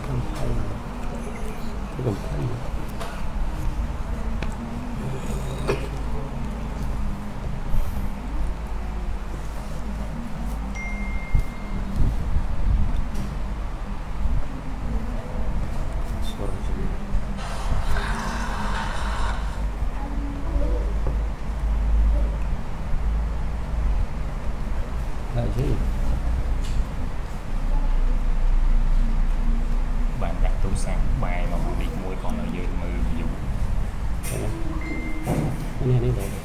bạn đặt tu sang bài mà đi mũi còn ở dưới mưa dù anh đi đâu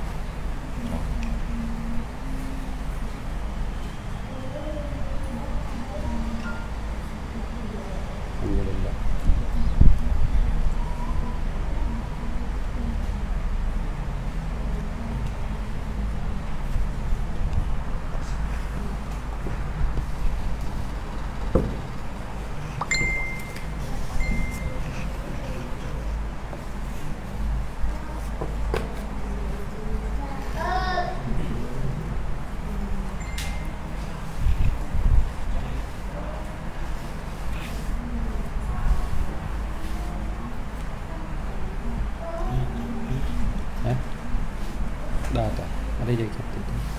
data ada yang kita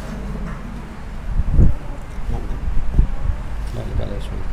tidak ada suara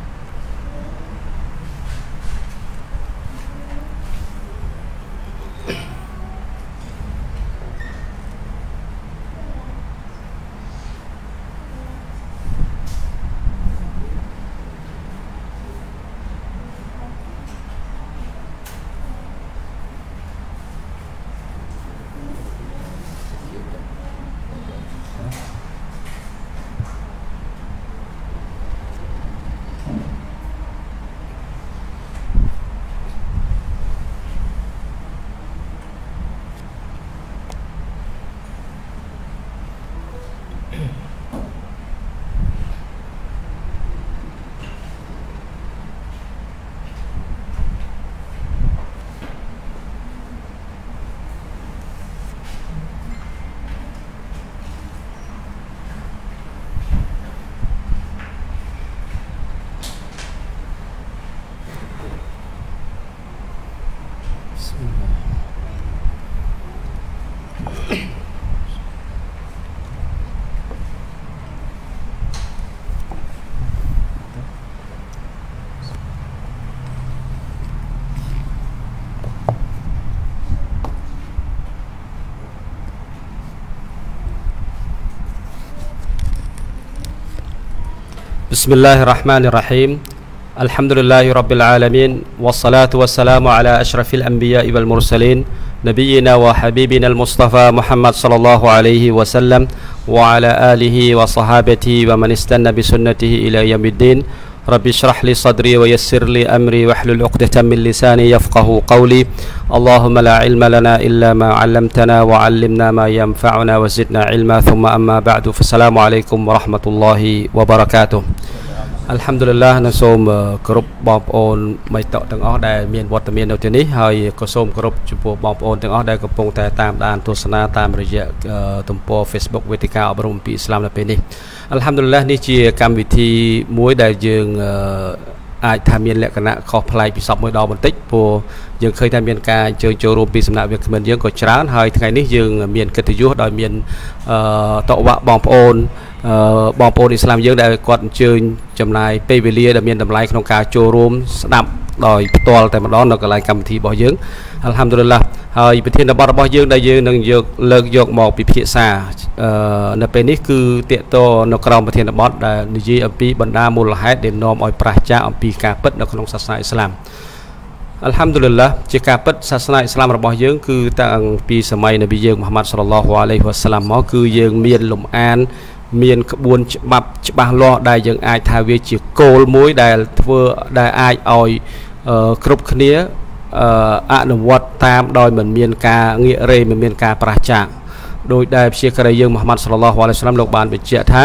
Bismillahirrahmanirrahim. Alhamdulillahirabbil alamin wassalatu wassalamu ala asyrafil anbiya'i wal mursalin nabiyyina wa habibina al-mustafa Muhammad sallallahu alaihi wasallam wa ala alihi wa sahabatihi wa man istanna bi sunnatihi ila yaumiddin. Rabbi shrah li sadri wa yassir li amri wahlul 'uqdatam min lisani yafqahu qawli. Allahumma la ilma lana illa ma 'allamtana wa 'allimna ma yanfa'una wa zidna ilma. Thumma amma ba'du. Assalamualaikum warahmatullahi wabarakatuh. Alhamdulillah នឹងសូមគោរពបងប្អូនមិត្តទាំងអស់ដែលមានវត្តមាននៅទីនេះហើយក៏សូមគោរពចំពោះបងប្អូនទាំងអស់ដែលកំពុងតែតាមដានទស្សនាតាមរយៈទំព័រ Facebook វេទិកាអប់រំពីឥស្លាមនៅពេលនេះ Alhamdulillah នេះជាកម្មវិធីមួយដែលយើងអាចថាមានលក្ខណៈខុសប្លែកពីសពមួយដងបន្តិចព្រោះយើងឃើញថាមានការអញ្ជើញចូលរួមពីសំណាក់វាគ្មិនយើងក៏ច្រើនហើយថ្ងៃនេះយើងមានកិត្តិយសដោយមានតវ៉ាបងប្អូនអ៊ីស្លាមយើងដែលគាត់អញ្ជើញចំណាយពេលវេលាដែលមានតម្លៃក្នុងការចូលរួមស្ដាប់ដោយផ្ទាល់តែម្ដងនៅកន្លែងកម្មវិធីរបស់យើង Alhamdulillah ហើយប្រធានបទរបស់យើងដែលយើងនឹងលើកយកមកពិភាក្សានៅពេលនេះគឺតកតនៅក្រោមប្រធានបទដែលនិយាយអំពីបណ្ដាមូលហេតុដែលនាំឲ្យប្រឆាំងអំពីការពិតនៅក្នុងសាសនាអ៊ីស្លាម Alhamdulillah ជាការពិតសាសនាអ៊ីស្លាមរបស់យើងគឺតាំងពីសម័យនប៊ីយើងមូហាម៉ាត់សល្លឡោះអាឡៃហ៊ីវ៉ាសាឡាមមកគឺយើងមានលំអានមានក្បួនច្បាប់ច្បាស់លាស់ដែលយើងអាចថាវាជាគោលមួយដែលធ្វើដែលអាចឲ្យគ្រប់គ្នាអនុវត្តតាមដោយមិនមានការងាករេមិនមានការប្រឆាំងដោយដែលព្យាការីយើងមូហាម៉ាត់សល្លឡោះអាឡៃហ៊ីវ៉ាសាឡាមលោកបានបញ្ជាក់ថា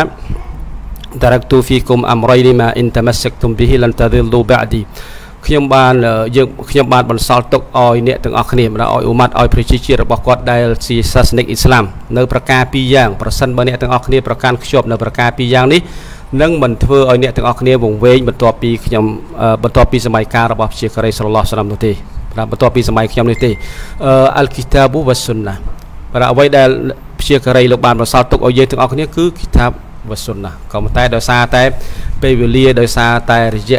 Taraktu fikum amrayni ma in tamassaktum bihi lan tadillu ba'di ខ្ញុំបានបន្សល់ទុកឲ្យអ្នកទាំងអស់គ្នាឲ្យឧម៉ាត់ឲ្យប្រជាជាតិរបស់គាត់ដែលជាសាសនិកអ៊ីស្លាមនៅប្រការពីរយ៉ាងប្រសិនបើអ្នកទាំងអស់គ្នាប្រកាន់ខ្ជាប់នៅប្រការពីរយ៉ាងនេះ nâng mình thưa ở nè từng ở kia vùng về mình to pi nhom to pi samai ca rồi chia cái sallallahu alaihi wasallam tu là mình to pi samai nhom tu al kitabu was sunnah và ở đây là chia cái lục bàn và sao tục ở dưới từng ở kia cứ kitab was sunnah còn tay đời xa tay pe velia đời xa tay reject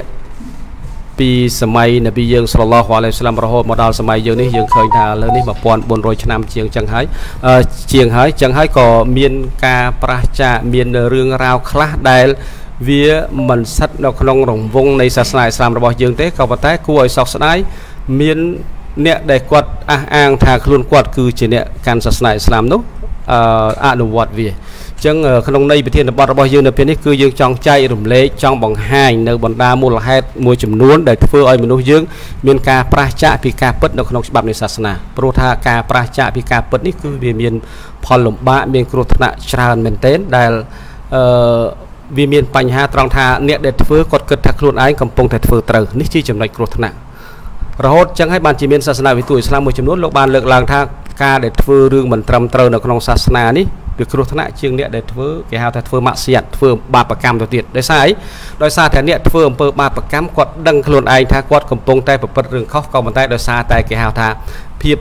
pi samai nabi dương sallallahu alaihi wasallam rồi một đào samai dương này dương khơi thà lớn này mà bốn rồi năm chiang hái chẳng hái có miền ca pracha miền rương rau khá đại vía mình sách nó không rộng vung này sát này làm rồi dương thế cầu vật té cua sọc sải miền nè để quạt an thà luôn quạt cứ chỉ nè can sát này làm nốt đồ vật vía chẳng không này bị thiên là bao dương là phía này cứ dương trong chay rụng lệ trong bằng hai nơi bọn đa mua là hai mua chùm nuốn để phơi ở mình nuôi dương miền ca pracha pi ca pất nó không bámในศาสนาโปรธาca pracha pi ca pấtนี่คือmiềnพอลมบ้าmiềnกรุธนะชราญเหมือนเต้นได้miềnปัญหาตรองธาเนี่ยเด็ดฟื้นกดเกิดทักลุนไอ้กำปงแต่ฟื้นตรึกนี่ที่จำในกรุธนะเราจังให้บานจีเมียนศาสนาวิตุอิสลามมวยจำนวนโลกบานเลิกลางท่าการเด็ดฟื้นเรื่องมันตรำเตอในขนมศาสนานี่việc kêu thằng nào chương địa để thưa cái hào thưa mạ xiết thưa ba bậc cam đầu tiên để sai đôi xa thằng địa thưa bờ ba bậc cam quạt đăng luôn ai tha quạt cầm pông tay bật rừng khóc còn bàn tay đôi xa tay cái hào tha phiệp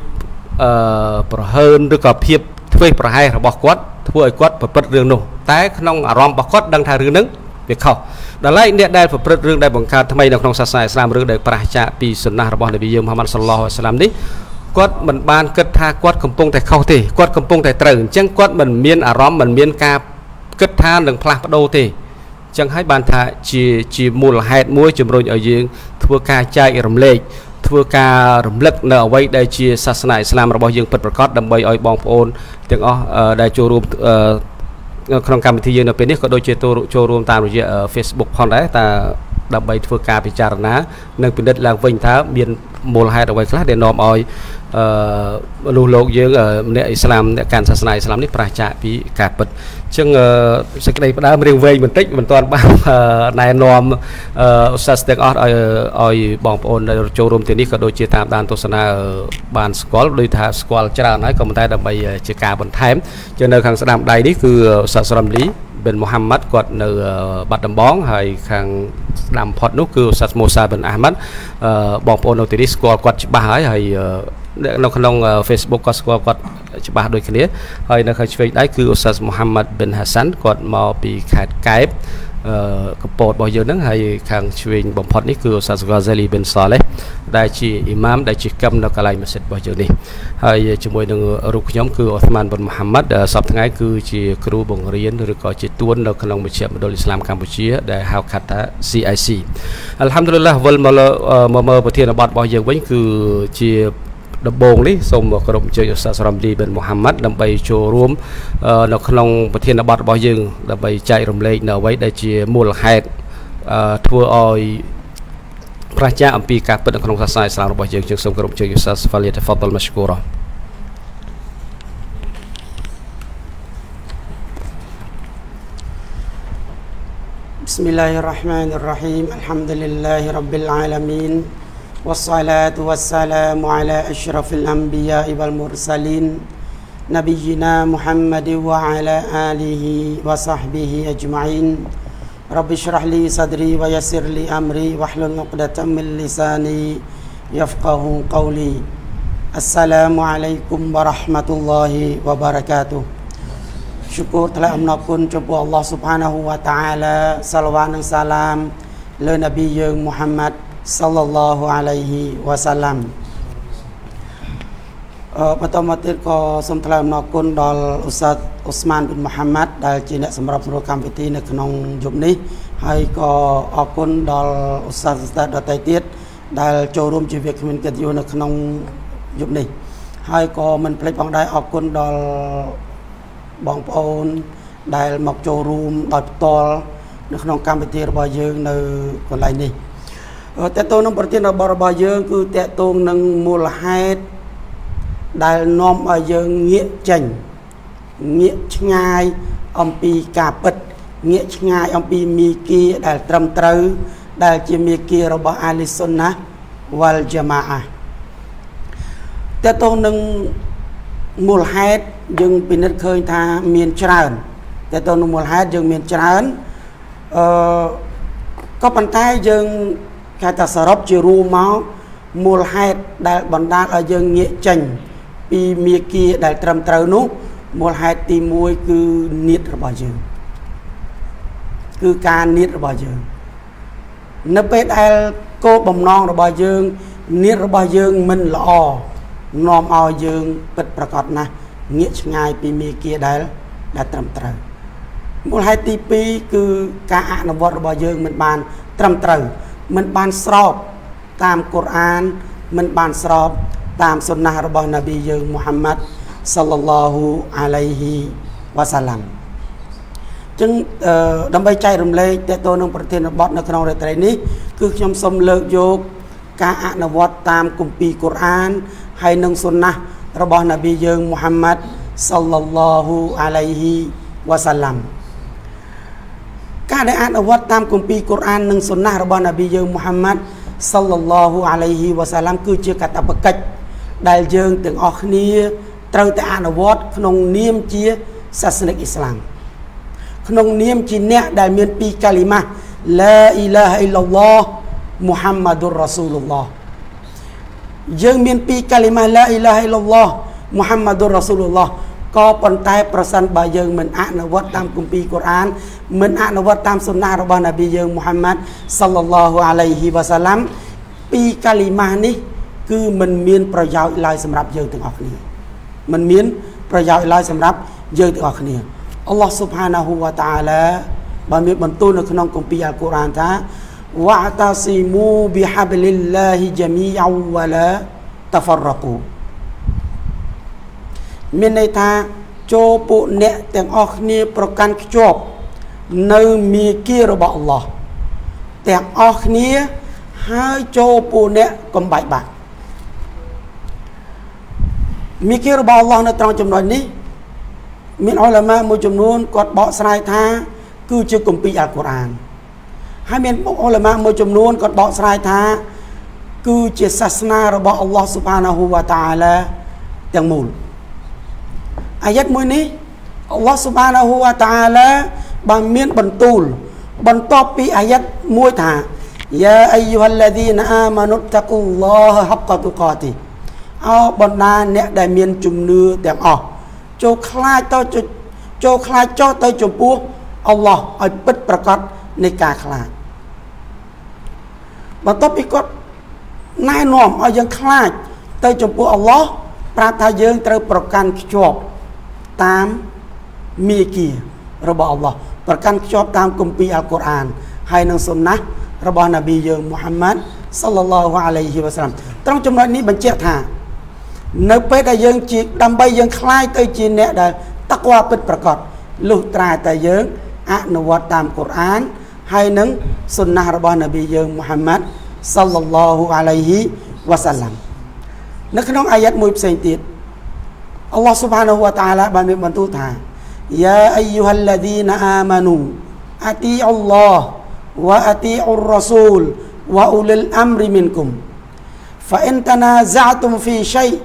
hơn được gặp phiệp thuê bờ hai là bọc quạt thuê quạt bật rừng nổ tay không rom bọc quạt đăng thà rừng nứng việc khóc đó lại địa đây bật rừng đây bằng cam thay mày trong sát sai Islam rừng đây pracha pi sunnahរបស់នប៊ីយើង Muhammad sallallahu alaihi wasallam នេះគាត់មិនបានគិតថាគាត់កំពុងតែខុសទេគាត់កំពុងតែត្រូវអញ្ចឹងគាត់មិនមានអារម្មណ៍មិនមានការគិតថានឹងផ្លាស់ប្ដូរទេអញ្ចឹងហើយបានថាជាមូលហេតុមួយជំរុញឲ្យយើងធ្វើការចែករំលែកធ្វើការរំលឹកនៅអ្វីដែលជាសាសនាអ៊ីស្លាមរបស់យើងពិតប្រាកដដើម្បីឲ្យបងប្អូនទាំងអស់ដែលចូលរួមក្នុងកម្មវិធីយើងនៅពេលនេះក៏ដូចជាចូលរួមតាមរយៈ Facebook ផងដែរតែដើម្បីធ្វើការពិចារណានិងពិនិត្យឡើងវិញថាមានមូលហេតុអ្វីខ្លះដែលនាំឲ្យមនុស្សលោកយើងអ្នកអ៊ីស្លាមអ្នកកាន់សាសនាអ៊ីស្លាមនេះប្រឆាចពីការពិតអញ្ចឹងសេចក្តីផ្ដើមរៀងវែងបន្តិចមិនទាន់បានណែនាំឧស្សាហ៍ទាំងអស់ឲ្យបងប្អូនដែលចូលរួមទីនេះក៏ដូចជាតាមដានទស្សនាបានស្គាល់ដោយថាស្គាល់ច្រើនហើយក៏ប៉ុន្តែដើម្បីជាការបន្ថែមចឹងនៅខាងស្ដាំដៃនេះគឺឧស្សាហ៍សរ៉ាំលីប៊ិនមូហាម៉ាត់គាត់នៅបាត់ដំបងហើយខាងស្ដាំផុតនោះគឺឧស្សាហ៍ម៉ូសាប៊ិនអាហ្មាត់បងប្អូននៅទីនេះស្គាល់គាត់ច្បាស់ហើយនៅក្នុង Facebook ក៏ស្គាល់គាត់ច្បាស់ដូចគ្នាហើយនៅខាងឆ្វេងដៃគឺឧស្សាហ៍មូហាម៉ាត់ប៊ិនហាសាន់គាត់មកពីខេត្តកែបកពតរបស់យើងហ្នឹងហើយខាងឆ្វេងបំផុតនេះគឺឧស្សាហ៍ហ្គាហ្សាលីប៊ិនសាឡេះដែលជាអ៊ីម៉ាមដែលជាកឹមនៅកន្លែងម៉ាស៊ីតរបស់យើងនេះហើយជាមួយនឹងរូបខ្ញុំគឺអូស្មានប៊ុនមូហាម៉ាត់សប្តាហ៍ថ្ងៃគឺជាគ្រូបង្រៀនឬក៏ជាទួននៅក្នុងមជ្ឈមណ្ឌលអ៊ីស្លាមកម្ពុជាដែលហៅខាត់ថា CIC អัลហាំឌុលីឡាវិលមកមើលប្រធានបទរបស់យើងវិញគឺជាដំបូងនេះសូមគោរពអញ្ជើញឧស្សាហ៍សរ៉ាំលីប៊ិនមូហាម៉ាត់ដើម្បីចូលរួមនៅក្នុងប្រធានបទរបស់យើងដើម្បីចែករំលែកនៅអ្វីដែលជាមូលហេតុធ្វើឲ្យប្រជាអំពីការពិតនៅក្នុងសាសនាអ៊ីស្លាមរបស់យើងសូមគោរពអញ្ជើញឧស្សាហ៍ហ្វាលីតហ្វាដលម៉ាស្គូរ៉ា بسم الله الرحمن الرحيم الحمد لله رب العالمين والصلاة والسلام على أشرف الأنبياء والمرسلين نبينا محمد وعلى آله وصحبه أجمعين رب اشرح لي صدري ويسر لي أمري واحلل عقدة من لساني يفقه قولي السلام عليكم ورحمة الله وبركاته syukur telah menakun jumpa Allah Subhanahu wa taala salawat dan salam le Nabiយើង Muhammad sallallahu alaihi wasallam បន្តមកទៀតក៏សូមថ្លែងអំណរគុណដល់ឧស្សាហ៍អូស្មានប៊ិនមូហាម៉ាត់ដែលជាអ្នកសម្របសម្រួលកម្មវិធីនៅក្នុងយប់នេះហើយក៏អរគុណដល់ឧស្សាហ៍ដទៃទៀតដែលចូលរួមជាវាគ្មានកិត្តិយសនៅក្នុងយប់នេះហើយក៏មិនភ្លេចផងដែរអរគុណដល់បងប្អូនដែលមកចូលរួមដោយផ្ទាល់នៅក្នុងកម្មវិធីរបស់យើងនៅកន្លែងនេះតើតើនឹងប្រធានរបស់យើងគឺតើតើនឹងមូលហេតុដែលនាំឲ្យយើងងាកចេញងាកឆ្ងាយអំពីការពិតងាកឆ្ងាយអំពីមីគីដែលត្រឹមត្រូវដែលជាមីគីរបស់អាលីសុនណាវ៉ាល់ជាម៉ាអាតើតើនឹងមូលហេតុយើងពិនិត្យឃើញថាមានច្រើនតែទៅនឹងមូលហេតុយើងមានច្រើន có bàn tay dương khai ta sở rốc chữ ru máu mùa hạt đại bàn đá ở dương nghĩa chành vì mìa kia đại trầm trâu nút mùa hạt tìm mùi cứ niết rồi bao giờ cứ ca niết rồi bao giờ nó biết ai cô bồng non rồi bao giờ niết rồi bao giờ mình lọ nòm ao dương bậtประกอบนะnghĩa ngay vì mìa kia đại trầm trâu mùa hạt tí pi cứ ca nó vọt rồi bao giờ mình bàn trầm trâu mình bàn sọp tam Quran mình bàn sọp tam sunnahរបស់នប៊ីយើងមូហាម៉ាត់សល្លឡោហ៊ូអាឡៃហ៊ីវ៉ាសាឡាំចឹងដើម្បីចែករំលែកតទៅនឹងប្រធានបទនៅក្នុងរាត្រីនេះគឺខ្ញុំសូមលើកយកការអនុវត្តតាមគម្ពីរកូរ៉ានហើយនឹងសុណាស់របស់នប៊ីយើងមូហាម៉ាត់សល្លឡោហ៊ូអាឡៃហ៊ីវ៉ាសាឡាំការដែលអនុវត្តតាមគម្ពីរកូរ៉ាននិងសុណាស់របស់នប៊ីយើងមូហាម៉ាត់សល្លឡោហ៊ូអាឡៃហ៊ីវ៉ាសាឡាំគឺជាកាតព្វកិច្ចដែលយើងទាំងអស់គ្នាត្រូវតែអនុវត្តក្នុងនាមជាសាសនិកអ៊ីស្លាមក្នុងនាមជាអ្នកដែលមានពីរកាលីម៉ាឡាអ៊ីឡាហអ៊ីឡឡោះមូហាម៉ាឌុររ៉ាស៊ូលឡោះយើងមានពីរកាលីម៉ាឡាអ៊ីឡាហអ៊ីឡឡោះមូហាម៉ាឌុររ៉ាស៊ូលឡោះក៏ប៉ុន្តែប្រសិនបើយើងមិនអនុវត្តតាមគម្ពីរកូរ៉ានមិនអនុវត្តតាមសុណាស់របស់នប៊ីយើងមូហាម៉ាត់សល្លឡោហ៊ូអាឡៃហ៊ីវ៉ាសាឡាំពីរកាលីម៉ានេះគឺមិនមានប្រយោជន៍ឡើយសម្រាប់យើងទាំងអស់គ្នាមិនមានប្រយោជន៍ឡើយសម្រាប់យើងទាំងអស់គ្នាអល់ឡោះស៊ុបហានាហ៊ូវ៉ាតាអាឡាបានមានបន្ទូលនៅក្នុងគម្ពីរអល់កុរអានថាវ៉ាតាស៊ីមូប៊ីហាបលិលឡាហ៊ីជាមីអវ៉ាឡាតហ្វរកូមានន័យថាចូលពួកអ្នកទាំងអស់គ្នាប្រកាន់ខ្ជាប់នៅមាគ៌ារបស់អល់ឡោះទាំងអស់គ្នាហើយចូលពួកអ្នកកំបែកបាក់មាគ៌ារបស់អល់ឡោះនៅត្រង់ចំណុចនេះមានអ៊ុលាម៉ាមួយចំនួនគាត់បកស្រាយថាគឺជាគម្ពីរអល់កុរអានហើយមានអ៊ុលាម៉ាមួយចំនួនគាត់បកស្រាយថាគឺជាសាសនារបស់អល់ឡោះស៊ុបហានាហ៊ូវ៉ាតាអាឡាទាំងមូលអាយ៉ាត់មួយនេះអល់ឡោះស៊ុបហានាហ៊ូវ៉ាតាអាឡាបានមានបន្ទូលបន្ទាប់ពីអាយ៉ាត់មួយថាយ៉ាអៃយូហាល់ឡាឌីនអាម៉ានុតតកុលឡោះហក្កតុកាទីអោបណ្ដាអ្នកដែលមានជំនឿទាំងអស់ចូលខ្លាចចោះទៅចំពោះអល់ឡោះឲ្យពិតប្រាកដនៃការខ្លាចបន្ទាប់ពីគាត់ណែនាំឲ្យយើងខ្លាចទៅចំពោះអល់ឡោះប្រាប់ថាយើងត្រូវប្រកាន់ខ្ជាប់តាមមាគ៌ារបស់អល់ឡោះប្រកាន់ខ្ជាប់តាមគម្ពីរអល់កុរអានហើយនឹងសុណាស់របស់នប៊ីយើងមូហាម៉ាត់សល្លឡោហ៊ូអាឡៃហ៊ីវ៉ាសាឡាំត្រង់ចំណុចនេះបញ្ជាក់ថានៅពេលដែលយើងជាដើម្បីយើងខ្លាយទៅជាអ្នកដែលតក្វាពិតប្រាកដលុះត្រាតែយើងអនុវត្តតាមកូរ៉ានហើយនឹងសុណាស់របស់នប៊ីយើងមូហាម៉ាត់សល្លឡោហ៊ូអាឡៃហ៊ីវ៉ាសាឡាំនៅក្នុងអាយ៉ាត់មួយផ្សេងទៀតអល់ឡោះស៊ុបហានាហ៊ូវ៉ាតាអាឡាបានមានបន្ទូលថាយ៉ាអៃយូហាល់ឡាឌីនអាម៉ានូអាទីអល់ឡោះវ៉ាអាទីអ៊ុររ៉ាស៊ូលវ៉ាអ៊ូលិលអាំរីមីនគុមហ្វាអ៊ិនតណាហ្សាតុមហ្វីឆៃ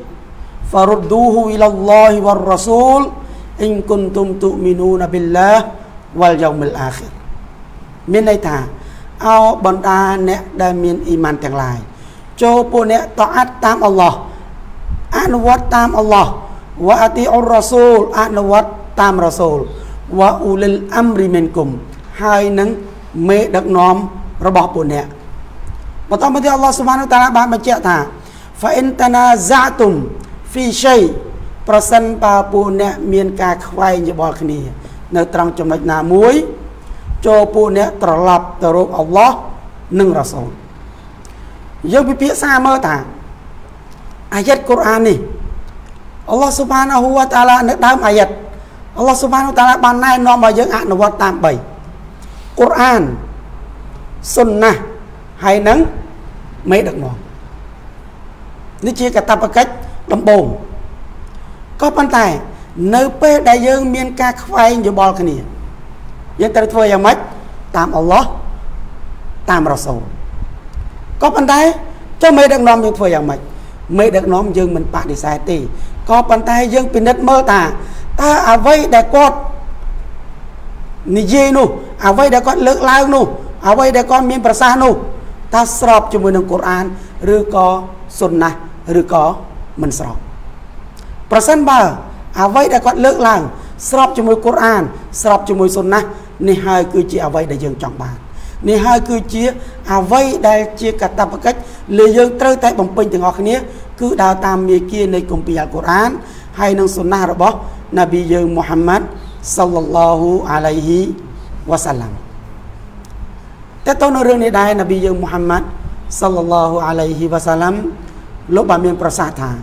فردوه إلى الله والرسول إن كنتم تؤمنون بالله واليوم الآخر មានន័យថាអោបណ្ដាអ្នកដែលមានអ៊ីម៉ានទាំងឡាយចូលពួកអ្នកតអាត់តាមអល់ឡោះអនុវត្តតាមអល់ឡោះវ៉ាអាទីអ៊ុររ៉ាស៊ូលអនុវត្តតាមរ៉ាស៊ូលវ៉ាអ៊ូលិលអាំរីមីនគុមហើយនឹងមេដឹកនាំរបស់ពួកអ្នកបន្តមកទៀតអល់ឡោះស៊ុបហានតាឡាបានបញ្ជាក់ថា فإن تنازعتم في شيء ប្រសិនបើពួកអ្នកមានការខ្វែងយោបល់គ្នានៅត្រង់ចំណុចណាមួយចូលពួកអ្នកត្រឡប់ទៅរកអល់ឡោះនិងរ៉ាស៊ូលយើងពិភាក្សាមើលថាអាយ៉ាត់កូរ៉ាននេះអល់ឡោះស៊ុបហានាហ៊ូវ៉ាតាអាឡានៅដើមអាយ៉ាត់អល់ឡោះស៊ុបហានាហ៊ូវតាអាឡាបានណែនាំឲ្យយើងអនុវត្តតាម3កូរ៉ានសុនណាស់ហើយនឹងមេដឹកនាំនេះជាកាតព្វកិច្ចដំបូងក៏ប៉ុន្តែនៅពេលដែលយើងមានការខ្វែងយោបល់គ្នាយើងត្រូវធ្វើយ៉ាងម៉េចតាមអល់ឡោះតាមរ៉ាស៊ូលក៏ប៉ុន្តែចុះមេដឹកនាំយើងធ្វើយ៉ាងម៉េចមេដឹកនាំយើងមិនបដិសេធទេក៏ប៉ុន្តែយើងពិនិត្យមើលថាតើអ្វីដែលគាត់និយាយនោះអ្វីដែលគាត់លើកឡើងនោះអ្វីដែលគាត់មានប្រសាសន៍នោះតើស្របជាមួយនឹងកូរ៉ានឬក៏សុនណាឬក៏មិនស្របប្រសិនបើអ្វីដែលគាត់លើកឡើងស្របជាមួយកូរ៉ានស្របជាមួយសុនណានេះហើយគឺជាអ្វីដែលយើងចង់បាននេះហើយគឺជាអ្វីដែលជាកាតព្វកិច្ចលើយើងត្រូវតែបំពេញទាំងអស់គ្នាគឺដើរតាមមាគ៌ានៃគម្ពីរអល់កុរអានហើយនឹងសុនណារបស់នប៊ីយើងមូហាម៉ាត់សល្លឡោហ៊ូអាឡៃហ៊ីវ៉ាសាឡាំតែទៅនៅរឿងនេះដែរនប៊ីយើងមូហាម៉ាត់សល្លឡោហ៊ូអាឡៃហ៊ីវ៉ាសាឡាំលោកបានមានប្រសាសន៍ថា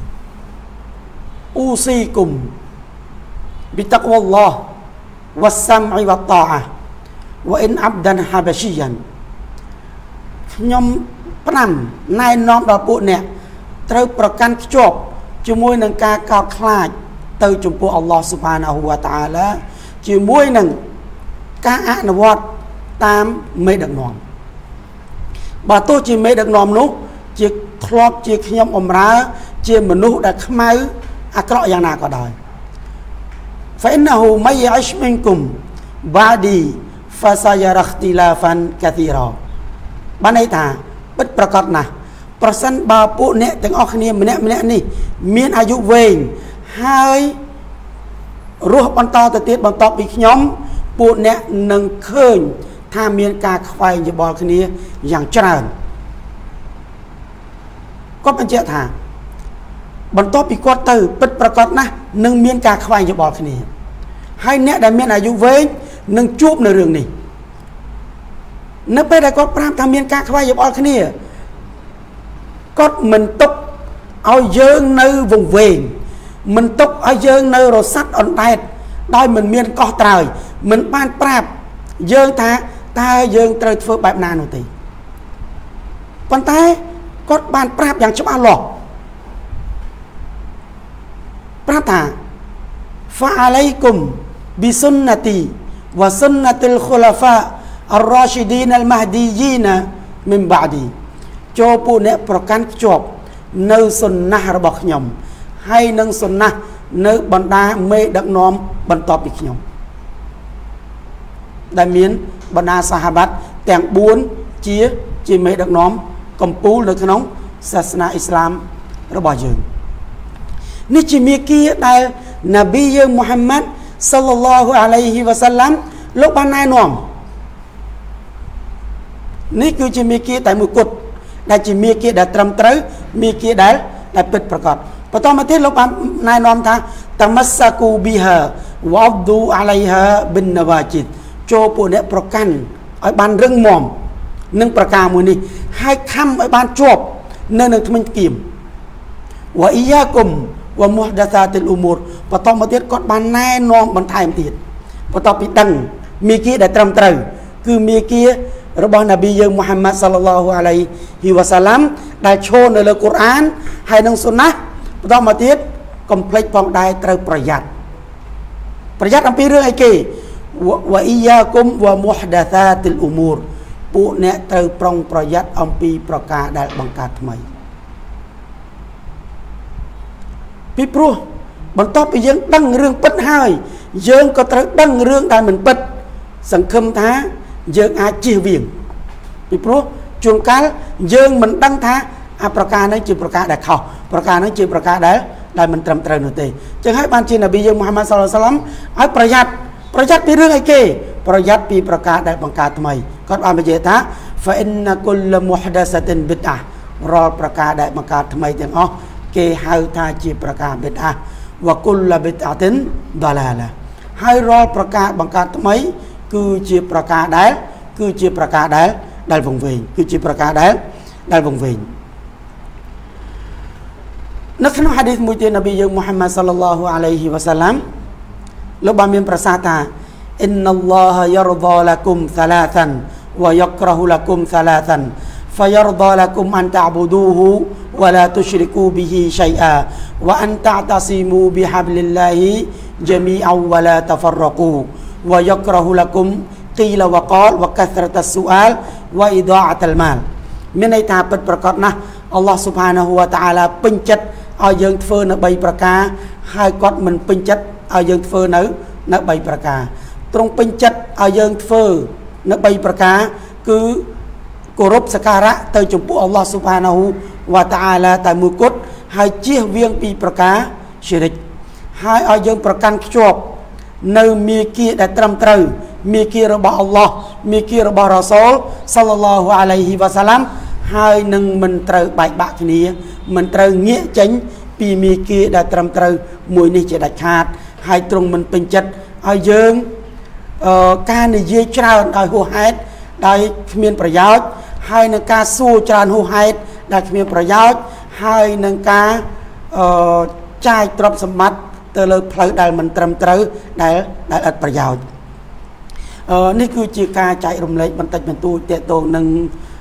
អ៊ូស៊ីគុំបិតាក់វ៉ាឡោះវ៉ាសាំអ៊ីវ៉ាតាអាវ៉ាអ៊ិនអាប់ដានហាបាស៊ីយ៉ានខ្ញុំផ្ដាំណែនាំដល់ពួកអ្នកត្រូវប្រកាន់ខ្ជាប់ជាមួយនឹងការកោតខ្លាចទៅចំពោះអល់ឡោះស៊ុបហានាហ៊ូវតាអាឡាជាមួយនឹងការអនុវត្តតាមមេដឹកនាំបើទោះជាមេដឹកនាំនោះជាធ្លាប់ជាខ្ញុំអំរើជាមនុស្សដែលខ្មៅអាក្រក់យ៉ាងណាក៏ដោយ فإنه من يعش منكم بعدي فسيرى اختلافا كثيرا បានន័យថាពិតប្រាកដណាស់ប្រសិនបើពួកអ្នកទាំងអស់គ្នាម្នាក់នេះមានអាយុវែងហើយរស់បន្តទៅទៀតបន្ទាប់ពីខ្ញុំពួកអ្នកនឹងឃើញថាមានការខ្វែងយោបល់គ្នាយ៉ាងច្រើនគាត់បញ្ជាក់ថាបន្ទាប់ពីគាត់ទៅពិតប្រាកដណាស់នឹងមានការខ្វែងយោបល់គ្នាហើយអ្នកដែលមានអាយុវែងនឹងជួបនៅរឿងនេះនៅពេលដែលគាត់ប្រាប់ថាមានការខ្វែងយោបល់គ្នាគាត់មិនទុកឲ្យយើងនៅវង្វេងមិនទុកឲ្យយើងនៅរសាត់អណ្ដែតដោយមិនមានកោះត្រើយមិនបានប្រាប់យើងថាតើយើងត្រូវធ្វើបែបណានោះទេប៉ុន្តែគាត់បានប្រាប់យ៉ាងច្បាស់លាស់ប្រាប់ថា فعليكم بسنتي وسنة الخلفاء الراشدين المهديين من بعدي ចូលពួកអ្នកប្រកាន់ខ្ជាប់នៅសុនណារបស់ខ្ញុំហើយនឹងសុនណានៅបណ្ដាមេដឹកនាំបន្ទាប់ពីខ្ញុំដែលមានបណ្ដាសាហាបាត់ទាំង4ជាមេដឹកនាំកំពូលនៅក្នុងសាសនាអ៊ីស្លាមរបស់យើងនេះជាមាគ៌ាដែលនប៊ីយើងមូហាម៉ាត់សល្លឡោហ៊ូអាឡៃហ៊ីវ៉ាសាឡាំលោកបានណែនាំនេះគឺជាមាគ៌ាតែមួយគត់ដែលជាមាគ៌ាដែលត្រឹមត្រូវមាគ៌ាដែលពិតប្រាកដបន្តមកទៀតលោកបានណែនាំថាតមស្សាគូប៊ីហាវ៉ាឌូអាឡៃហាប៊ិននវ៉ាជីតចូលពួកអ្នកប្រកាន់ឲ្យបានរឹងមាំនឹងប្រការមួយនេះហើយខំឲ្យបានជាប់នៅនឹងថ្មិញគៀមវ៉ាអ៊ីយ៉ាគុំវ៉ាមុហដាសាទិលអ៊ូមូរបន្តមកទៀតគាត់បានណែនាំបន្ថែមទៀតបន្ទាប់ពីដឹងមាគ៌ាដែលត្រឹមត្រូវគឺមាគ៌ារបស់នប៊ីយើងមូហាម៉ាត់សល្លឡោហ៊ូអាឡៃហ៊ីវ៉ាសាឡាំដែលឈរនៅលើកូរ៉ានហើយនឹងសុនណាបន្តមកទៀតកុំភ្លេចផងដែរត្រូវប្រយ័ត្នអំពីរឿងអីគេវ៉ាអ៊ីយ៉ាគុំវ៉ាមុហដាសាទិលអ៊ូមូរពួកអ្នកត្រូវប្រុងប្រយ័ត្នអំពីប្រការដែលបង្កើតថ្មីពីព្រោះបន្ទាប់ពីយើងដឹងរឿងពិតហើយយើងក៏ត្រូវដឹងរឿងដែលមិនពិតសង្ឃឹមថាយើងអាចជៀសវាងពីព្រោះជួនកាលយើងមិនដឹងថាអាប្រការនេះជាប្រការដែលខុសប្រការនេះជាប្រការដែលមិនត្រឹមត្រូវនោះទេចឹងហើយបានជានប៊ីយើងមូហាម៉ាត់សល្លឡោះសាឡាំឲ្យប្រយ័ត្នពីរឿងអីគេប្រយ័ត្នពីប្រការដែលបង្កើតថ្មីគាត់បានបញ្ជាក់ថា fa inna kull muhdathatin bid'ah រាល់ប្រការដែលបង្កើតថ្មីទាំងអស់គេហៅថាជាប្រការបិទអាវ៉ាគុលឡាបិទអាទិនដាឡាឡាហើយរាល់ប្រការបង្កើតថ្មីគឺជាប្រការដែលវង្វេងគឺជាប្រការដែលវង្វេងនៅក្នុងហាឌីសមួយទៀតនប៊ីយើងមូហាម៉ាត់សល្លឡោហ៊ូអាឡៃហ៊ីវ៉ាសាឡាំលោកបានមានប្រសាសន៍ថាអ៊ីនណឡោះយរដាឡាគុំសាឡាសានវ៉ាយក្រហ៊ូឡាគុំសាឡាសានفيرضى لكم أن تعبدوه ولا تشركوا به شيئا وأن تعتصموا بحبل الله جميعا ولا تفرقوا ويكره لكم قيل وقال وكثرة السؤال وإضاعة المال មានន័យថាពិតប្រាកដណាស់អល់ឡោះស៊ុបហានាហ៊ូវតាអាឡាពេញចិត្តឲ្យយើងធ្វើនៅ3ប្រការហើយគាត់មិនពេញចិត្តឲ្យយើងធ្វើនៅ3ប្រការ trong bình chất ở dương phơ nó bay bạc cá cứ cổ rộp sakara tới chụp Allah subhanahu wa ta'ala tại mùa cốt hai chiếc viên bị bạc cá shirik hai ở dương bạc căn chụp nơi mi kia đã trầm trừ mi kiaរបស់ Allah มีkiaរបស់ Rasul sallallahu alaihi wasallam ហើយនឹងមិនត្រូវបែកបាក់គ្នាមិនត្រូវងាកចេញពីមីគាដែលត្រឹមត្រូវមួយនេះជាដាច់ខាតហើយទ្រង់មិនពេញចិត្តឲ្យយើងការនិយាយច្រើនដោយហួសហេតុដោយគ្មានប្រយោជន៍ហើយនឹងការសួរច្រើនហួសហេតុដែលគ្មានប្រយោជន៍ហើយនឹងការចាយទ្រព្យសម្បត្តិទៅលើផ្លូវដែលមិនត្រឹមត្រូវដែលឥតប្រយោជន៍នេះគឺជាការចែករំលែកបន្តិចបន្តួចទាក់ទងនឹង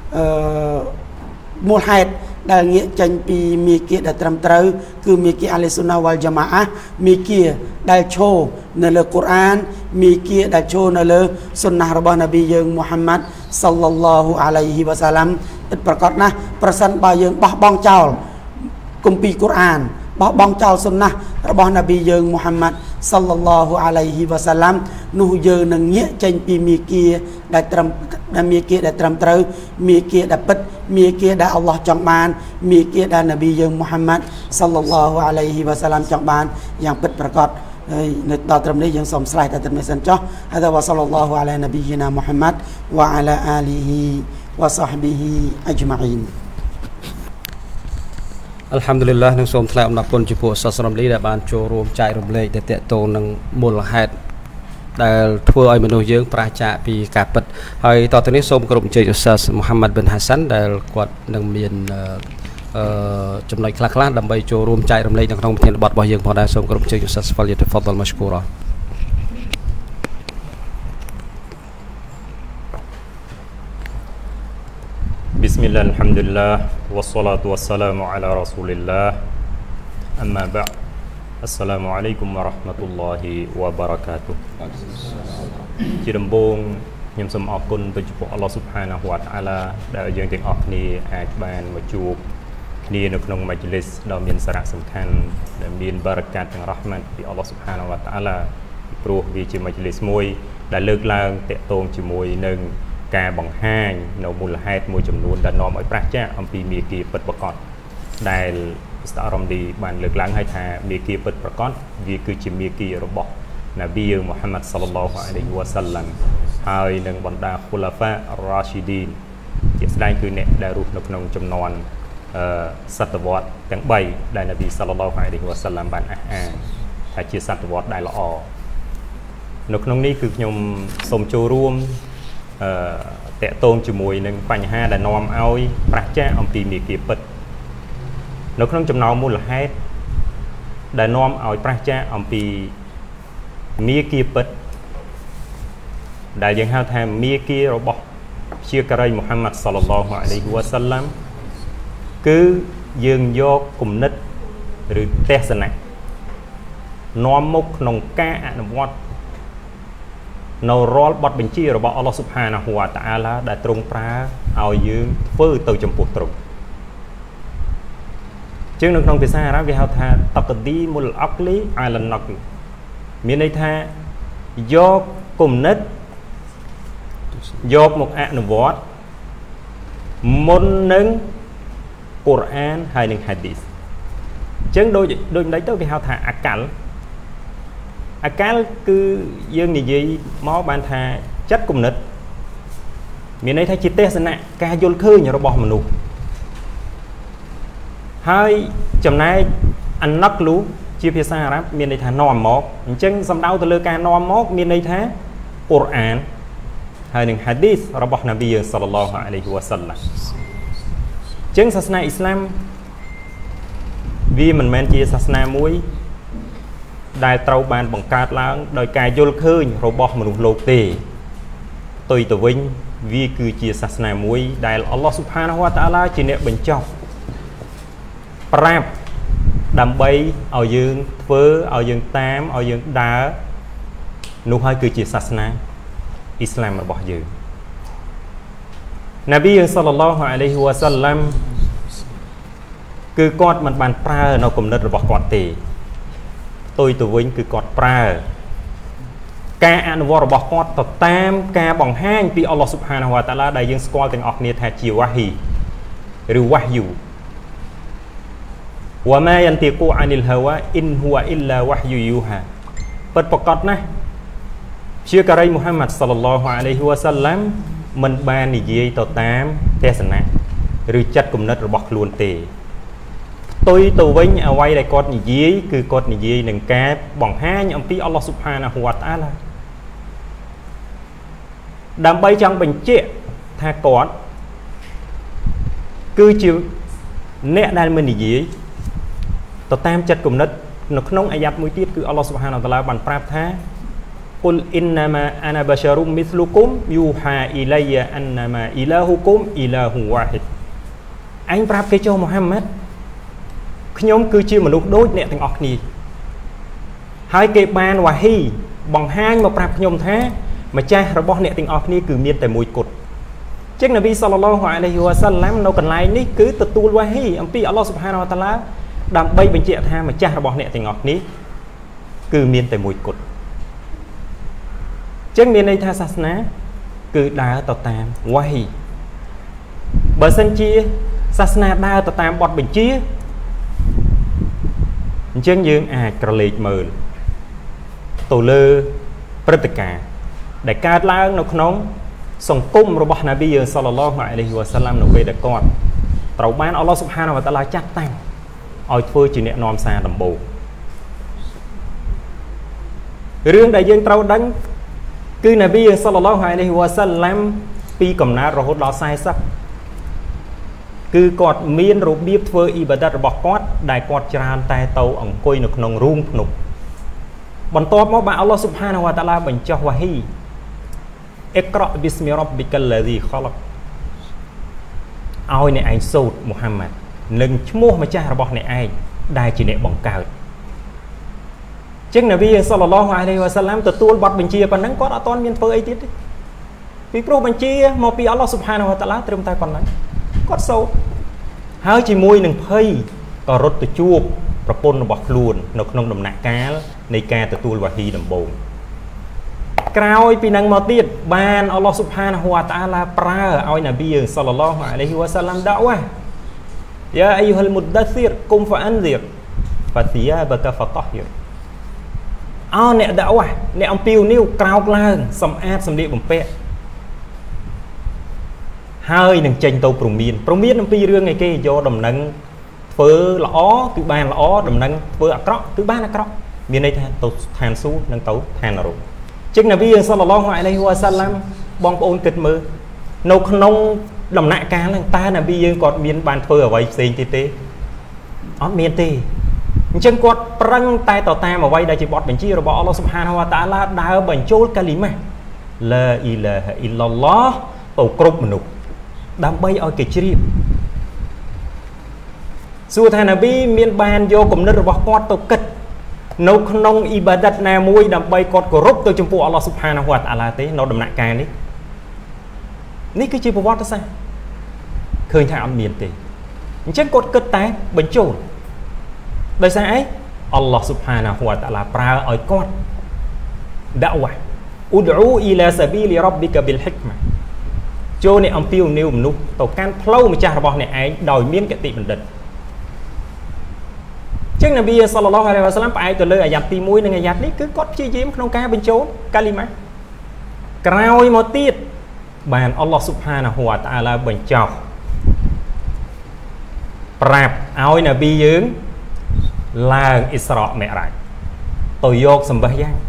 មូលហេតុដែលងាកចេញពីមីគាដែលត្រឹមត្រូវគឺមីគាអាលីស៊ុនណាវ៉ាល់យ៉ាម៉ាអាមីគាដែលឈរនៅលើកូរ៉ានមីគាដែលឈរនៅលើសុនណារបស់នប៊ីយើងមូហាម៉ាត់សល្លឡោហ៊ូអាឡៃហ៊ីវ៉ាសាឡាំពិតប្រាកដណាស់ប្រសិនបើយើងបោះបង់ចោលគម្ពីរកូរ៉ានបោះបង់ចោលសុនណារបស់នប៊ីយើងមូហាម៉ាត់សល្លឡោហ៊ូអាឡៃហ៊ីវ៉ាសាឡាំនោះយើងនឹងងាកចេញពីមីគាដែលត្រឹមមីគាដែលត្រឹមត្រូវមីគាដែលពិតមីគាដែលអល់ឡោះចង់បានមីគាដែលនប៊ីយើងមូហាម៉ាត់សល្លឡោហ៊ូអាឡៃហ៊ីវ៉ាសាឡាំចង់បានយ៉ាងពិតប្រាកដហើយនៅដល់ត្រឹមនេះយើងសូមស្លាយតែត្រឹមនេះសិនចុះហើយវ៉ាសល្លឡោហ៊ូអាឡៃនប៊ីណាមូហាម៉ាត់វ៉ាអាឡាអាលីហ៊ីវ៉ាហ្សាហ្ប៊ីហ៊ីអជ្ម៉ាអ៊ីន Alhamdulillah នឹងសូមថ្លែងអំណរគុណចំពោះសាស្ត្ររំលីដែលបានចូលរួមចែករំលែកទៅតាក់ទងនឹងមូលហេតុដែលធ្វើឲ្យមនុស្សយើងប្រឆាចពីការពិតហើយតទៅនេះសូមគោរពអញ្ជើញឧស្សាហ៍មូហាម៉ាត់ប៊ិនហាសាន់ដែលគាត់នឹងមានចំណុចខ្លះៗដើម្បីចូលរួមចែករំលែកនៅក្នុងប្រធានបទរបស់យើងផងដែរសូមគោរពអញ្ជើញឧស្សាហ៍ហ្វាលយតហ្វាដលម៉ាស្គូរ៉ា Bismillah, alhamdulillah, wassalatu wassalamu ala rasulillah Amma ba' Assalamualaikum warahmatullahi wabarakatuh ជាដំបូងខ្ញុំសូមអរគុណទៅចំពោះ Allah Subhanahu wa Ta'ala ដែលយើងទាំងអស់គ្នាអាចបានមកជួបគ្នានៅក្នុងមជ្ឈលិសដ៏មានសារៈសំខាន់ដែលមានបារកាតនិងរ៉ហ្មាត់ពី Allah Subhanahu wa Ta'ala ព្រោះវាជាមជ្ឈលិសមួយដែលលើកឡើងតាក់ទងជាមួយនឹងការបង្ហាញនៅមូលហេតុមួយចំនួនដែលនាំឲ្យប្រឆាចអំពីមេគាពិតប្រាកដដែលស្តារ៉មឌីបានលើកឡើងឲ្យថាមេគាពិតប្រាកដវាគឺជាមេគារបស់នប៊ីមូហាម៉ាត់សល្លឡោះអាឡៃហ៊ីវ៉ាសាឡាំហើយនឹងបណ្ដាខូឡាហ្វារ៉ាស៊ីឌីនជាស្ដែងគឺអ្នកដែលរស់នៅក្នុងចំនួនសតវត្សទាំង3ដែលនប៊ីសល្លឡោះអាឡៃហ៊ីវ៉ាសាឡាំបានអះអាងថាជាសតវត្សដែលល្អនៅក្នុងនេះគឺខ្ញុំសូមចូលរួមតាក់ទងជាមួយនឹងបញ្ហាដែលនាំឲ្យប្រឆាចអំពីមេគាពិតនៅក្នុងចំណោមមូលហេតុដែលនាំឲ្យប្រឆាចអំពីមេគាពិតដែលយើងហៅថាមេគារបស់ជាការីមូហាម៉ាត់សល្លឡោះអាឡៃហ៊ីវ៉ាសាឡាំគឺយើងយកគំនិតឬទស្សនៈនាំមុខក្នុងការអនុវត្តនៅរាល់បទបញ្ជារបស់ Allah Subhanahu wa Ta'ala ដែលទ្រង់ប្រើឲ្យយើងធ្វើទៅចំពោះទ្រង់ជាងនៅក្នុងភាសាអារ៉ាប់គេហៅថាតកឌីមុលអក្លីអាលណកមានន័យថាយកគំនិតយកមកអនុវត្តមុននឹងកូរ៉ានហើយនឹងហាឌីសជាងដូចនេះទៅគេហៅថាអាកាល់អាកាល់គឺយើងនិយាយមកបានថាចិត្តគំនិតមានន័យថាជាទស្សនៈការយល់ឃើញរបស់មនុស្សហើយចំណែកអាណកលូជាភាសាអារ៉ាប់មានន័យថានាំមកអញ្ចឹងសំដៅទៅលើការនាំមកមានន័យថាកូរ៉ានហើយនឹងហាឌីសរបស់នប៊ីយើងសល្លឡោះអាឡៃហ៊ីវ៉ាសាឡាំអញ្ចឹងសាសនាអ៊ីស្លាមវាមិនមែនជាសាសនាមួយដែលត្រូវបានបង្កើតឡើងដោយការយល់ឃើញរបស់មនុស្សលោកទេផ្ទុយទៅវិញវាគឺជាសាសនាមួយដែលអល់ឡោះស៊ុបហានាហ៊ូវតាអាឡាជាអ្នកបញ្ចប់ប្រាប់ដើម្បីឲ្យយើងធ្វើឲ្យយើងតាមឲ្យយើងដើរនោះហើយគឺជាសាសនាអ៊ីស្លាមរបស់យើងនប៊ីសល្លឡោះអាឡៃហ៊ីវ៉ាសាឡាំគឺគាត់មិនបានប្រើនៅគំនិតរបស់គាត់ទេផ្ទុយទៅវិញគឺគាត់ប្រើការអនុវត្តរបស់គាត់ទៅតាមការបង្ហាញពីអល់ឡោះស៊ុបហានាហ៊ូវតាអាឡាដែលយើងស្គាល់ទាំងអស់គ្នាថាជាវ៉ាហ៊ីឬវ៉ាហ៊យូវ៉ាម៉ាយ៉ានទីកូអានិលហាវ៉ាអ៊ីនហ៊ូអ៊ីឡាវ៉ាហ៊យូយូហាពិតប្រាកដណាស់ជាការីមូហាម៉ាត់សល្លឡោះអាឡៃហ៊ីវ៉ាសាឡាំមិនបាននិយាយទៅតាមទេសនាឬចិត្តគំនិតរបស់ខ្លួនទេផ្ទុយទៅវិញអ្វីដែលគាត់និយាយគឺគាត់និយាយនឹងការបង្ហាញអំពីអល់ឡោះស៊ុបហានាហ៊ូវតាអាឡាដើម្បីចង់បញ្ជាក់ថាគាត់គឺជាអ្នកដែលមិននិយាយទៅតាមចិត្តគំនិតនៅក្នុងអាយ៉ាត់មួយទៀតគឺអល់ឡោះស៊ុបហានាហ៊ូវតាអាឡាបានប្រាប់ថាកុលអ៊ីនណាម៉ាអាណាបាសារុមមីស្លូគុមយូហាអ៊ីឡៃយ៉ាអានណាម៉ាអ៊ីឡាហ៊ូគុមអ៊ីឡាហ៊ូវ៉ាហ៊ីដអញប្រាប់គេចុះមូហាម៉ាត់ខ្ញុំគឺជាមនុស្សដូចអ្នកទាំងអស់គ្នាហើយគេបានវ៉ាហ៊ីបង្ហាញមកប្រាប់ខ្ញុំថាម្ចាស់របស់អ្នកទាំងអស់គ្នាគឺមានតែមួយគត់ចឹងនប៊ីសល្លឡោះអាឡៃហ៊ីវ៉ាសាឡាំនៅកន្លែងនេះគឺទទួលវ៉ាហ៊ីអំពីអល់ឡោះស៊ុបហានាហ៊ូវតាអាឡាដើម្បីបញ្ជាក់ថាម្ចាស់របស់អ្នកទាំងអស់គ្នាគឺមានតែមួយគត់ចឹងមានន័យថាសាសនាគឺដើរទៅតាមវ៉ាហ៊ីបើសិនជាសាសនាដើរទៅតាមបទបញ្ជាអញ្ចឹងយើងអាចក្រឡេកមើលទៅលើព្រឹត្តិការណ៍ដែលកើតឡើងនៅក្នុងសង្គមរបស់នប៊ីយើងសល្លឡោះអាឡៃហ៊ីវ៉ាសាឡាំនៅពេលដែលគាត់ត្រូវបានអល់ឡោះស៊ុបហានាហ៊ូវតាអាឡាចាត់តាំងឲ្យធ្វើជាអ្នកនាំសារដំបូងរឿងដែលយើងត្រូវដឹងគឺនប៊ីសល្លឡោះអាឡៃហ៊ីវ៉ាសាឡាំពីកំណើតរហូតដល់40គឺគាត់មានរបៀបធ្វើអ៊ីបាដាតរបស់គាត់ដែលគាត់ច្រើនតែទៅអង្គុយនៅក្នុងរូងភ្នំបន្ទាប់មកបានអល់ឡោះស៊ុបហានាហ៊ូវតាអាឡាបញ្ចុះវ៉ាហ៊ីអ៊ីក្រអប៊ីស្មីរ៉ប៊ីកាឡាឌីខឡកឲ្យអ្នកឯងសូត្រមូហាម៉ាត់នឹងឈ្មោះម្ចាស់របស់អ្នកឯងដែលជាអ្នកបង្កើតចឹងនប៊ីសល្លឡោះអាឡៃហ៊ីវ៉ាសាឡាំទទួលបទបញ្ជាប៉ុណ្ណឹងគាត់អត់ទាន់មានធ្វើអីទៀតទេពីព្រោះបញ្ជាមកពីអល់ឡោះស៊ុបហានាហ៊ូវតាអាឡាត្រឹមតែប៉ុណ្ណឹងគាត់សូត្រហើយជាមួយនឹងភ័យក៏រត់ទៅជួបប្រពន្ធរបស់ខ្លួននៅក្នុងដំណាក់កាលនៃការទទួលវ៉ាហ៊ីដំបូងក្រោយពីនឹងមកទៀតបានអល់ឡោះស៊ុបហានាហ៊ូវតាអាឡាប្រើឲ្យនប៊ីសល្លឡោះអាឡៃហ៊ីវ៉ាសាឡាំដាវ៉ាយ៉ាអៃយូហលមុដដាស៊ីរគុំហ្វាអានឌីរហ្វាទីយ៉ាបកាហ្វាតហ៊ីរអ្នកដាវ៉ាអ្នកអំពីវនីវក្រោកឡើងសម្អាតសម្លៀកបំពាក់ហើយនឹងចេញទៅព្រមានអំពីរឿងឯគេយកដំណឹងធ្វើល្អគឺបានល្អដំណឹងធ្វើអាក្រក់គឺបានអាក្រក់មានន័យថាទៅឋានសួគ៌និងទៅឋាននរកចឹងនប៊ីសល្លឡោះអាឡៃហ៊ីវ៉ាសាឡាំបងប្អូនគិតមើលនៅក្នុងដំណាក់កាលហ្នឹងតើនប៊ីយើងគាត់មានបានធ្វើអ្វីផ្សេងទៀតទេអត់មានទេអញ្ចឹងគាត់ប្រឹងតែទៅតាមអ្វីដែលជាបទបញ្ជារបស់អល់ឡោះស៊ុបហានាហ៊ូវតាអាឡាដើរបញ្ចូលកាលីម៉ាឡាអ៊ីឡាហ៊ីអ៊ីឡឡោះទៅគ្រប់មនុស្សដើម្បីឲ្យគេជ្រាបសួរថានប៊ីមានបានយកគំនិតរបស់គាត់ទៅគិតនៅក្នុងអ៊ីបាដាតណាមួយដើម្បីគាត់គោរពទៅចំពោះអល់ឡោះស៊ុបហានាហ៊ូវតាអាឡាទេនៅដំណាក់កាលនេះគឺជាប្រវត្តិសាស្ត្រឃើញថាអត់មានទេអញ្ចឹងគាត់គិតតែបញ្ចូលដោយសារអីអល់ឡោះស៊ុបហានាហ៊ូវតាអាឡាប្រើឲ្យគាត់ដាវ៉ាអ៊ូឌូអ៊ីឡាសាប៊ីលីរ៉ប៊ីកាប៊ីលហ៊ីកម៉ាចូលអ្នកអំពីវនីវមនុស្សទៅកាន់ផ្លូវម្ចាស់របស់អ្នកឯងដោយមានគតិបណ្ឌិតចឹងនប៊ីសល្លឡោះអាឡៃហ៊ីវ៉ាសាឡាំផ្អែកទៅលើអាយ៉ាត់ទី1និងអាយ៉ាត់នេះគឺគាត់ព្យាយាមក្នុងការបញ្ចូលកាលីម៉ាក្រោយមកទៀតបានអល់ឡោះស៊ុបហានាហ៊ូវតាអាឡាបញ្ចុះប្រាប់ឲ្យនប៊ីយើងឡើងអ៊ីស្រ៉ាមិរ៉ាជទៅយកសម្បះយ៉ាង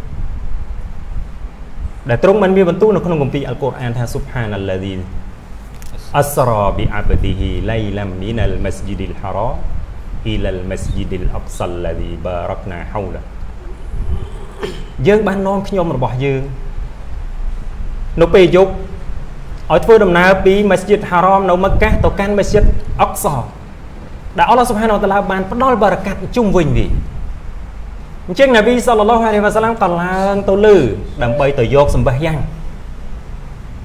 ដែលទ្រង់បានមានបន្ទូលនៅក្នុងគម្ពីរអល់កុរអានថាស៊ុបហាណាល់ឡាឌីអស្រ៉ាប៊ីអាបឌីហ៊ីឡៃឡាំមីនលម៉ាស្ជីឌីលហារ៉ាមអ៊ីឡាលម៉ាស្ជីឌីលអក្សាល់ឡាឌីបារកណាហៅឡាយើងបាននាំខ្ញុំរបស់យើងនៅពេលយប់ឲ្យធ្វើដំណើរពីម៉ាស្ជីដហារ៉ាមនៅមក្កាទៅកាន់ម៉ាស្ជីដអក្សាដែលអល់ឡោះស៊ុបហានាហ៊ូវតាអាឡាបានផ្ដល់បារកាត់ជុំវិញវាអញ្ចឹងនប៊ីសល្លឡោះអាឡៃហ៊ីវ៉ាសាឡាំក៏ឡើងទៅលើដើម្បីទៅយកសម្បះយ៉ាង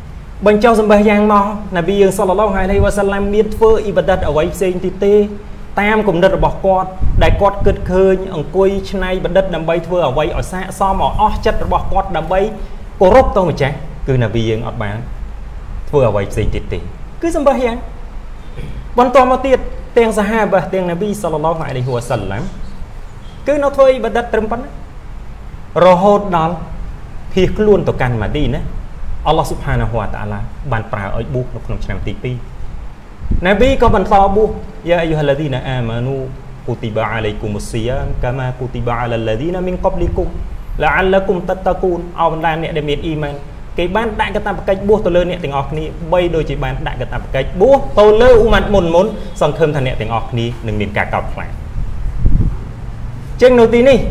បញ្ចុះសម្បះយ៉ាងមកនប៊ីយើងសល្លឡោះអាឡៃហ៊ីវ៉ាសាឡាំមានធ្វើអ៊ីបាដាតអ្វីផ្សេងទៀតទេ tam cùng đấtរបស់គាត់ដែលគាត់គិតឃើញអង្គុយឆ្នៃបណ្ឌិតដើម្បីធ្វើអ្វីឲ្យសាកសមឲ្យអស់ចិត្តរបស់គាត់ដើម្បីគោរពទៅម្ចាស់គឺនប៊ីយើងអត់បានធ្វើអ្វីផ្សេងទៀតទេគឺសម្បះយ៉ាងបន្តមកទៀតទាំងសាហាបៈទាំងនប៊ីសល្លឡោះអាឡៃហ៊ីវ៉ាសាឡាំគឺនៅធ្វើអ៊ីបាដិតត្រឹមប៉ុណ្ណារហូតដល់ភៀសខ្លួនទៅកាន់ម៉ាឌីណាអល់ឡោះស៊ុបហានាហ៊ូវតាអាឡាបានប្រើឲ្យប៊ូសនៅក្នុងឆ្នាំទី2នប៊ីក៏បន្តប៊ូសយ៉ាអាយុហាឡាឌីណាអាម៉ានូគូទីបាអាឡៃគុមុសស៊ីយ៉ាមកាម៉ាគូទីបាអាឡាឡាឌីណាមីនកបលីគុមឡាអាឡាគុមតតកូនអោបណ្ដាអ្នកដែលមានអ៊ីម៉ានគេបានដាក់កាតព្វកិច្ចបួសទៅលើអ្នកទាំងអស់គ្នាបីដូចជាបានដាក់កាតព្វកិច្ចបួសទៅលើអ៊ូម៉ាត់មុនសង្ឃឹមថាអ្នកទាំងអស់គ្នានឹងមានការកោតខ្លាចចឹងនៅទីនេះ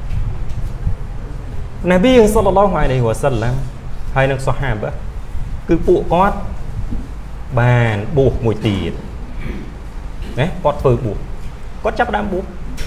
នប៊ីសល្លឡោះអាឡៃហ៊ីវ៉ាសាឡាំហើយនឹងសាហាបៈគឺពួកគាត់បានបួសមួយទៀតណាគាត់ធ្វើបួសគាត់ចាប់ដើមបួស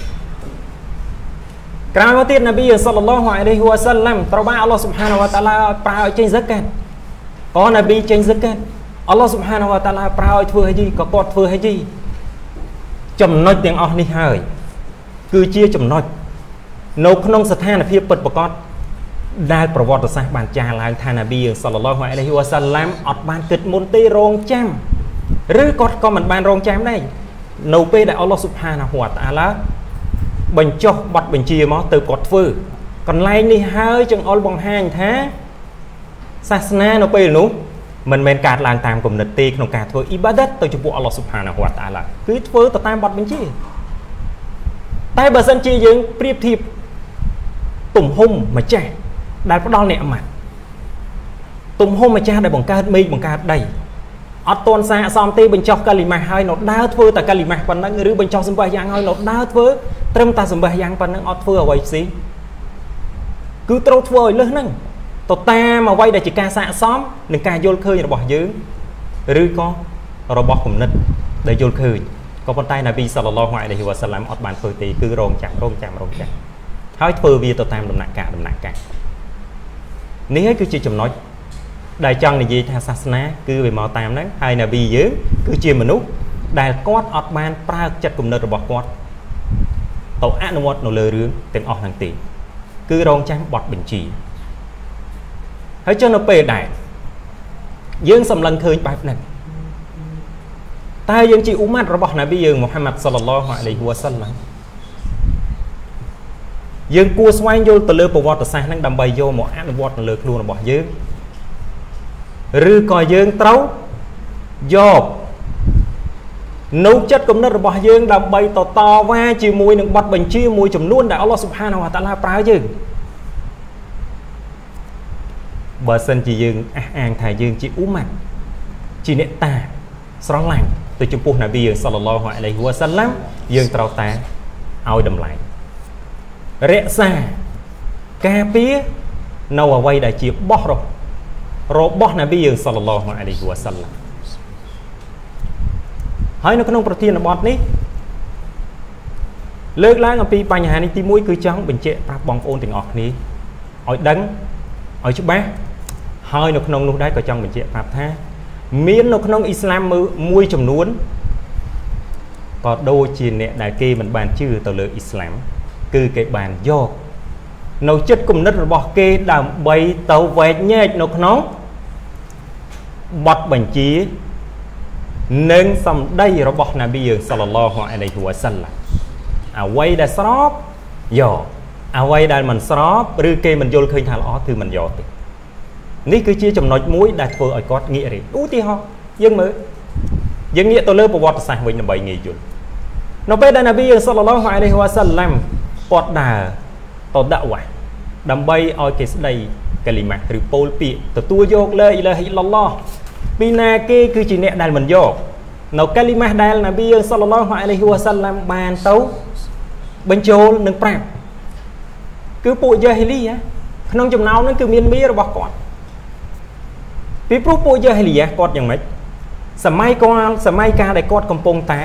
ក្រោយមកទៀតនប៊ីសល្លឡោះអាឡៃហ៊ីវ៉ាសាឡាំត្រូវបានអល់ឡោះស៊ុបហានាវ៉ាតាឡាប្រើឲ្យចេញហ្សាកាតក៏នប៊ីចេញហ្សាកាតអល់ឡោះស៊ុបហានាវ៉ាតាឡាប្រើឲ្យធ្វើហជីក៏គាត់ធ្វើហជីចំណុចទាំងអស់នេះហើយគឺជាចំណុចនៅក្នុងស្ថានភាពពិតប្រាកដដែលប្រវត្តិសាស្ត្របានចារឡើងថានប៊ីសល្លឡោះអាឡៃហ៊ីវ៉ាសាឡាំអត់បានគិតមុនទេរងចាំឬគាត់ក៏មិនបានរងចាំដែរនៅពេលដែលអល់ឡោះស៊ុបហានាហ៊ូវតាអាឡាបញ្ចុះបទបញ្ជាមកទៅគាត់ធ្វើកន្លែងនេះហើយចង្អុលបង្ហាញថាសាសនានៅពេលនោះមិនមែនកើតឡើងតាមគំនិតទេក្នុងការធ្វើអ៊ីបាដិតទៅចំពោះអល់ឡោះស៊ុបហានាហ៊ូវតាអាឡាគឺធ្វើទៅតាមបទបញ្ជាតែបើសិនជាយើងប្រៀបធៀបទំហំម្ចាស់ដែលផ្ដល់អ្នកម៉ាត់ទំហំម្ចាស់ដែលបង្កើតមេឃបង្កើតដីអត់តន់សាកសមទេបញ្ចុះកាលីម៉ាស់ហើយនៅដើរធ្វើតែកាលីម៉ាស់ប៉ុណ្ណឹងឬបញ្ចុះសម្បះយ៉ាងហើយនៅដើរធ្វើត្រឹមតែសម្បះយ៉ាងប៉ុណ្ណឹងអត់ធ្វើអ្វីផ្សេងគឺត្រូវធ្វើឲ្យលើសហ្នឹងទៅតាមអ្វីដែលជាការសាកសមនឹងការយល់ឃើញរបស់យើងឬក៏របស់គំនិតដែលយល់ឃើញក៏ប៉ុន្តែនប៊ីសល្លឡោះអាឡៃហ៊ីវ៉ាសាឡាំអត់បានធ្វើទេគឺរងចាំហើយធ្វើវាទៅតាមដំណាក់កាលនេះហើយគឺជាចំណុចដែលចង់និយាយថាសាសនាគឺវាមកតាមហ្នឹងហើយនប៊ីយើងគឺជាមនុស្សដែលគាត់អត់បានប្រើចិត្តគំនិតរបស់គាត់ទៅអនុវត្តនៅលើរឿងទាំងអស់ហ្នឹងទេគឺរងចាំបទបញ្ជាហើយចុះនៅពេលដែលយើងសម្លឹងឃើញបែបហ្នឹងតែយើងជាអ៊ូម៉ាត់របស់នប៊ីយើងមូហាម៉ាត់សល្លឡោះអាឡៃហ៊ីវ៉ាសាឡាំយើងគួរស្វែងយល់ទៅលើប្រវត្តិសាស្ត្រហ្នឹងដើម្បីយកមកអនុវត្តនៅលើខ្លួនរបស់យើងឬក៏យើងត្រូវយកនៅចិត្តគំនិតរបស់យើងដើម្បីតវ៉ាជាមួយនឹងបទបញ្ជាមួយចំនួនដែលអល់ឡោះស៊ុបហានាវ៉ាតាឡាប្រើយើងបើសិនជាយើងអះអាងថាយើងជាអ៊ូម៉ាត់ជាអ្នកតាស្រឡាញ់ទៅចំពោះនប៊ីសល្លឡោះអាឡៃហ៊ីវ៉ាសាឡាំយើងត្រូវតែឲ្យតម្លៃរក្សាការពារនៅអ្វីដែលជាបោះរបស់នប៊ីយើងសល្លឡោះអាឡៃហ៊ីវ៉ាសាឡាំហើយនៅក្នុងប្រធានបទនេះលើកឡើងអំពីបញ្ហានេះទី1គឺចង់បញ្ជាក់ប្រាប់បងប្អូនទាំងអស់គ្នាឲ្យដឹងឲ្យច្បាស់ហើយនៅក្នុងនោះដែរក៏ចង់បញ្ជាក់ប្រាប់ថាមាននៅក្នុងអ៊ីស្លាមមួយចំនួនក៏ដូចជាអ្នកដែលគេមិនបានជឿទៅលើអ៊ីស្លាមគឺគេបានយកនៅចិត្តគំនិតរបស់គេដើម្បីទៅវែកញែកនៅក្នុងបទបញ្ជានិងសម្ដីរបស់នប៊ីសល្លឡោះអាឡៃហ៊ីវ៉ាសាឡាំអ្វីដែលស្របយកអ្វីដែលមិនស្របឬគេមិនយល់ឃើញថាល្អគឺមិនយកទេនេះគឺជាចំណុចមួយដែលធ្វើឲ្យគាត់ងាករៀនឧទាហរណ៍យើងមើលយើងងាកទៅលើប្រវត្តិសាស្ត្រវិញដើម្បីងាយយល់នៅពេលដែលនប៊ីសល្លឡោះអាឡៃហ៊ីវ៉ាសាឡាំគាត់ដើរទៅដាក់វ៉ាដើម្បីឲ្យគេស្ដីកាលីម៉ាស់ឬពោលពាក្យទទួលយកឡាអ៊ីឡាហិឡឡោះពីណាគេគឺជាអ្នកដែលមិនយកនៅកាលីម៉ាស់ដែលនប៊ីសល្លឡោះអាឡៃហ៊ីវ៉ាសាឡាំបានទៅបញ្ចូលនឹងប្រាប់គឺពួកយ៉ាហ៊ីលីក្នុងចំណោមហ្នឹងគឺមានមីរបស់គាត់ពីព្រោះពួកយ៉ាហ៊ីលីគាត់យ៉ាងម៉េចសម័យកាលដែលគាត់កំពុងតែ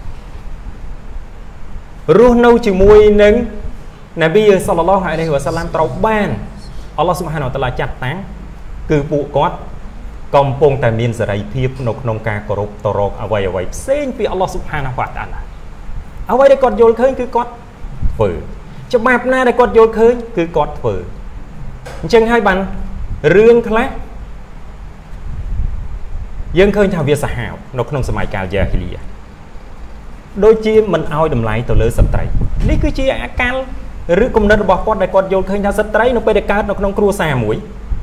រស់នៅជាមួយនឹងនប៊ីសល្លឡោះអាឡៃហ៊ីវ៉ាសាឡាំត្រូវបានអល់ឡោះស៊ុបហានាវ៉ាតាឡាចាត់តាំងគឺពួកគាត់កំពុងតែមានសេរីភាពនៅក្នុងការគោរពទៅរកអ្វីផ្សេងពីអល់ឡោះស៊ុបហានាវ៉ាតាឡាเอาไว้ได้กอดโยนเคยคือกอดเฟื่อจะแบบหน้าได้กอดโยนเคยคือกอดเฟื่อจึงให้บันเรื่องคลายังเคยทำเวียสหาวนกนงสมัยกาลยาฮิลีโดยจีมันเอาดำไหลตัวเลือดสัตย์นี่คือจีอาการหรือกำเนิดบอกกอดได้กอดโยนเคยทำสัตย์นกไปได้การนกนงครัวสาหมวย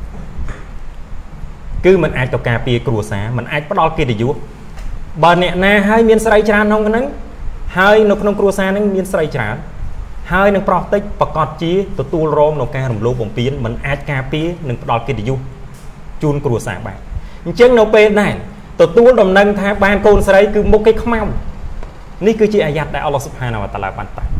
คือมันอาจต่อการปีครัวสามันอาจปลอดกิจยุบานเนี่ยนาให้เมียนสไลจานน้องกันนั้นให้นกนงครัวสานั้นเมียนสไลจานให้หนึ่งปลอกติประกอบจีตัวตูโรมนกการหลุมโลบงปีนมันอาจการปีหนึ่งปลอดกิจยุจูนครัวสาแบบเช่นนกเป็นได้ตัวตูดำนังทางบ้านโกนสไลคือมุกไอ้ขมนี่คือจีอายัดได้อัลลอฮฺซุบฮานะฮูวะตะอาลาบันตะ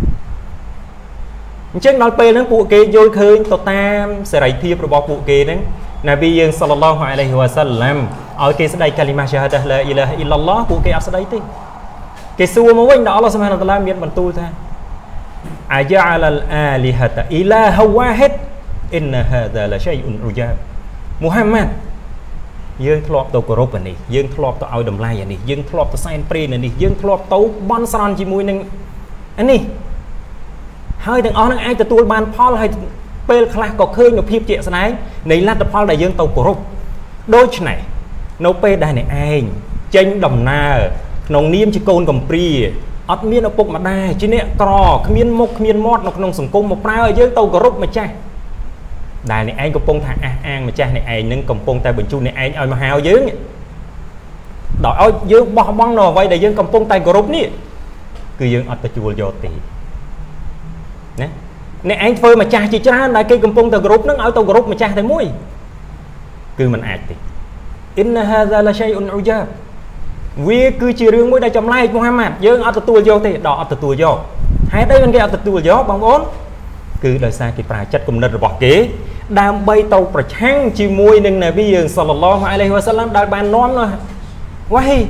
เช่นนกเป็นนั้นปูเกยโยนเคยตัวตามสไลที่ประบอกปูเกยนั้นนบียังศ็อลลัลลอฮุอะลัยฮิวะซัลลัมเอาเกสได้กะลิมะฮ์ชะฮาดะฮ์ลาอิลาฮะอิลลัลลอฮ์ปูเกอัสได้ติเกซัวมาวิ่งดอกอัลลอฮฺซุบฮานะฮูวะตะอาลามีบรรทุกท่าอาญะอัลลอาลิฮะตะอิลาฮะวาฮิดอินนะฮาซาละชัยอุนอุญาบมุฮัมมัดយើងធ្លាប់ទៅគោរពនេះយើងធ្លាប់ទៅឲ្យតម្លៃអានេះយើងធ្លាប់ទៅសែនព្រេនអានេះយើងធ្លាប់ទៅបន់ស្រន់ជាមួយនឹងអានេះហើយទាំងអស់នឹងអាចទទួលបានផលហើយពេលខ្លះក៏ឃើញនូវភាពជាក់ស្ដែងនៃលទ្ធផលដែលយើងទៅគោរពដូច្នេះនៅពេលដែលអ្នកឯងចេញដំណើរក្នុងនាមជាកូនកំព្រាអត់មានឪពុកម្ដាយជាអ្នកក្រគ្មានមុខគ្មានមាត់នៅក្នុងសង្គមមកប្រើឲ្យយើងទៅគោរពម្ចាស់ដែលអ្នកឯងកំពុងថាអះអាងម្ចាស់អ្នកឯងនឹងកំពុងតែបញ្ជូនអ្នកឯងឲ្យមកហៅយើងដល់ឲ្យយើងបោះបង់នៅអ្វីដែលយើងកំពុងតែគោរពនេះគឺយើងអត់ទទួលយកទេណាអ្នកឯងធ្វើម្ចាស់ជាច្រើនដែលគេកំពុងតែគោរពនឹងឲ្យទៅគោរពម្ចាស់តែមួយគឺมันអាចទេអ៊ីនណាហាហ្សាឡាឆៃអ៊ុនអ៊ូយ៉ាវាគឺជារឿងមួយដែលចម្លែកមូហាម៉ាត់យើងអត់ទទួលយកទេដល់អត់ទទួលយកហេតុអីមិនគេអត់ទទួលយកបងប្អូនគឺដោយសារគេប្រើចិត្តគំនិតរបស់គេដើម្បីទៅប្រឆាំងជាមួយនឹងនប៊ីយើងសល្លឡោះអាឡៃហ៊ីវ៉ាសាឡាំដែលបាននាំនោះវ៉ាហ៊ី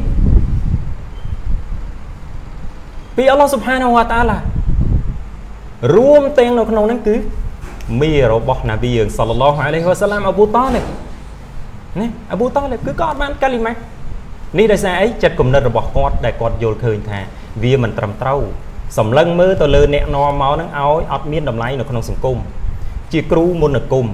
ពីអល់ឡោះស៊ុបហានាហ៊ូវតាអាឡារួមទាំងនៅក្នុងហ្នឹងគឺមីរបស់នប៊ីយើងសល្លឡោះអាឡៃហ៊ីវ៉ាសាឡាំអប៊ូតាលិបណាអប៊ូតាលិបគឺគាត់បានកាលីម៉ានេះដោយសារអីចិត្តគំនិតរបស់គាត់ដែលគាត់យល់ឃើញថាវាមិនត្រឹមត្រូវសម្លឹងមើលទៅលើអ្នកនាំមកហ្នឹងឲ្យអត់មានតម្លៃនៅក្នុងសង្គមជាគ្រូមុនគម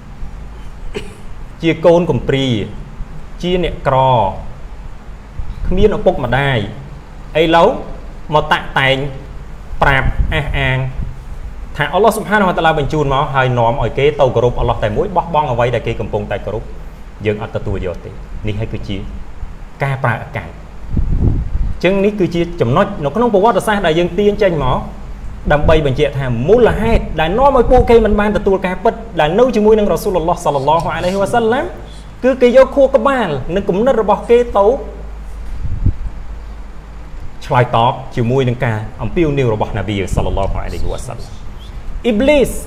ជាកូនកំព្រាជាអ្នកក្រគ្មានឪពុកម្ដាយអីឡូវមកតាក់តែងប្រាប់អះអាងថាអល់ឡោះស៊ុបហានាហ៊ូវតាអាឡាបញ្ជូនមកហើយនាំឲ្យគេទៅគោរពអល់ឡោះតែមួយបោះបង់អ្វីដែលគេកំពុងតែគោរពយើងអត់ទទួលយកទេនេះហើយគឺជាការប្រើឱកាសចឹងនេះគឺជាចំណុចនៅក្នុងប្រវត្តិសាស្ត្រដែលយើងទាញចេញមកដើម្បីបញ្ជាក់ថាមូលហេតុដែលនាំឲ្យពួកគេមិនបានទទួលការពិតដែលនៅជាមួយនឹងរ៉ាស៊ូលឡោះសល្លឡោះអាឡៃហ៊ីវ៉ាសាឡាំគឺគេយកខួរក្បាលនិងគំនិតរបស់គេទៅឆ្លើយតបជាមួយនឹងការអំពាវនាវរបស់នប៊ីសល្លឡោះអាឡៃហ៊ីវ៉ាសាឡាំអ៊ីប្លីស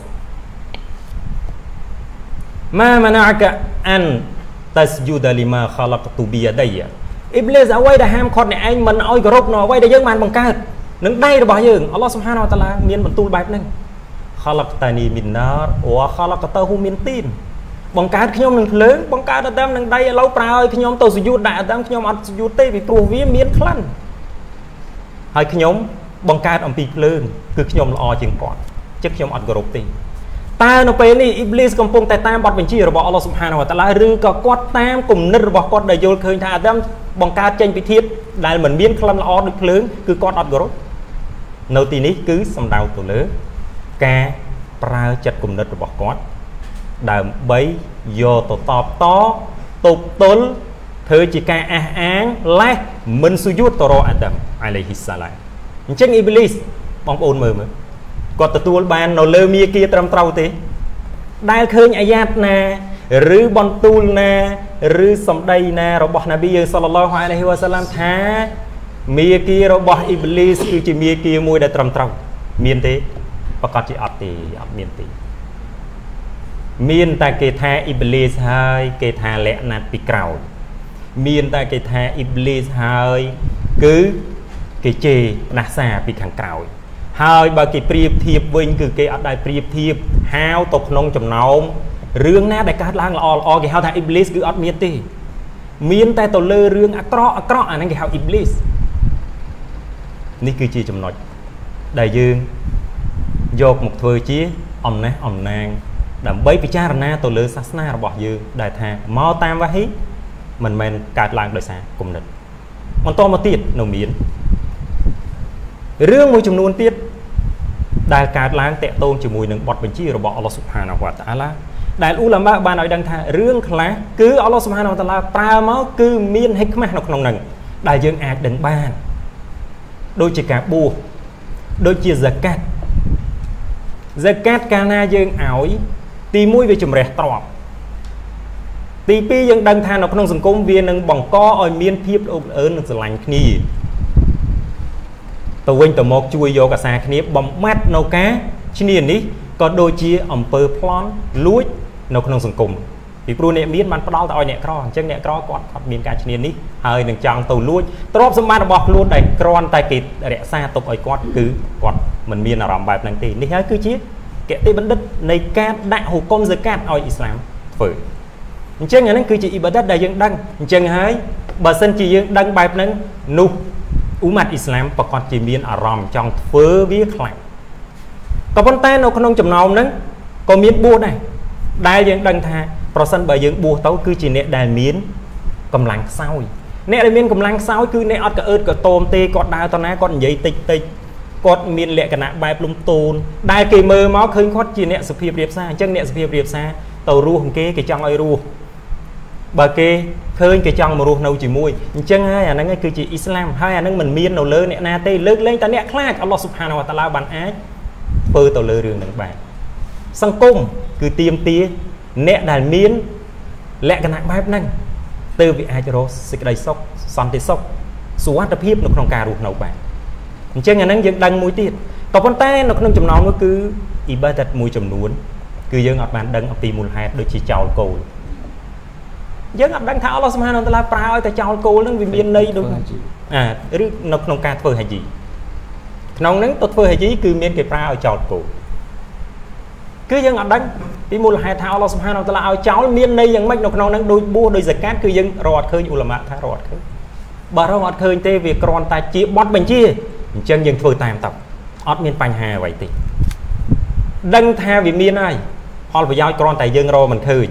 ម៉ាម៉ាណាអកអានតាស្យូដលីម៉ាខាឡាកទូប៊ីយ៉ាដៃអ៊ីប្លីសអ្វីដែលហាមឃាត់អ្នកឯងមិនឲ្យគោរពនៅអ្វីដែលយើងបានបង្កើតនឹងដៃរបស់យើងអល់ឡោះស៊ុបហានាហ៊ូវតាអាឡាមានបន្ទូលបែបហ្នឹងខាឡាកតានីមីនណារវ៉ាខាឡាកតាហ៊ូមីនទីនបង្កើតខ្ញុំនឹងភ្លើងបង្កើតអាដាមនឹងដៃឥឡូវប្រើឲ្យខ្ញុំទៅសុយូតដាក់អាដាមខ្ញុំអត់សុយូតទេពីព្រោះវាមានក្លិនហើយខ្ញុំបង្កើតអំពីភ្លើងគឺខ្ញុំល្អជាងគាត់ចិត្តខ្ញុំអត់គោរពទេតើនៅពេលនេះអ៊ីប្លីសកំពុងតែតាមបទបញ្ជារបស់អល់ឡោះស៊ុបហានាហ៊ូវតាអាឡាឬក៏គាត់តាមគំនិតរបស់គាត់ដែលយល់ឃើញថាអាដាមបង្កើតចេញពីធាតុដែលមិនមានក្លិនល្អដូចភ្លើងគឺគាត់អត់គោរពនៅទីនេះគឺសំដៅទៅលើការប្រើចិត្តគំនិតរបស់គាត់ដើម្បីយកទៅតបតទប់ទល់ធ្វើជាការអះអាងលេះមិនសុយូតទៅរកអាដាមអាឡៃហ៊ីសាឡាមអញ្ចឹងអ៊ីប្លីសបងប្អូនមើលគាត់ទទួលបាននៅលើមាគ៌ាត្រឹមត្រូវទេដែលឃើញអាយ៉ាតណាឬបន្ទូលណាឬសម្ដីណារបស់នប៊ីយើងសល្លឡោះអាឡៃហ៊ីវ៉ាសាឡាមថាមាគ៌ារបស់អ៊ីប្លីសគឺជាមាគ៌ាមួយដែលត្រឹមត្រូវមានទេប្រកាសជាអត់ទេអត់មានទេមានតែគេថាអ៊ីប្លីសហើយគេថាលក្ខណៈពីក្រោយមានតែគេថាអ៊ីប្លីសហើយគឺគេជេរផ្ដាសាពីខាងក្រោយហើយបើគេប្រៀបធៀបវិញគឺគេអត់ដែលប្រៀបធៀបហាវទៅក្នុងចំណោមរឿងណាដែលកើតឡើងល្អគេហៅថាអ៊ីប្លីសគឺអត់មានទេមានតែទៅលើរឿងអាក្រក់អាហ្នឹងគេហៅអ៊ីប្លីសនេះគឺជាចំណុចដែលយើងយកមកធ្វើជាអំណះអំណាងដើម្បីពិចារណាទៅលើសាសនារបស់យើងដែលថាមកតាមវ៉ាហ៊ីមិនមែនកើតឡើងដោយសារគំនិតបន្តមកទៀតនៅមានរឿងមួយចំនួនទៀតដែលកើតឡើងតាក់ទងជាមួយនឹងបទបញ្ជារបស់អល់ឡោះស៊ុបហានាហ៊ូវតាអាឡាដែលឧឡាម៉ាបានឲ្យដឹងថារឿងខ្លះគឺអល់ឡោះស៊ុបហានាហ៊ូវតាអាឡាប្រើមកគឺមានហិកម៉ាស់នៅក្នុងហ្នឹងដែលយើងអាចដឹងបានដូចជាការបួសដូចជាហ្សាកាត់កាលណាយើងឲ្យទី1វាជំរះទ្រព្យទី2យើងដឹងថានៅក្នុងសង្គមវានឹងបង្កឲ្យមានភាពអ៊ឺននិងស្រឡាញ់គ្នាទៅវិញទៅមកជួយយកអាសាគ្នាបំបត្តិនៅការឈ្នានេះក៏ដូចជាអំពើប្លន់លួចនៅក្នុងសង្គមពីព្រោះអ្នកមានបានផ្ដល់ទៅឲ្យអ្នកក្រអញ្ចឹងអ្នកក្រគាត់មានការឈ្នានេះហើយនឹងចង់ទៅលួចទ្រព្យសម្បត្តិរបស់ខ្លួនដែលគ្រាន់តែគេរក្សាទុកឲ្យគាត់គឺគាត់មិនមានអារម្មណ៍បែបហ្នឹងទេនេះហើយគឺជាគតិបណ្ឌិតនៃការដាក់ហុគមហ្សាកាតឲ្យអ៊ីស្លាមធ្វើអញ្ចឹងអាហ្នឹងគឺជាអ៊ីបាដាតដែលយើងដឹងអញ្ចឹងហើយបើសិនជាយើងដឹងបែបហ្នឹងនោះអ៊ូម៉ាត់អ៊ីស្លាមប្រកាសជាមានអារម្មណ៍ចង់ធ្វើវាខ្លាំងក៏ប៉ុន្តែនៅក្នុងចំណោមហ្នឹងក៏មានបួសដែរដែលយើងដឹងថាប្រសិនបើយើងបួសទៅគឺជាអ្នកដែលមានកម្លាំងខ្សោយអ្នកដែលមានកម្លាំងខ្សោយគឺអ្នកអត់ក្អឺតក្តោមទេគាត់ដើរទៅណាគាត់និយាយតិចគាត់មានលក្ខណៈបែបលំទោនដែលគេមើលមកឃើញគាត់ជាអ្នកសុភាពរៀបសារអញ្ចឹងអ្នកសុភាពរៀបសារទៅរស់គេចង់ឲ្យរស់បើគេឃើញគេចង់មករស់នៅជាមួយអញ្ចឹងហើយអាហ្នឹងគឺជាអ៊ីស្លាមហើយអាហ្នឹងមិនមាននៅលើអ្នកណាទេលើកលែងតែអ្នកខ្លាចអល់ឡោះស៊ុបហានាហ៊ូវតាអាឡាបានអាចធ្វើទៅលើរឿងហ្នឹងបានសង្គមគឺទាមទារអ្នកដែលមានលក្ខណៈបែបហ្នឹងទើបវាអាចរកសេចក្តីសុខសន្តិសុខសុវត្ថិភាពនៅក្នុងការរស់នៅបានអញ្ចឹងអាហ្នឹងយើងដឹងមួយទៀតក៏ប៉ុន្តែនៅក្នុងចំណោមនោះគឺអ៊ីបាដាតមួយចំនួនគឺយើងអត់បានដឹងអំពីមូលហេតុដូចជាចោលគោលយើងអត់ដឹងថាអល់ឡោះស៊ុបហានាហ៊ូវតាអាឡាប្រើឲ្យតែចោលគោលហ្នឹងវាមានន័យដូចឬនៅក្នុងការធ្វើហាជីក្នុងហ្នឹងទៅធ្វើហាជីគឺមានគេប្រើឲ្យចោលគោលគឺយើងអត់ដឹងពីមូលហេតុថាអល់ឡោះស៊ុបហានាហ៊ូវតាអាឡាឲ្យចោលមានន័យយ៉ាងម៉េចនៅក្នុងហ្នឹងដូចបួសដូចហ្សាកាតគឺយើងរកអត់ឃើញឧឡាម៉ាថារកអត់ឃើញបើរកអត់ឃើញទេវាគ្រាន់តែជាបទបញ្ជាអញ្ចឹងយើងធ្វើតាមទៅអត់មានបញ្ហាអ្វីទេដឹងថាវាមានហើយផលប្រយោជន៍គ្រាន់តែយើងរកមិនឃើញ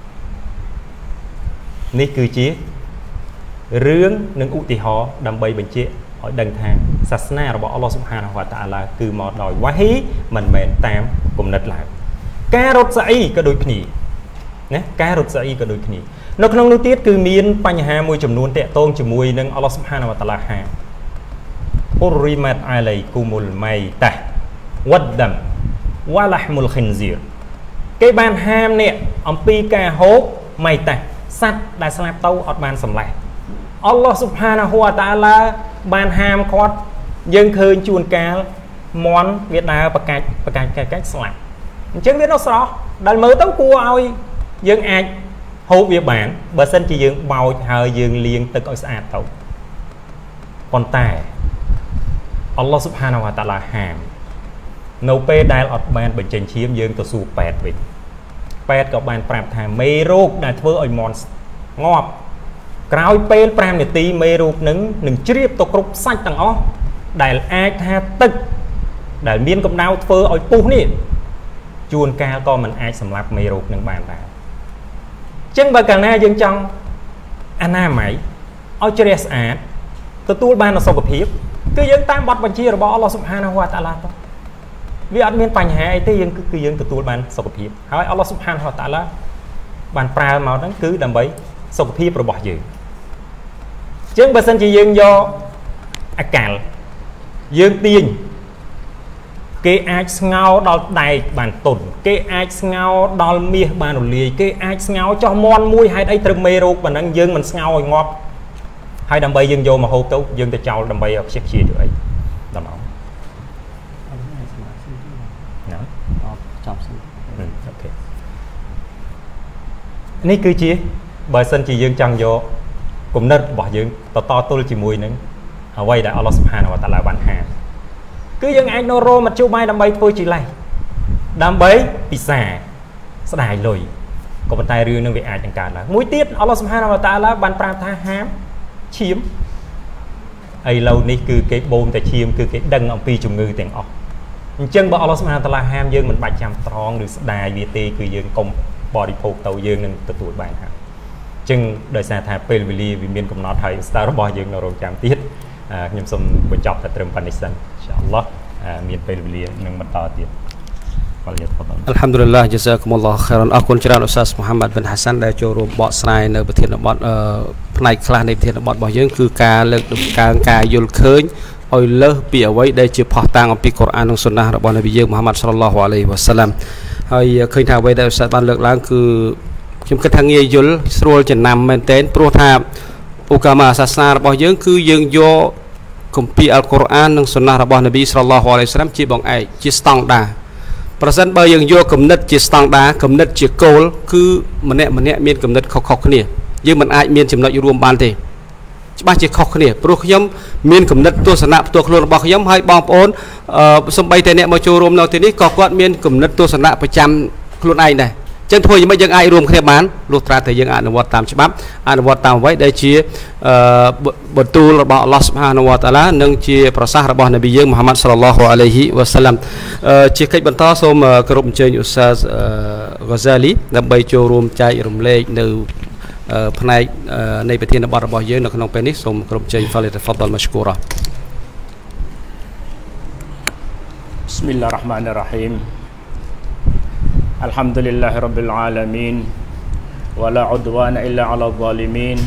នេះគឺជារឿងនិងឧទាហរណ៍ដើម្បីបញ្ជាក់ឲ្យដឹងថាសាសនារបស់អល់ឡោះស៊ុបហានាហ៊ូវតាអាឡាគឺមកដោយវ៉ាហ៊ីមិនមែនតាមគំនិតឡើយការរត់សាអ៊ីក៏ដូចគ្នាណាការរត់សាអ៊ីក៏ដូចគ្នានៅក្នុងនោះទៀតគឺមានបញ្ហាមួយចំនួនតាក់ទងជាមួយនឹងអល់ឡោះស៊ុបហានាហ៊ូវតាអាឡាហាអ៊ុរីម៉ាត់អាឡៃគុមុលម៉ៃតាវ៉ាត់ដាំវ៉ាឡាហ្មុលខិនហ្ស៊ីរគេបានហាមអ្នកអំពីការហូបម៉ៃតាសត្វដែលស្លាប់ទៅអត់បានសម្លេះអល់ឡោះស៊ុបហានាហ៊ូវតាអាឡាបានហាមគាត់យើងឃើញជួនកាលមន់វាដើរប្រកាច់ស្លាប់អញ្ចឹងវានៅស្រស់ដែលមើលទៅគួរឲ្យយើងអាចហូបវាបានបើសិនជាយើងបោចហើយយើងលាងទឹកឲ្យស្អាតទៅប៉ុន្តែអល់ឡោះស៊ុបហានាហ៊ូវតាអាឡាហាមនៅពេលដែលអត់បានបញ្ចេញឈាមយើងទៅសួរពេទ្យវិញពេទ្យក៏បានប្រាប់ថាមេរោគដែលធ្វើឲ្យមន់ងាប់ក្រោយពេល5នាទីមេរោគនឹងជ្រាបទៅគ្រប់សាច់ទាំងអស់ដែលអាចថាទឹកដែលមានកម្ដៅធ្វើឲ្យពុះនេះជួនកាលក៏មិនអាចសម្លាប់មេរោគនឹងបានដែរអញ្ចឹងបើកាលណាយើងចង់អនាម័យឲ្យជ្រះស្អាតទទួលបាននូវសុខភាពគឺយើងតាមបទបញ្ជារបស់អល់ឡោះស៊ុបហានាហ៊ូវតាអាឡាទៅវាអត់មានបញ្ហាអីទេយើងគឺយើងទទួលបានសុខភាពហើយអល់ឡោះស៊ុបហានាហ៊ូវតាអាឡាបានប្រើមកហ្នឹងគឺដើម្បីសុខភាពរបស់យើងអញ្ចឹងបើសិនជាយើងយកអាកាល់យើងទាញគេអាចស្ងោដល់ដែកបានទុនគេអាចស្ងោដល់មាសបានរលាយគេអាចស្ងោចោះមន់មួយហេតុអីត្រូវមេរោគប៉ុណ្ណឹងយើងមិនស្ងោឲ្យងាប់ហើយដើម្បីយើងយកមកហូបទៅយើងទៅចោលដើម្បីឲ្យខ្ជិះខ្ជាយទៅអីដល់មកណាចាប់សិនអូខេនេះគឺជាបើសិនជាយើងចង់យកគំនិតរបស់យើងទៅតទល់ជាមួយនឹងអ្វីដែលអល់ឡោះស៊ុបហានាហ៊ូវតាអាឡាបានហាមគឺយើងអាចនៅរមជ្ឈបាយដើម្បីធ្វើជាលេសដើម្បីពិសាស្ដាយលុយក៏ប៉ុន្តែរឿងនឹងវាអាចនឹងកើតឡើងមួយទៀតអល់ឡោះស៊ុបហានាហ៊ូវតាអាឡាបានប្រាប់ថាហាមឈាម ai lâu ní cứ cái bom tại chiêm cứ cái đằng ông pi chủng ngư tiền ọc chân bảo Allah subhanahu wa ta'ala ham dương mình bạch chạm tròn được đài việt tê cứ dương công body phục tàu dương nên tự tuổi bài hả chân đời xa thà pel vì miền công nó thầy star boy dương nó rồi chạm tiết nhầm xâm bên chọc tại trường Pakistan inshallah miền pel vì nâng mặt to tiết Alhamdulillah jazakumullah khairan akunច្រើនឧស្សាហ៍ Muhammad bin Hasan ដែលចូលរួមបកស្រាយនៅប្រធានបទផ្នែកខ្លះនៃប្រធានបទរបស់យើងគឺការលើកដំកើងការយល់ឃើញឲ្យលើសពីអ្វីដែលជាផុសតាងអំពីកូរ៉ាននិងសុណារបស់នប៊ីយើង Muhammad sallallahu alaihi wasallam ហើយឃើញថាអ្វីដែលឧស្សាហ៍បានលើកឡើងគឺខ្ញុំគិតថាងាយយល់ស្រួលចំណាំមែនទែនព្រោះថាឧកាមាសាសនារបស់យើងគឺយើងយកគម្ពីរអល់កូរ៉ាននិងសុណារបស់នប៊ី sallallahu alaihi wasallam ជាបងឯកជាស្តង់ដារប្រសិនបើយើងយកគំនិតជាស្តង់ដារគំនិតជាគោលគឺម្នាក់មានគំនិតខុសៗគ្នាយើងមិនអាចមានចំណុចរួមបានទេច្បាស់ជាខុសគ្នាព្រោះខ្ញុំមានគំនិតទស្សនៈផ្ទាល់ខ្លួនរបស់ខ្ញុំហើយបងប្អូនសំបីតែអ្នកមកចូលរួមនៅទីនេះក៏គាត់មានគំនិតទស្សនៈប្រចាំខ្លួនឯងដែរចឹងធ្វើយ៉ាងម៉េចយើងអាចរួមគ្នាបានលុះត្រាតែយើងអនុវត្តតាមច្បាប់អនុវត្តតាមអ្វីដែលជាបន្ទូលរបស់អល់ឡោះស៊ុបហានវតាឡានិងជាប្រសាសន៍របស់នប៊ីយើង Muhammad sallallahu alaihi wasallam ជាកិច្ចបន្តសូមគោរពអញ្ជើញឧស្សាហ៍ Ghazali ដើម្បីចូលរួមចែករំលែកនៅផ្នែកនៃប្រធានបទរបស់យើងនៅក្នុងពេលនេះសូមគោរពអញ្ជើញ Falyatafaddal mashkura Bismillahirrahmanirrahim Alhamdulillahi Rabbil Alamin wa la udwana illa ala zalimin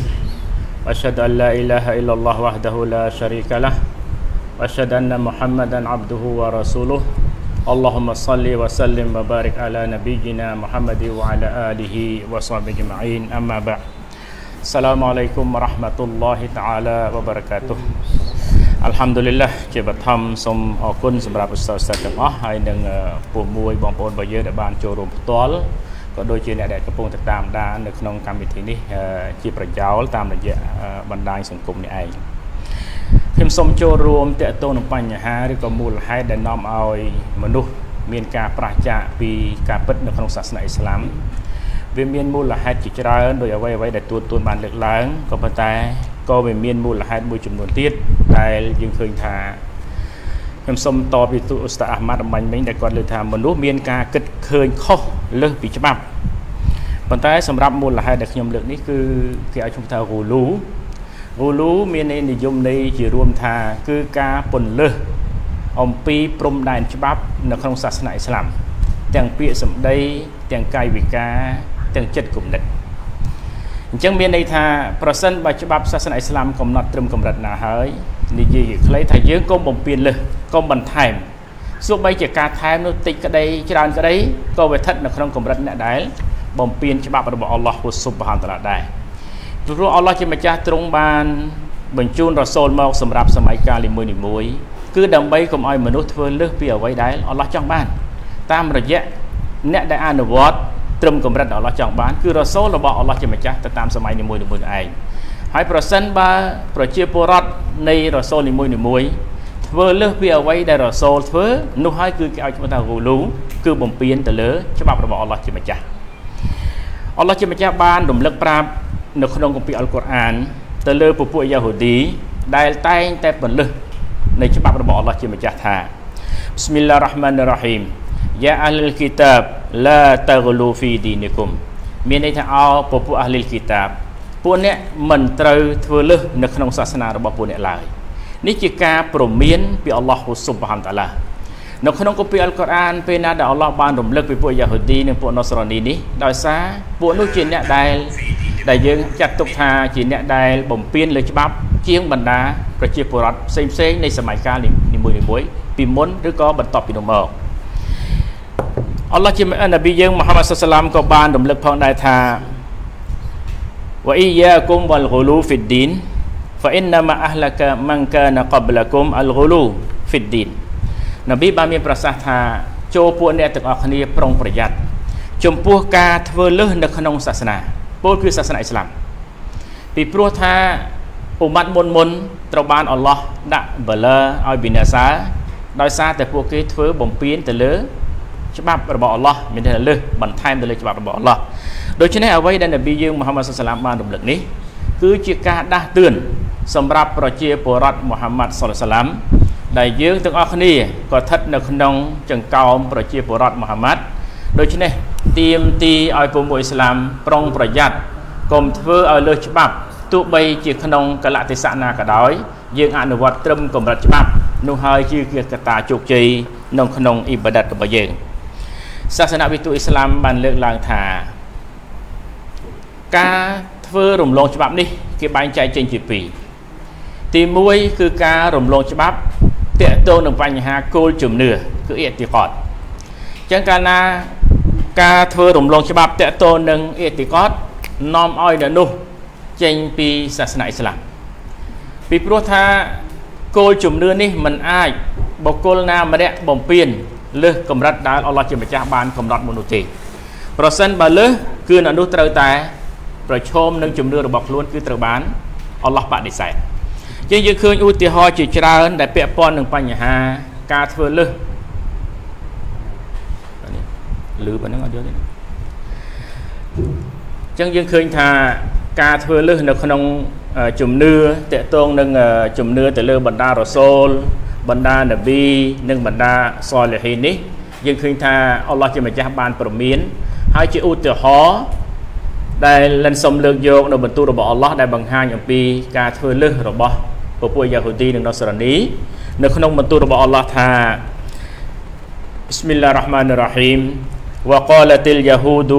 wa asyhadu an la ilaha illallah wahdahu la syarika lah wa asyhadu anna Muhammadan abduhu wa rasuluh Allahumma salli wa sallim wa barik ala nabiyyina Muhammadi wa ala alihi wa sahbihi ajma'in amma ba'd Assalamualaikum warahmatullahi ta'ala wabarakatuh Alhamdulillah ជាបឋមសូមអរគុណសម្រាប់ឧស្សាហ៍ទាំងអស់ហើយនឹងពួកមួយបងប្អូនរបស់យើងដែលបានចូលរួមផ្ទាល់ក៏ដូចជាអ្នកដែលកំពុងតាមដាននៅក្នុងកម្មវិធីនេះជាប្រយោលតាមរយៈបណ្ដាញសង្គមនេះឯងខ្ញុំសូមចូលរួមតាក់ទងនឹងបញ្ហាឬក៏មូលហេតុដែលនាំឲ្យមនុស្សមានការប្រឆាចពីការពិតនៅក្នុងសាសនាអ៊ីស្លាមវាមានមូលហេតុជាច្រើនដោយអ្វីដែលទួនបានលើកឡើងក៏ប៉ុន្តែក៏វាមានមូលហេតុមួយចំនួនទៀតដែលយើងឃើញថាខ្ញុំសូមតបពីទូឧស្តាហ៍អាហ្មាត់អំបញ្ញមិញដែលគាត់លើកថាមនុស្សមានការគិតឃើញខុសលើសពីច្បាប់ប៉ុន្តែសម្រាប់មូលហេតុដែលខ្ញុំលើកនេះគឺគេឲ្យឈ្មោះថាហ្គូលូមាននិយមន័យជារួមថាគឺការពន្លើសអំពីព្រំដែនច្បាប់នៅក្នុងសាសនាអ៊ីស្លាមទាំងពាក្យសម្ដីទាំងកាយវិការទាំងចិត្តគំនិតអញ្ចឹងមានន័យថាប្រសិនបើច្បាប់សាសនាអ៊ីស្លាមកំណត់ត្រឹមកម្រិតណាហើយនិយាយខ្លីថាយើងកុំបំពេញលើសកុំបន្ថែមសូម្បីជាការថែមនោះតិចក្តីច្រើនក្តីក៏វាស្ថិតនៅក្នុងកម្រិតអ្នកដែលបំពេញច្បាប់របស់អល់ឡោះស៊ុបហានតាឡាដែរព្រោះអល់ឡោះជាម្ចាស់ទ្រង់បានបញ្ជូនរ៉ាសូលមកសម្រាប់សម័យកាលនីមួយៗគឺដើម្បីកុំឲ្យមនុស្សធ្វើលើសពីអ្វីដែលអល់ឡោះចង់បានតាមរយៈអ្នកដែលអនុវត្តត្រឹមកម្រិតដែលអល់ឡោះចង់បានគឺរ៉ាសូលរបស់អល់ឡោះជាម្ចាស់ទៅតាមសម័យនីមួយៗឯងហើយប្រសិនបើប្រជាពលរដ្ឋនៃរ៉ាសូលនីមួយៗធ្វើលើសពីអ្វីដែលរ៉ាសូលធ្វើនោះហើយគឺគេឲ្យឈ្មោះថាហ្គូលូគឺបំពានទៅលើច្បាប់របស់អល់ឡោះជាម្ចាស់អល់ឡោះជាម្ចាស់បានរំលឹកប្រាប់នៅក្នុងគម្ពីរអល់កុរអានទៅលើពពួកយ៉ាហូឌីដែលតែងតែបន្លឹះនៃច្បាប់របស់អល់ឡោះជាម្ចាស់ថា Bismillahirrahmanirrahim Ya ahlul kitab la taghlu fi dinikum មានន័យថាអោពពួកអះលីលគីតាបពួកអ្នកមិនត្រូវធ្វើលើសនៅក្នុងសាសនារបស់ពួកអ្នកឡើយនេះជាការព្រមានពីអល់ឡោះស៊ុបហានតាឡានៅក្នុងគម្ពីរអល់កុរអានពេលណាដែលអល់ឡោះបានរំលឹកពីពួកយ៉ាហូឌីនិងពួកណូសរ៉ានីនេះដោយសារពួកនោះជាអ្នកដែលយើងចាត់ទុកថាជាអ្នកដែលបំពានលើច្បាប់ជាងបណ្ដាប្រជាពលរដ្ឋផ្សេងនៃសម័យកាលនីមួយៗពីមុនឬក៏បន្ទាប់ពីនោះមកអល់ឡោះជានប៊ីយើងមូហាម៉ាត់សល្លាមក៏បានរំលឹកផងដែរថាវ៉ាអ៊ីយ៉ាគុមវលហ្គូលូហ្វីឌីនហ្វាអ៊ីនណាម៉ាអហ្លាកាម៉ាន់កាណាកបឡាគុមអលហ្គូលូហ្វីឌីននប៊ីបានមានប្រសាសន៍ថាចូលពួកអ្នកទាំងអស់គ្នាប្រុងប្រយ័ត្នចំពោះការធ្វើលើសនៅក្នុងសាសនាពោលគឺសាសនាអ៊ីស្លាមពីព្រោះថាឧម៉ាត់មុនត្រូវបានអល់ឡោះដាក់បលាឲ្យវិនាសាដោយសារតែពួកគេធ្វើបំពានទៅលើច្បាប់របស់អល់ឡោះមានតែលើសបន្ថែមទៅលើច្បាប់របស់អល់ឡោះដូច្នេះអ្វីដែលនប៊ីយើងមូហាម៉ាត់សល្លាមបានរំលឹកនេះគឺជាការដាស់តឿនសម្រាប់ប្រជាពលរដ្ឋមូហាម៉ាត់ សុលឡាឡាម ដែលយើងទាំងអស់គ្នាក៏ស្ថិតនៅក្នុងចង្កោមប្រជាពលរដ្ឋមូហាម៉ាត់ ដូច្នេះទាមទារឲ្យពុំអ៊ីស្លាមប្រុងប្រយ័ត្នកុំធ្វើឲ្យលើសច្បាប់ទោះបីជាក្នុងកលៈទេសៈណាក៏ដោយយើងអនុវត្តត្រឹមកម្រិតច្បាប់នោះហើយជាកត្តាជោគជ័យក្នុងអ៊ីបាដាតរបស់យើងសាសនាវិទូអ៊ីស្លាមបានលើកឡើងថាការធ្វើរំលងច្បាប់នេះគេបែងចែកចេញជាពីរទី1គឺការរំលងច្បាប់ទាក់ទងនឹងបញ្ហាគោលជំនឿគឺអ៊ីទីកតចឹងកាលណាការធ្វើរំលងច្បាប់ទាក់ទងនឹងអ៊ីទីកតនាំឲ្យអ្នកនោះចេញពីសាសនាអ៊ីស្លាមពីព្រោះថាគោលជំនឿនេះមិនអាចបុគ្គលណាម្នាក់បំពេញលើសកម្រិតដែលអល់ឡោះជាម្ចាស់បានកំណត់មុននោះទេប្រសិនបើលើសគឺអ្នកនោះត្រូវតែប្រឈមនឹងជំនឿរបស់ខ្លួនគឺត្រូវបានអល់ឡោះបដិសេធជាងយើងឃើញឧទាហរណ៍ជាច្រើនដែលពាក់ព័ន្ធនឹងបញ្ហាការធ្វើលើសលឺប៉ុណ្ណឹងអត់យល់ទេចឹងយើងឃើញថាការធ្វើលើសនៅក្នុងជំនឿតាក់ទងនឹងជំនឿទៅលើបណ្ដារ៉ូសូលបណ្ដានប៊ីនិងបណ្ដាសលហ៊ីននេះយើងឃើញថាអល់ឡោះជាម្ចាស់បានព្រមានហើយជាឧទាហរណ៍ដែលលិនសុំលើកយកនៅបន្ទូលរបស់អល់ឡោះដែលបង្ហាញអំពីការធ្វើលើសរបស់ពួកយ៉ាហូឌីនិងណូសរ៉ានីនៅក្នុងបន្ទូលរបស់អល់ឡោះថា Bismillahirrahmanirrahim وقالت اليهود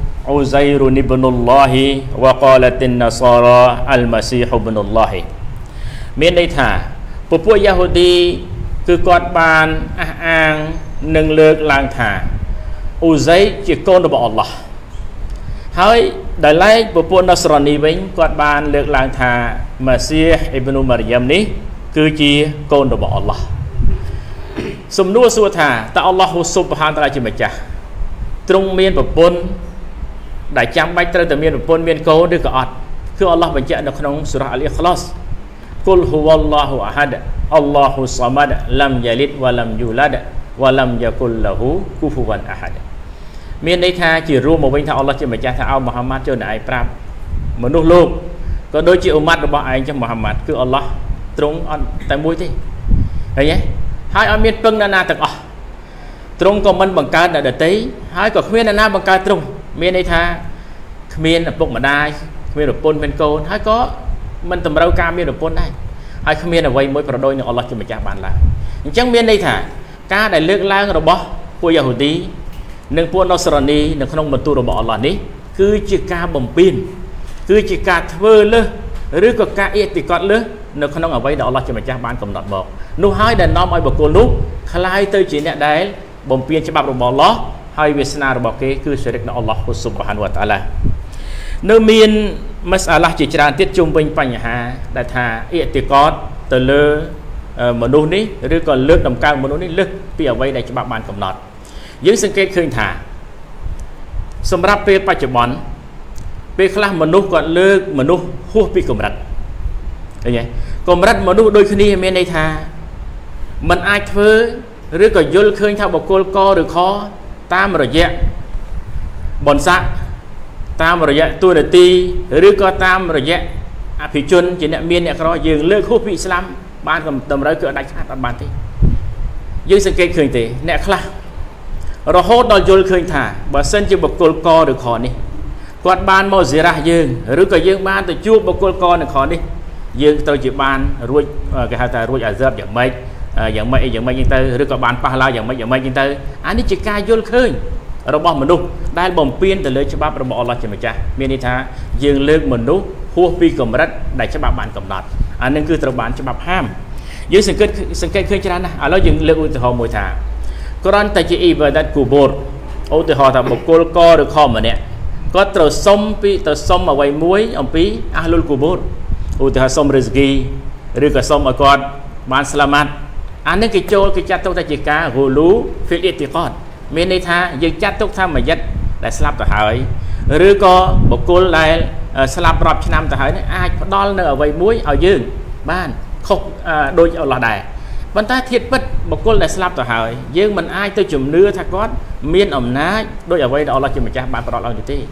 عزير ابن الله وقالت النصارى المسيح ابن الله មានន័យថាពួកយ៉ាហូឌីគឺគាត់បានអះអាងនិងលើកឡើងថាអ៊ូហ្សៃជាកូនរបស់អល់ឡោះហើយដែលឡែកពួកណូសរ៉ានីវិញគាត់បានលើកឡើងថាម៉ាស៊ីហ៍អ៊ីបនូម៉ារីយ៉ាំនេះគឺជាកូនរបស់អល់ឡោះសំណួរសួរថាតើអល់ឡោះស៊ុបហានតាឡាជាម្ចាស់ទ្រង់មានប្រពន្ធដែលចាំបាច់ត្រូវតែមានប្រពន្ធមានកូនឬក៏អត់គឺអល់ឡោះបញ្ជាក់នៅក្នុងសូរ៉ាអលអ៊ីខ្លាសគុលហូវ៉ាឡោះអាហាដអល់ឡោះសាម៉ាដឡាំយ៉ាលីដវ៉ាឡាំយូឡាដវ៉ាឡាំយ៉ាគុលឡហ៊ូគូហ្វូវ៉ាន់អាហាដមានន័យថាជារួមមកវិញថាអល់ឡោះជាម្ចាស់ថាអោមូហាម៉ាត់ចូលតែឯងប្រាប់មនុស្សលោកក៏ដូចជាអ៊ុម៉ាត់របស់ឯងចឹងមូហាម៉ាត់គឺអល់ឡោះទ្រង់អត់តែមួយទេឃើញទេហើយអត់មានពឹងណាទាំងអស់ទ្រង់ក៏មិនបង្កើតអ្នកដទៃហើយក៏គ្មានអ្នកណាបង្កើតទ្រង់មានន័យថាគ្មានឪពុកម្ដាយគ្មានប្រពន្ធមានកូនហើយក៏មិនតម្រូវការមានប្រពន្ធដែរហើយគ្មានអ្វីមួយប្រដូចនឹងអល់ឡោះជាម្ចាស់បានឡើយអញ្ចឹងមានន័យថាការដែលលើកឡើងរបស់ពួកយ៉ាហូឌីនិងពួកណូសរ៉ានីនៅក្នុងបន្ទូលរបស់អល់ឡោះនេះគឺជាការបំពេញគឺជាការធ្វើលើសឬក៏ការអ៊ីតិកតលើសនៅក្នុងអ្វីដែលអល់ឡោះជាម្ចាស់បានកំណត់មកនោះហើយដែលនាំឲ្យបុគ្គលនោះคล้ายទៅជាអ្នកដែលបំពេញច្បាប់របស់អល់ឡោះហើយវាសនារបស់គេគឺស្រិកនៅអល់ឡោះស៊ុបហានវតាអាឡានៅមានម៉ាសាឡាជាច្រើនទៀតជុំវិញបញ្ហាដែលថាអ៊ីតិកតទៅលើមនុស្សនេះឬក៏លើកដំកើងមនុស្សនេះលើសពីអ្វីដែលច្បាប់បានកំណត់យើងសង្កេតឃើញថាសម្រាប់ពេលបច្ចុប្បន្នពេលខ្លះមនុស្សគាត់លើកមនុស្សហួសពីកម្រិតឃើញទេកម្រិតមនុស្សដូចគ្នាមានន័យថាมันអាចធ្វើឬក៏យល់ឃើញថាបុគ្គលកឬខតាមរយៈបនស័កតាមរយៈទួនាទីឬក៏តាមរយៈអភិជនជាអ្នកមានអ្នកក្រយើងលើកហួសពីអ៊ីស្លាមបានតម្រូវគឺអត់ដាច់ខាតអត់បានទេយើងសង្កេតឃើញទេអ្នកខ្លះរហូតដល់យល់ឃើញថាបើសិនជាបុគ្គលកឬខនេះគាត់បានមកសេរ៉ាស់យើងឬក៏យើងបានទៅជួបបុគ្គលកនិងខនេះយើងត្រូវជាបានរួចគេហៅថារួចអាហ្សាបយ៉ាងម៉េចយ៉ាងម៉េចយ៉ាងម៉េចហ្នឹងទៅឬក៏បានប៉ះឡើយយ៉ាងម៉េចហ្នឹងទៅអានេះជាការយល់ឃើញរបស់មនុស្សដែលបំពេញទៅលើច្បាប់របស់អល់ឡោះជាម្ចាស់មានន័យថាយើងលើកមនុស្សហួសពីកម្រិតដែលច្បាប់បានកំណត់អានឹងគឺត្រូវបានច្បាប់ហាមយើងសង្កេតឃើញច្រើនណាស់ឥឡូវយើងលើកឧទាហរណ៍មួយថាគ្រាន់តែជាអ៊ីបាដាតគូបូរឧទាហរណ៍ថាបុគ្គលកឬខម្នាក់គាត់ត្រូវសុំអ្វីមួយអំពីអាហ្លុលគូបូរឧទាហរណ៍សុំរិស្គីឬក៏សុំឲ្យគាត់បានស្លាម៉ាត់អានេះគេចូលគេចាត់ទុកថាជាការហ៊ូលូហ្វីលអ៊ីទីកតមានន័យថាយើងចាត់ទុកថាមួយយិតដែលស្លាប់ទៅហើយឬក៏បុគ្គលដែលស្លាប់រាប់ឆ្នាំទៅហើយអាចផ្ដល់នៅអ្វីមួយឲ្យយើងបានខុសដូចអល់ឡោះដែរប៉ុន្តែធៀបពិតបុគ្គលដែលស្លាប់ទៅហើយយើងមិនអាចទៅជំនឿថាគាត់មានអំណាចដោយអ្វីដែលអល់ឡោះជាម្ចាស់បានផ្ដល់ឲ្យទេ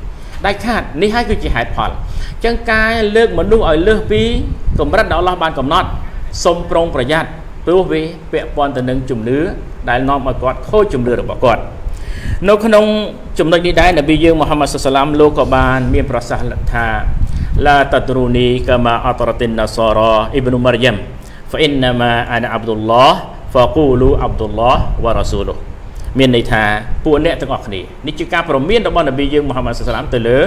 đại khát ní hai cứ chỉ hại phật chẳng cái lược mà nuôi ở lược pi cùng rất đó là ban cầm nót sông prongประหยัด Bố vì vẹn bọn tình nâng chùm lứa đại nông mà còn khôi chùm lứa được bỏ còn nó không chùm nâng đi đây là bây giờ Muhammad sallam lô có bàn miền prasah thà la tadruni kama ataratin nasara ibnu Maryam fa innama ana Abdullah faqulu Abdullah wa rasuluh miền này thàពួកអ្នកទាំងអស់គ្នានេះជាការប្រមានរបស់នប៊ីយើង Muhammad sallam ទៅលើ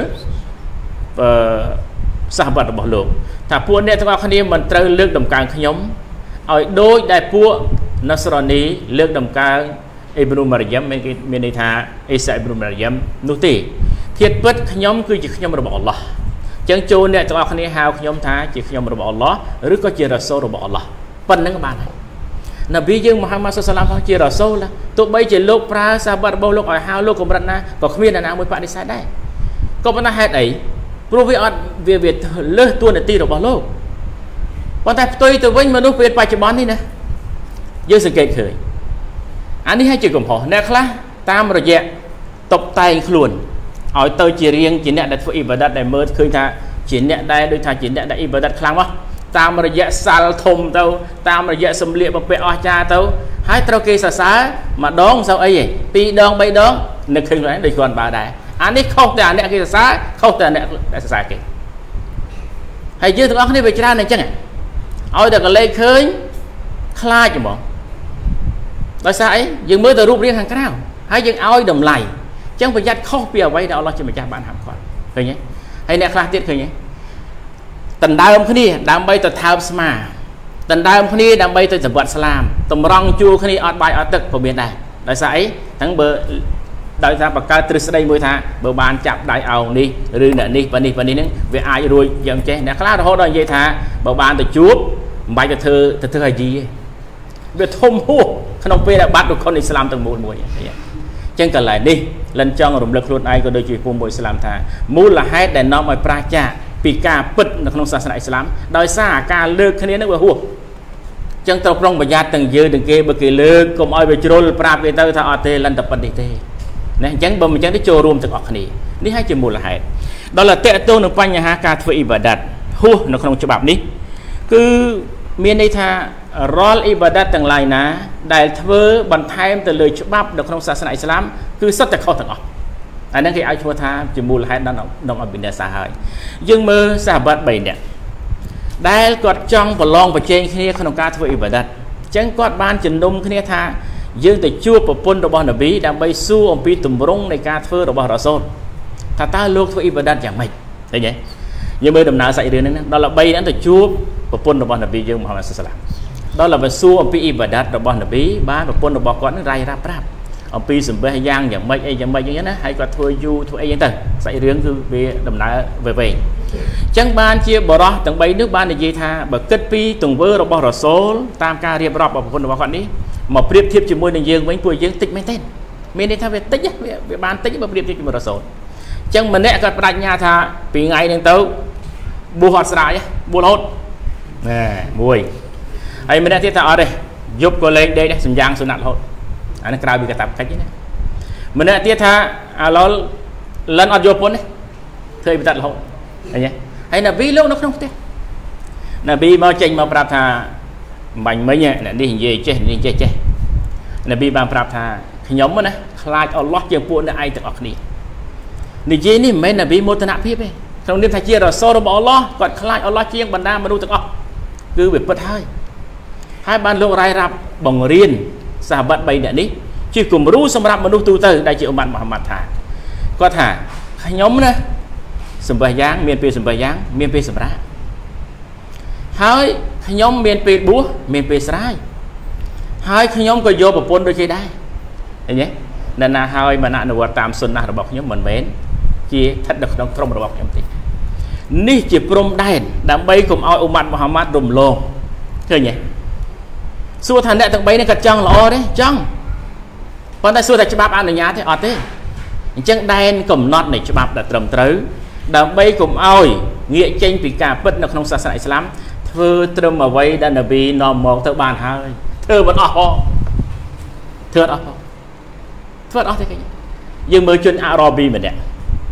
សាហបរបស់លោកថាពួកអ្នកទាំងអស់គ្នាមិនត្រូវលើកដំកើងខ្ញុំឲ្យដូចដែលពួកណាសរ៉ានីលើកដំកើងអ៊ីប្រូម៉ារីយ៉ាំមានន័យថាអ៊ីសាអ៊ីប្រូម៉ារីយ៉ាំនោះទេធាតុពិតខ្ញុំគឺជាខ្ញុំរបស់អល់ឡោះអញ្ចឹងចូលអ្នកទាំងអស់គ្នាហៅខ្ញុំថាជាខ្ញុំរបស់អល់ឡោះឬក៏ជារ៉ាសូលរបស់អល់ឡោះប៉ុណ្្នឹងបានហើយនប៊ីយើង Muhammad sallam ជារ៉ាសូលទោះបីជាលោកប្រើសាហាបរបស់លោកឲ្យហៅលោកកម្រិតណាក៏គ្មានអ្នកណាមួយបដិសេធដែរក៏ប៉ុន្តែហេតុអីព្រោះវាអត់វាលើសតួនាទីរបស់លោកប៉ុន្តែផ្ទុយទៅវិញមនុស្សពេលបច្ចុប្បន្ននេះណាយើងសង្កេតឃើញអានេះហើយជាកំហុសអ្នកខ្លះតាមរយៈតបតែងខ្លួនឲ្យទៅជារៀងជាអ្នកដែលធ្វើអ៊ីបាដាតដែលមើលឃើញថាជាអ្នកដែលដូចថាជាអ្នកដែលអ៊ីបាដាតខ្លាំងមកតាមរយៈសាល់ធំទៅតាមរយៈសម្លៀកបំពាក់អស្ចារ្យទៅហើយត្រូវគេសរសើរម្ដងសៅអីឯង2ដង3ដងនឹកឃើញខ្លួនឯងដូចគាត់បើដែរអានេះខុសតែអ្នកគេសរសើរខុសតែអ្នកដែលសរសើរគេហើយយើងទាំងអស់គ្នាវាច្រើនអញ្ចឹងឲ្យតែកលេចឃើញខ្លាចហ្មងដោយសារអីយើងមើលទៅរូបរាងខាងក្រៅហើយយើងឲ្យតម្លៃអញ្ចឹងប្រយ័ត្នខុសពីអ្វីដែលអល់ឡោះជាម្ចាស់បានហាមឃាត់ឃើញទេហើយអ្នកខ្លះទៀតឃើញទេដណ្ដើមគ្នាដើម្បីទៅថើបស្មាដណ្ដើមគ្នាដើម្បីទៅសម្បត្តិស្លាមតម្រង់ជួរគ្នាអត់បាយអត់ទឹកក៏មានដែរដោយសារអីហ្នឹងបើដោយសារបង្កើតទ្រឹស្ដីមួយថាបើបានចាប់ដៃអោងនេះឬអ្នកនេះប៉ានេះហ្នឹងវាអាចរួចយ៉ាងចេះអ្នកខ្លះរហូតដល់និយាយថាបើបានទៅជួបមិនបាច់ទៅធ្វើអាជីវាធំហួសក្នុងពេលដែលបាត់រុខុនអ៊ីស្លាមទាំងមូលមួយអញ្ចឹងកន្លែងនេះលិនចង់រំលឹកខ្លួនឯងក៏ដូចជាពុំមួយអ៊ីស្លាមថាមូលហេតុដែលនាំឲ្យប្រាចាកពីការពិតនៅក្នុងសាសនាអ៊ីស្លាមដោយសារការលើកគ្នានឹងវាហួសអញ្ចឹងត្រូវប្រុងប្រយ័ត្នទាំងយើងទាំងគេបើគេលើកកុំឲ្យវាជ្រុលប្រាប់គេទៅថាអត់ទេលិនតែប៉ុណ្្នេះទេណាអញ្ចឹងបើមិនអញ្ចឹងទេចូលរួមទាំងអស់គ្នានេះហើយជាមូលហេតុដល់តែតកតងនឹងបញ្ហាការធ្វើអ៊ីបាដាតហួសនៅក្នុងច្បាប់នេះគឺមានន័យថារាល់អ៊ីបាដាតទាំងឡាយណាដែលធ្វើបន្ថែមទៅលើច្បាប់នៅក្នុងសាសនាអ៊ីស្លាមគឺសុទ្ធតែខុសទាំងអស់អាហ្នឹងគេឲ្យឈ្មោះថាជាមូលហេតុដល់អបិញ្ញាសាហើយយើងមើលសាហាប3នាក់ដែលគាត់ចង់ប្រឡងប្រជែងគ្នាក្នុងការធ្វើអ៊ីបាដាតអញ្ចឹងគាត់បានជំនុំគ្នាថាយើងទៅជួបប្រពន្ធរបស់នប៊ីដើម្បីសួរអំពីទម្រង់នៃការធ្វើរបស់រ៉ាសូលថាតើលោកធ្វើអ៊ីបាដាតយ៉ាងម៉េចឃើញទេយើងមើលដំណើរសាច់រឿងហ្នឹងដល់ល្បីហ្នឹងទៅជួបប្រពន្ធរបស់នប៊ីយើងមូហាម៉ាត់សល្លាមដល់ល្បីសួរអំពីអ៊ីបាដាតរបស់នប៊ីបានប្រពន្ធរបស់គាត់ហ្នឹងរាយរាប់ប្រាប់អំពីសម្បេះយ៉ាងម៉េចអីយ៉ាងម៉េចអញ្ចឹងណាហើយគាត់ធ្វើយូរធ្វើអីហ្នឹងទៅសាច់រឿងគឺវាដំណើរវែងអញ្ចឹងបានជាបរោះទាំង3នេះបាននិយាយថាបើគិតពីទង្វើរបស់រ៉ាសូលតាមការរៀបរាប់របស់ប្រពន្ធរបស់គាត់នេះមកប្រៀបធៀបជាមួយនឹងយើងវិញពួកយើងតិចមែនទេមានន័យថាវាតិចវាបានតិចបើប្រៀបធៀបជាមួយរ៉ាសូលអញ្ចឹងម្នាក់គាត់បដិញ្ញាថាពីថ្ងៃហ្នឹងទៅបួសអត់ស្រាយបួសរហូតណែមួយហើយម្នាក់ទៀតថាអត់ទេយប់ក៏លេងដេកដែរសម្យ៉ាងសុណាត់រហូតអានេះក្រៅពីកាតព្វកិច្ចណាម្នាក់ទៀតថាអាឡុលលិនអត់យកពុនទេធ្វើអ៊ីបាដាតរហូតឃើញទេហើយនប៊ីលោកនៅក្នុងផ្ទះនប៊ីមកចេញមកប្រាប់ថាបាញ់មិញអ្នកនេះនិយាយចេះនេះចេះនប៊ីបានប្រាប់ថាខ្ញុំណាខ្លាចអល់ឡោះជាងពួកអ្នកឯងទាំងអស់គ្នានិយាយនេះមិនមែននប៊ីមោទនភាពទេក្នុងនាមថាជារ៉ាសូលរបស់អល់ឡោះគាត់ខ្លាចអល់ឡោះជាងបណ្ដាមនុស្សទាំងអស់គឺវាពិតហើយបានលោករាយរាប់បង្រៀនសាហាប3នាក់នេះជាគំរូសម្រាប់មនុស្សទូទៅដែលជាអ៊ុម៉ាត់មូហាម៉ាត់ថាគាត់ថាខ្ញុំណាសម្បះយ៉ាងមានពេលសម្បះយ៉ាងមានពេលសម្រាកហើយខ្ញុំមានពេលបួសមានពេលស្រាយហើយខ្ញុំក៏យកប្រពន្ធដូចគេដែរឃើញទេអ្នកណាហើយមិនអនុវត្តតាមសុណារបស់ខ្ញុំមិនមែនជាស្ថិតនៅក្នុងក្រុមរបស់ខ្ញុំទេនេះជាព្រំដែនដើម្បីកុំឲ្យអ៊ុម៉ាត់មូហាម៉ាត់រំលងឃើញទេសួរថាអ្នកទាំង3នេះគាត់ចង់ល្អទេចង់ប៉ុន្តែសួរថាច្បាប់អនុញ្ញាតទេអត់ទេអញ្ចឹងដែនកំណត់នៃច្បាប់ដែលត្រឹមត្រូវដើម្បីកុំឲ្យងាកចេញពីការពិតនៅក្នុងសាសនាអ៊ីស្លាមធ្វើត្រឹមអ្វីដែលនប៊ីនាំមកទៅបានហើយធ្វើមិនអស់ផងធ្វើអត់អស់ទេឃើញយើងមើលជនអារ៉ាប៊ីម្នាក់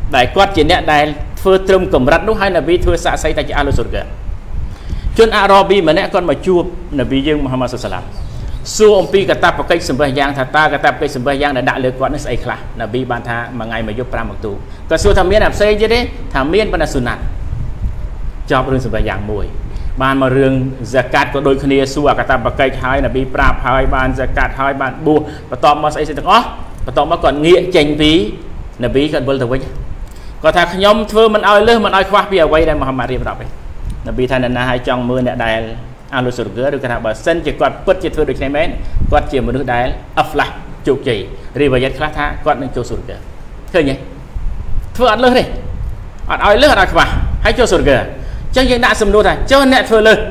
đại quát chỉ nè đại phơi trùm cầm rắt lúc hai là vì thưa xạ say tại chỉ alo sụt cả chôn Arabi mà nè con mà chua là vì dương Muhammad sallam xu ông pi cả ta bậc cây sầm bày giang thà ta cả ta cây sầm bày giang đã đại lược quát nó say khla là vì ban tha mà ngày mà giúp pram một tu cái xu tham miên làm say chứ đấy tham miên ban là sunat cho rừng sầm bày giang mùi ban mà rừng zakat có đôi khi xu cả ta bậc cây hai là vì pram hai ban zakat hai ban bua và tóm mà say từng và tóm mà còn nghĩa tranh phí là vì cần vơi từ với có thà nhóm thưa mình ai lơ mình ai khoa bây giờ quay đây Muhammad riêng đọc là vì thay nên là hai trong mưa nè đại alo sụt gỡ được cái thằng bà sân chỉ quạt bứt chỉ thưa được này mấy quạt chỉ một nước đại ấp lại chụp chỉ riêng và rất khác tha quạt nên cho sụt gỡ thôi nhỉ thưa ăn lơ đi ăn ai lơ ăn khoa hãy cho sụt gỡ chẳng những đã sầm đôi này cho nè thưa lơ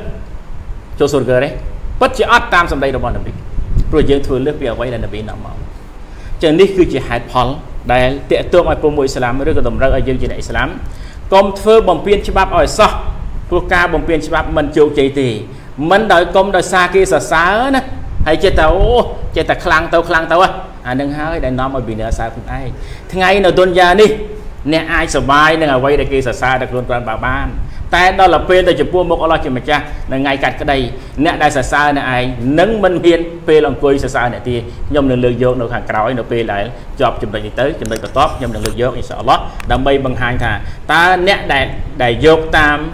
cho sụt gỡ đấy bứt chỉ ắt tam sầm đây đâu bọn nó bị rồi dương thưa lơ bây giờ quay đây là bị nằm máu chẳng đi cứ chỉ hạt phẳng đại tiệ tượng ở vùng Islam mới được đồng ra ở dân chỉ đại Islam công thưa bằng biên chắp ở sao quốc ca bằng biên chắp mình chịu chạy thì mình đợi công đợi xa kia xa nè hay chơi tàu khlang tàu à đừng hơi đại nó mà bị nợ xa cũng ai ngày nào tuần gia đi nè ai sợ bài nè quay đây kia xa được luôn toàn bà banแต่đó là phê để chụp mua một Allah chỉ mà cha là ngày cắt cái đây nè đại xa nè ai nâng mình hiền phê lòng cười xa nè thì nhom đường lừa vô nó hàng cào nó phê lại chụp chụp đại tới chụp đại top nhom đường lừa vô inshallah đam mê bằng hai thà ta nè đại vô tam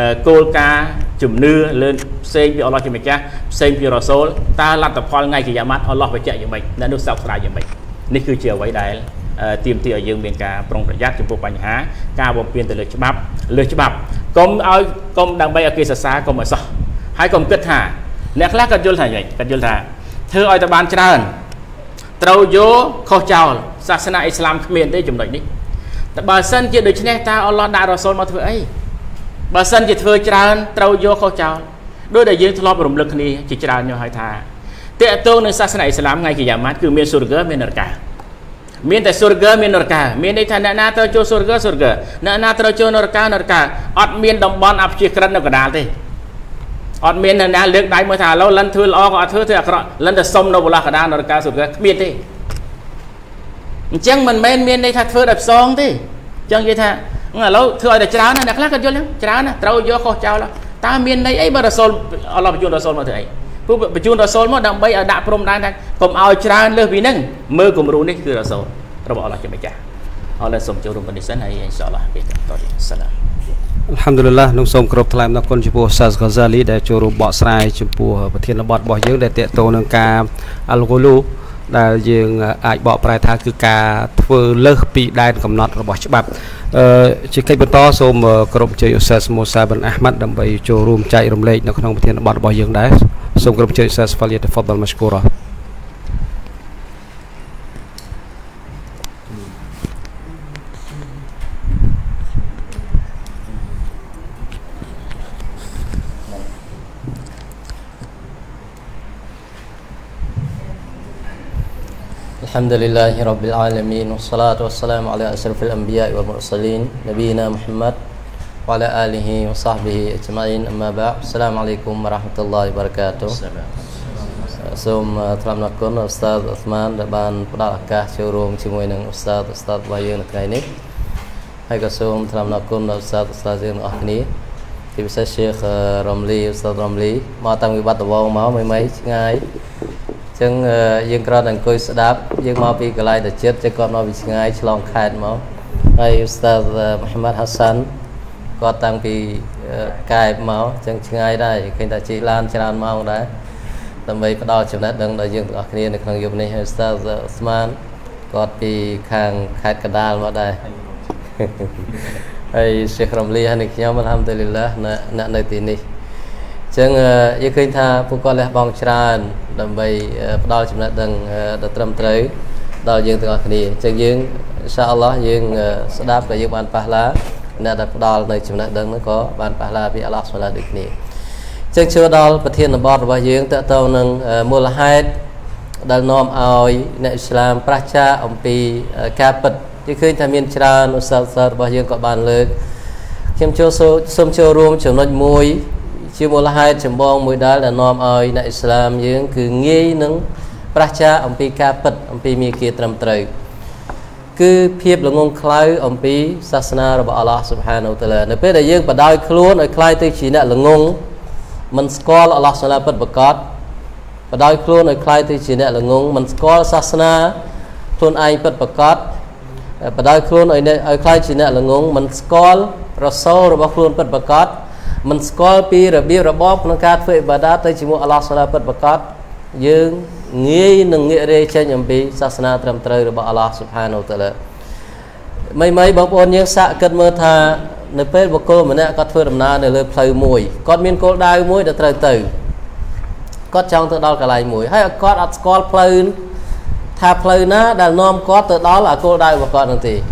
cô ca chụp nưa lên xem cho Allah chỉ mà cha xem cho Rasul ta làm tập khoa ngày kỳ giám Allah phải chạy như mình đã được sọc lại như mìnhនេះគឺជាអ្វីដែលទៀមទីឲ្យយើងមានការប្រុងប្រយ័ត្នចំពោះបញ្ហាការបំពេញទៅលើច្បាប់កុំឲ្យកុំដើម្បីឲ្យគេសរសើរកុំឲ្យសោះហើយកុំគិតថាអ្នកខ្លះក៏យល់ថាយ៉ាងគាត់យល់ថាធ្វើឲ្យតែបានច្រើនត្រូវយកខុសចោលសាសនាអ៊ីស្លាមគ្មានទេចំណុចនេះតែបើសិនជាដូច្នេះតើអល់ឡោះដាក់រ៉ាស៊ូលមកធ្វើអីបើសិនជាធ្វើច្រើនត្រូវយកខុសចោលដោយដែលយើងធ្លាប់រំលឹកគ្នាជាច្រើនយកឲ្យថាតេតងនឹងសាសនាអ៊ីស្លាមថ្ងៃកិយាម៉ាត់គឺមានស៊ូរហ្គមាននរកាមានតែស៊ូរហ្គមាននរកាមានន័យថាអ្នកណាត្រូវចូលស៊ូរហ្គអ្នកណាត្រូវចូលនរកាអត់មានតំបន់អព្យាក្រឹតនៅកណ្ដាលទេអត់មានអ្នកណាលើកដៃមកថាឥឡូវលិនធ្វើល្អក៏អត់ធ្វើអាក្រក់លិនតែសុំនៅបលាកណ្ដាលនរកាស៊ូរហ្គគ្មានទេអញ្ចឹងមិនមែនមានន័យថាធ្វើដោយផ្សងទេអញ្ចឹងនិយាយថាឥឡូវធ្វើឲ្យតែច្រើនណាអ្នកខ្លះក៏យល់ច្រើនណាត្រូវយកខុសចោលតើមានន័យអីបើរ៉ាស៊ូលអល់ឡោះបញ្ជូនរ៉ាស៊ូលមកធ្វើអីពួកបញ្ជូនរ៉ាស៊ូលមកដើម្បីឲ្យដាក់ព្រំដែនថាកុំឲ្យច្រើនលើសពីហ្នឹងមើលគំរូនេះគឺរ៉ាស៊ូលរបស់អល់ឡោះជាម្ចាស់អល់ឡោះសូមចូលរួមបណ្ឌិតសិនហើយអ៊ីនសាអល់ឡោះពេលតទៅសាឡាម Alhamdulillah នឹងសូមគោរពថ្លែងអំណរគុណចំពោះ Ustaz Ghazali ដែលចូលរួមបកស្រាយចំពោះប្រធានបទរបស់យើងដែលតេតទៅនឹងការអលហ្គូលូដែលយើងអាចបកប្រែថាគឺការធ្វើលើសពីដែនកំណត់របស់ច្បាប់ជាកិច្ចបន្តសូមគោរពអញ្ជើញ Ustaz Musa bin Ahmad ដើម្បីចូលរួមចែករំលែកនៅក្នុងប្រធានបទរបស់យើងដែរសូមគោរពអញ្ជើញ Ustaz Falyatafaddal mashkura Alhamdulillahi Rabbil Alamin wassalatu wassalamu ala asyrafil anbiya'i wal mursalin nabiyina Muhammad wa ala alihi wa sahbihi ajma'in amma ba'd Assalamualaikum warahmatullahi wabarakatuh សូមថ្លែងអំណរគុណ Ustaz Uthman ដែលបានផ្ដល់ឱកាសចូលរួមជាមួយនឹង Ustaz របស់យើងនៅថ្ងៃនេះហើយក៏សូមថ្លែងអំណរគុណដល់ Ustaz យើងទាំងអស់គ្នាជាពិសេស Sheikh Ramli Ustaz Ramli មកតាំងពីបាត់ដំបងមកមិនឆ្ងាយចឹងយើងគ្រាន់តែអង្គុយស្ដាប់យើងមកពីកន្លែងទៅចិត្តចឹងគាត់មកពីឆ្ងាយឆ្លងខេត្តមកហើយ Ustaz Muhammad Hassan គាត់តាំងពីកែបមកចឹងឆ្ងាយដែរឃើញតែជិះឡានច្រើនម៉ោងដែរដើម្បីផ្ដល់ចំណេះដឹងដល់យើងទាំងអស់គ្នានៅក្នុងយប់នេះហើយ Ustaz Uthman គាត់ពីខាងខេត្តកណ្ដាលមកដែរហើយ Sheikh Ramli ហើយខ្ញុំ Alhamdulillah នៅទីនេះចឹងយើងឃើញថាពួកគាត់លះបង់ច្រើនដើម្បីផ្ដល់ចំណេះដឹងដល់ត្រឹមត្រូវដល់យើងទាំងអស់គ្នាចឹងយើងអ៊ីនសាអល់ឡោះយើងស្ដាប់ក៏យើងបានប៉ះឡាអ្នកដែលផ្ដល់នៅចំណេះដឹងនោះក៏បានប៉ះឡាពីអល់ឡោះសុបហានដូចគ្នាចឹងចូលដល់ប្រធានបទរបស់យើងតើតើនឹងមូលហេតុដែលនាំឲ្យអ្នកអ៊ីស្លាមប្រឆាអំពីការពិតយើងឃើញថាមានច្រើនឧស្សាហ៍របស់យើងក៏បានលើកខ្ញុំសូមចូលរួមចំណុចមួយជាមូលហេតុចម្បងមួយដែលនាំឲ្យអ្នកអ៊ីស្លាមយើងគឺងាយនឹងប្រឆាអំពីការពិតអំពីមាគ៌ាត្រឹមត្រូវ cứ phiệp là ngôn khai ông pi sasana rồi Allah subhanahu wa ta'ala nếu bây giờ dương bắt đầu luôn ở khai tới chỉ là ngôn mình scroll Allah subhanahu wa ta'ala bắt đầu luôn ở khai tới chỉ là ngôn mình scroll sasana luôn anh bắt bật bắt đầu luôn ở khai chỉ là ngôn mình scroll Rasul rồi luôn bắt bật mình scroll pi rồi bia rồi bóp nó cắt với bắt đầu tới chỉ một Allah subhanahu wa ta'ala dương nghĩ nâng nghĩa đây trên nhầm bị sasana trầm trời rồi Allah subhanahu wa ta'ala mấy bậc ôn những xã cất mơ tha nơi phết bậc cô mà nè có thưa đầm na nơi lời phơi mùi con miên cô đai mùi đã trời từ có trong tự đó cả lại mùi hay có đặt con phơi tha phơi ná đàn nom có tự đó là cô đai và con làm gì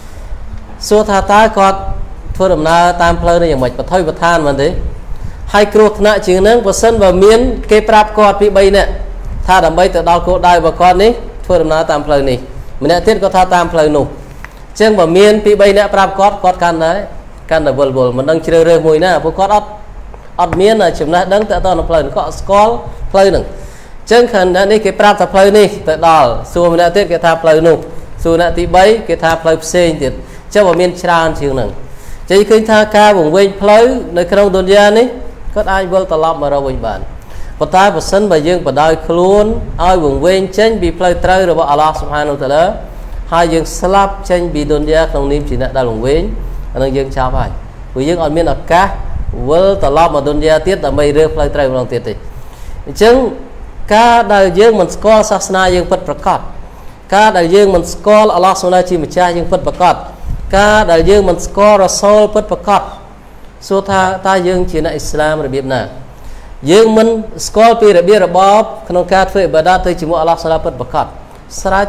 xua tha ta con thưa đầm na tam phơi nàyอย่างmạch và thôi và than mà thế hay cột nạ chừng nâng và sân và miến kê prap con bị bay nè tha đầm bay từ đó cô đai và con ní thưa đầm na tam phơi này mình đã thiết có tha tam phơi nụ chân và miên bị bay nè prap con can đấy can là bol bol mình đang chơi rơi mùi nè bố con ọt miên là chừng nè đang tại to nó phơi có scroll phơi nè chân khẩn đã ní kê prap tập phơi ní tại đó xua mình đã thiết cái tha phơi nụ xua nè tí bay cái tha phơi xe thì chân và miên tràn chừng nè chỉ khi tha ca vùng quên phơi nơi trong tuần gian ní có ai vô tờ lọp mà ra bình bản và ta và sân và dương và đôi luôn ai vùng quên trên bị phơi trời rồi Allah subhanahu wa ta'ala hai dương slap trên bị tuần gian trong niệm chỉ là đa vùng quên anh dương chào phải vì dương ở miền ở cá vô tờ lọp mà tuần gian tiết là mây rơi phơi trời lòng tiết thì chứng cá đại dương mình score sasna dương phật prakot cá đại dương mình score Allah subhanahu wa ta'ala dương phật prakot cá đại dương mình score Rasul phật prakot số ta dương chỉ là Islam rồi biết nè dương mình scroll pi rồi biết rồi bóp không ca thuê bà đã tới chỉ mua Allah sala bật bật sát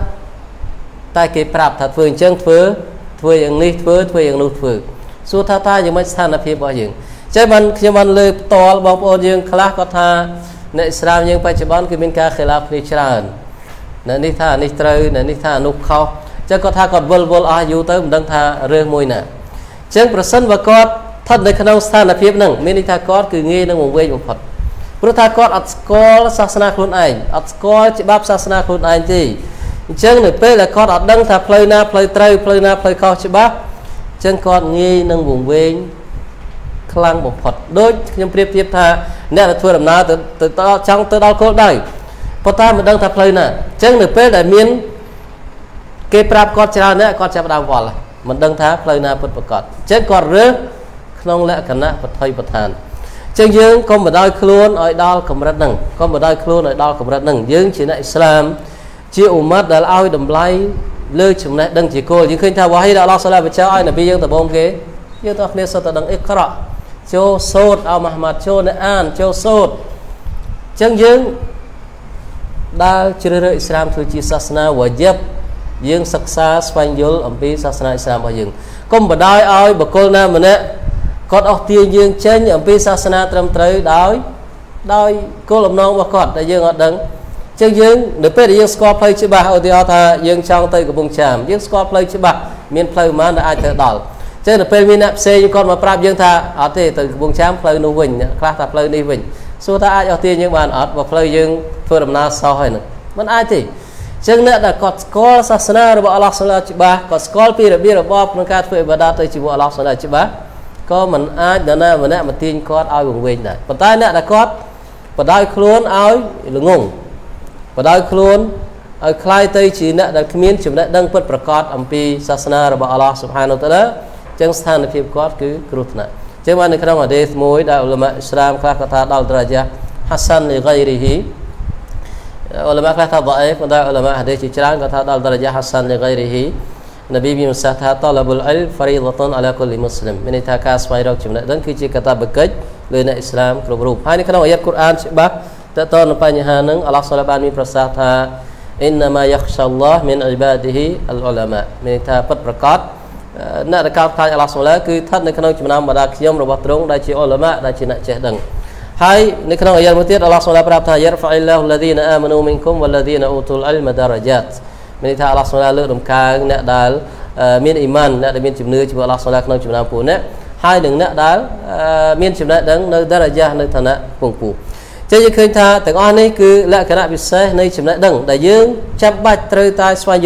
ta kể prap thật phương chân phứ thuêอย่างนี้thuêอย่างนู้นphứ số taยังไม่ทันนะพี่บอกอย่างใช่มันเลยต่อบอกโอนยังคลาก็ท่าในอิสลามยังปัจจุบันคือมีการขลับนิชรานนั่นนี่ท่านิตรนั่นนี่ท่านุเขาจะก็ท่าก็บลอายุเติมดังท่าเรื่องมวยน่ะเช่นประสันว่าก็ท่านในขณะสถานภิบนั่งมีนิทากรคือเงี้ยนั่งวงเวงวงผัดพระทากรอัดสกอลศาสนาคนไออัดสกอลจิบับศาสนาคนไอจีเช่นในเป้ละกรอัดดังท่าเพลย์นาเพลย์ไตรเพลย์นาเพลย์คอจิบับเช่นกรเงี้ยนั่งวงเวงคลังวงผัดโดยยังเปรียบเทียบท่าเนี่ยเราทั่วดำน้าตัวจังตัวดาวโคได้พอท่ามันดังท่าเพลย์น่ะเช่นในเป้ละมีนเก็บปราบกรชราเนี่ยกรจะดาววอลมันดังท่าเพลย์นาพุทธประกอบเช่นกรเรือน้องและคณะปฐยประธานจึงยืงก็มาได้คล้วนอ้อยดอลกำรัดหนึ่งก็มาได้คล้วนอ้อยดอลกำรัดหนึ่งยืงchỉในอิสลามchỉอุมัดได้อ้อยดำไล่เลือดจุ่มในดังchỉโกยืงขึ้นท่าว่าให้ได้อัลลอฮฺสัลลัลลอฮุอะลัยฮิวะซัลลัมอ้อยนบียืงแต่บงเกยยืงตัวนี้สัตว์ดังอิกราโจโซดอัลมุฮัมมัดโจในอ่านโจโซดจึงยืงได้เชื่ออิสลามคือจีศาสนาวะยับยืงศึกษาสฟังยุลอัมพีศาสนาอิสลามไปยืงก็มาได้อ้อยบุคคลนั้นมันเนี่ยก็ออกเตียงยืงเช่นอย่างพิศาสนาตรมตรึได้ก็ลำนองว่ากอดแต่ยืงอดดังเช่นยืงเดี๋ยวเป็นยืงสกอร์เพลย์ชิบะเอาที่เอาท่ายืงช่องเตยกับบุงชามยืงสกอร์เพลย์ชิบะมีนเพลย์มันได้อาจจะดอลเช่นเดี๋ยวเป็นมีนับเซยก่อนมาปราบยืงท่าเอาที่เตยกับบุงชามเพลย์นูวินคลาสท่าเพลย์นี่วินสู้ท่าอาจเอาเตียงยืงบานอดว่าเพลย์ยืงเพื่อดำนาซอยหนึ่งมันอาจที่เช่นเนี่ยแต่กอดสกอร์ศาสนาระบบอัลลอฮฺสุลตานชิบะกอดสกอร์ปีระเบียระบบในการเพื่อบรรดาเตยชิบุอัลลอฮฺสุลตานชิบะก็มันอาจจะน่ามันเนี่ยมันตีนกอดเอาวงเวงได้ปัจจัยเนี่ยแต่กอดปัจจัยคล้วนเอาหรืองงปัจจัยคล้วนเอาคลายเตยจีเนี่ยแต่ขมิ้นจุดเนี่ยดังเปิดประกอบอัมพีศาสนาระบบอัลลอฮฺสุบฮานาอัลลอฮฺจังสถานที่กอดคือกรุฑนะจังวันในครั้งวันเดชมวยได้อุลามะอิสลามคลาคาถาดาวดราจาฮัสซันลิไกริฮิอุลามะคลาถาดะเอฟได้อุลามะฮะดีษอิสลามคลาถาดาวดราจาฮัสซันลิไกริฮิNabi Muhammad talabul ilm fariidatan ala kulli muslim មានន័យថាការស្វែងរកចំណេះដឹងគឺជាកាតព្វកិច្ចលើអ្នកអ៊ីស្លាមគ្រប់រូបហើយនៅក្នុងអាយ៉ាតកូរ៉ានច្បាស់តើតើនៅបញ្ហាហ្នឹងអល់ឡោះសុលឡាបានមានប្រសាសន៍ថា innama yakhshallah min ibadihi al-ulama មានន័យថាពិតប្រាកដអ្នកដែលកោតខ្លាចអល់ឡោះសុលឡាគឺស្ថិតនៅក្នុងចំណោមបដាខ្ញុំរបស់ទ្រង់ដែលជាអ៊ុលម៉ាដែលជាអ្នកចេះដឹងហើយនៅក្នុងអាយ៉ាតមួយទៀតអល់ឡោះសុលឡាប្រាប់ថា yarfa'illahu alladhina amanu minkum walladhina utul ilma darajat មានន័យថាអល់ឡោះសុលឡាលើកដំកើងអ្នកដែលមានអ៊ីម៉ានអ្នកដែលមានជំនឿជាមួយអល់ឡោះសុលឡាក្នុងចំណោមពួកអ្នកហើយនឹងអ្នកដែលមានចំណេះដឹងនៅដារ៉ាយ៉ានៅឋានៈពងពោះចឹងយើងឃើញថាទាំងអស់នេះគឺលក្ខណៈពិសេសនៃចំណេះដឹងដែលយើងចាំបាច់ត្រូវតែស្វែងយល់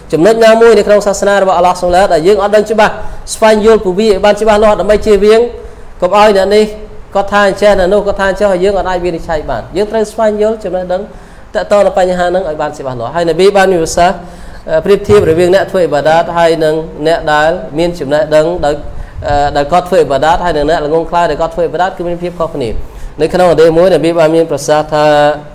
ចំណុចណាមួយនៅក្នុងសាសនារបស់អល់ឡោះសូឡាដែលយើងអត់ដឹងច្បាស់ស្វែងយល់ពវិបានច្បាស់លាស់ដើម្បីជៀសវាងកុំឲ្យអ្នកនេះគាត់ថាអញ្ចឹងអ្នកនោះគាត់ថាអញ្ចឹងហើយយើងអត់អាចវិនិច្ឆ័យបានយើងត្រូវស្វែងយល់ចំណេះដឹងតើតើនៅបញ្ហាហ្នឹងឲ្យបានច្បាស់លាស់ហើយនប៊ីបានមានប្រសាសន៍ប្រៀបធៀបរវាងអ្នកធ្វើអ៊ីបាដាតហើយនឹងអ្នកដែលមានចំណេះដឹងដែលគាត់ធ្វើអ៊ីបាដាតហើយនឹងអ្នកល្ងងខ្លៅដែលគាត់ធ្វើអ៊ីបាដាតគឺមានភាពខុសគ្នានៅក្នុងអតីតមួយនប៊ីបានមានប្រសាសន៍ថា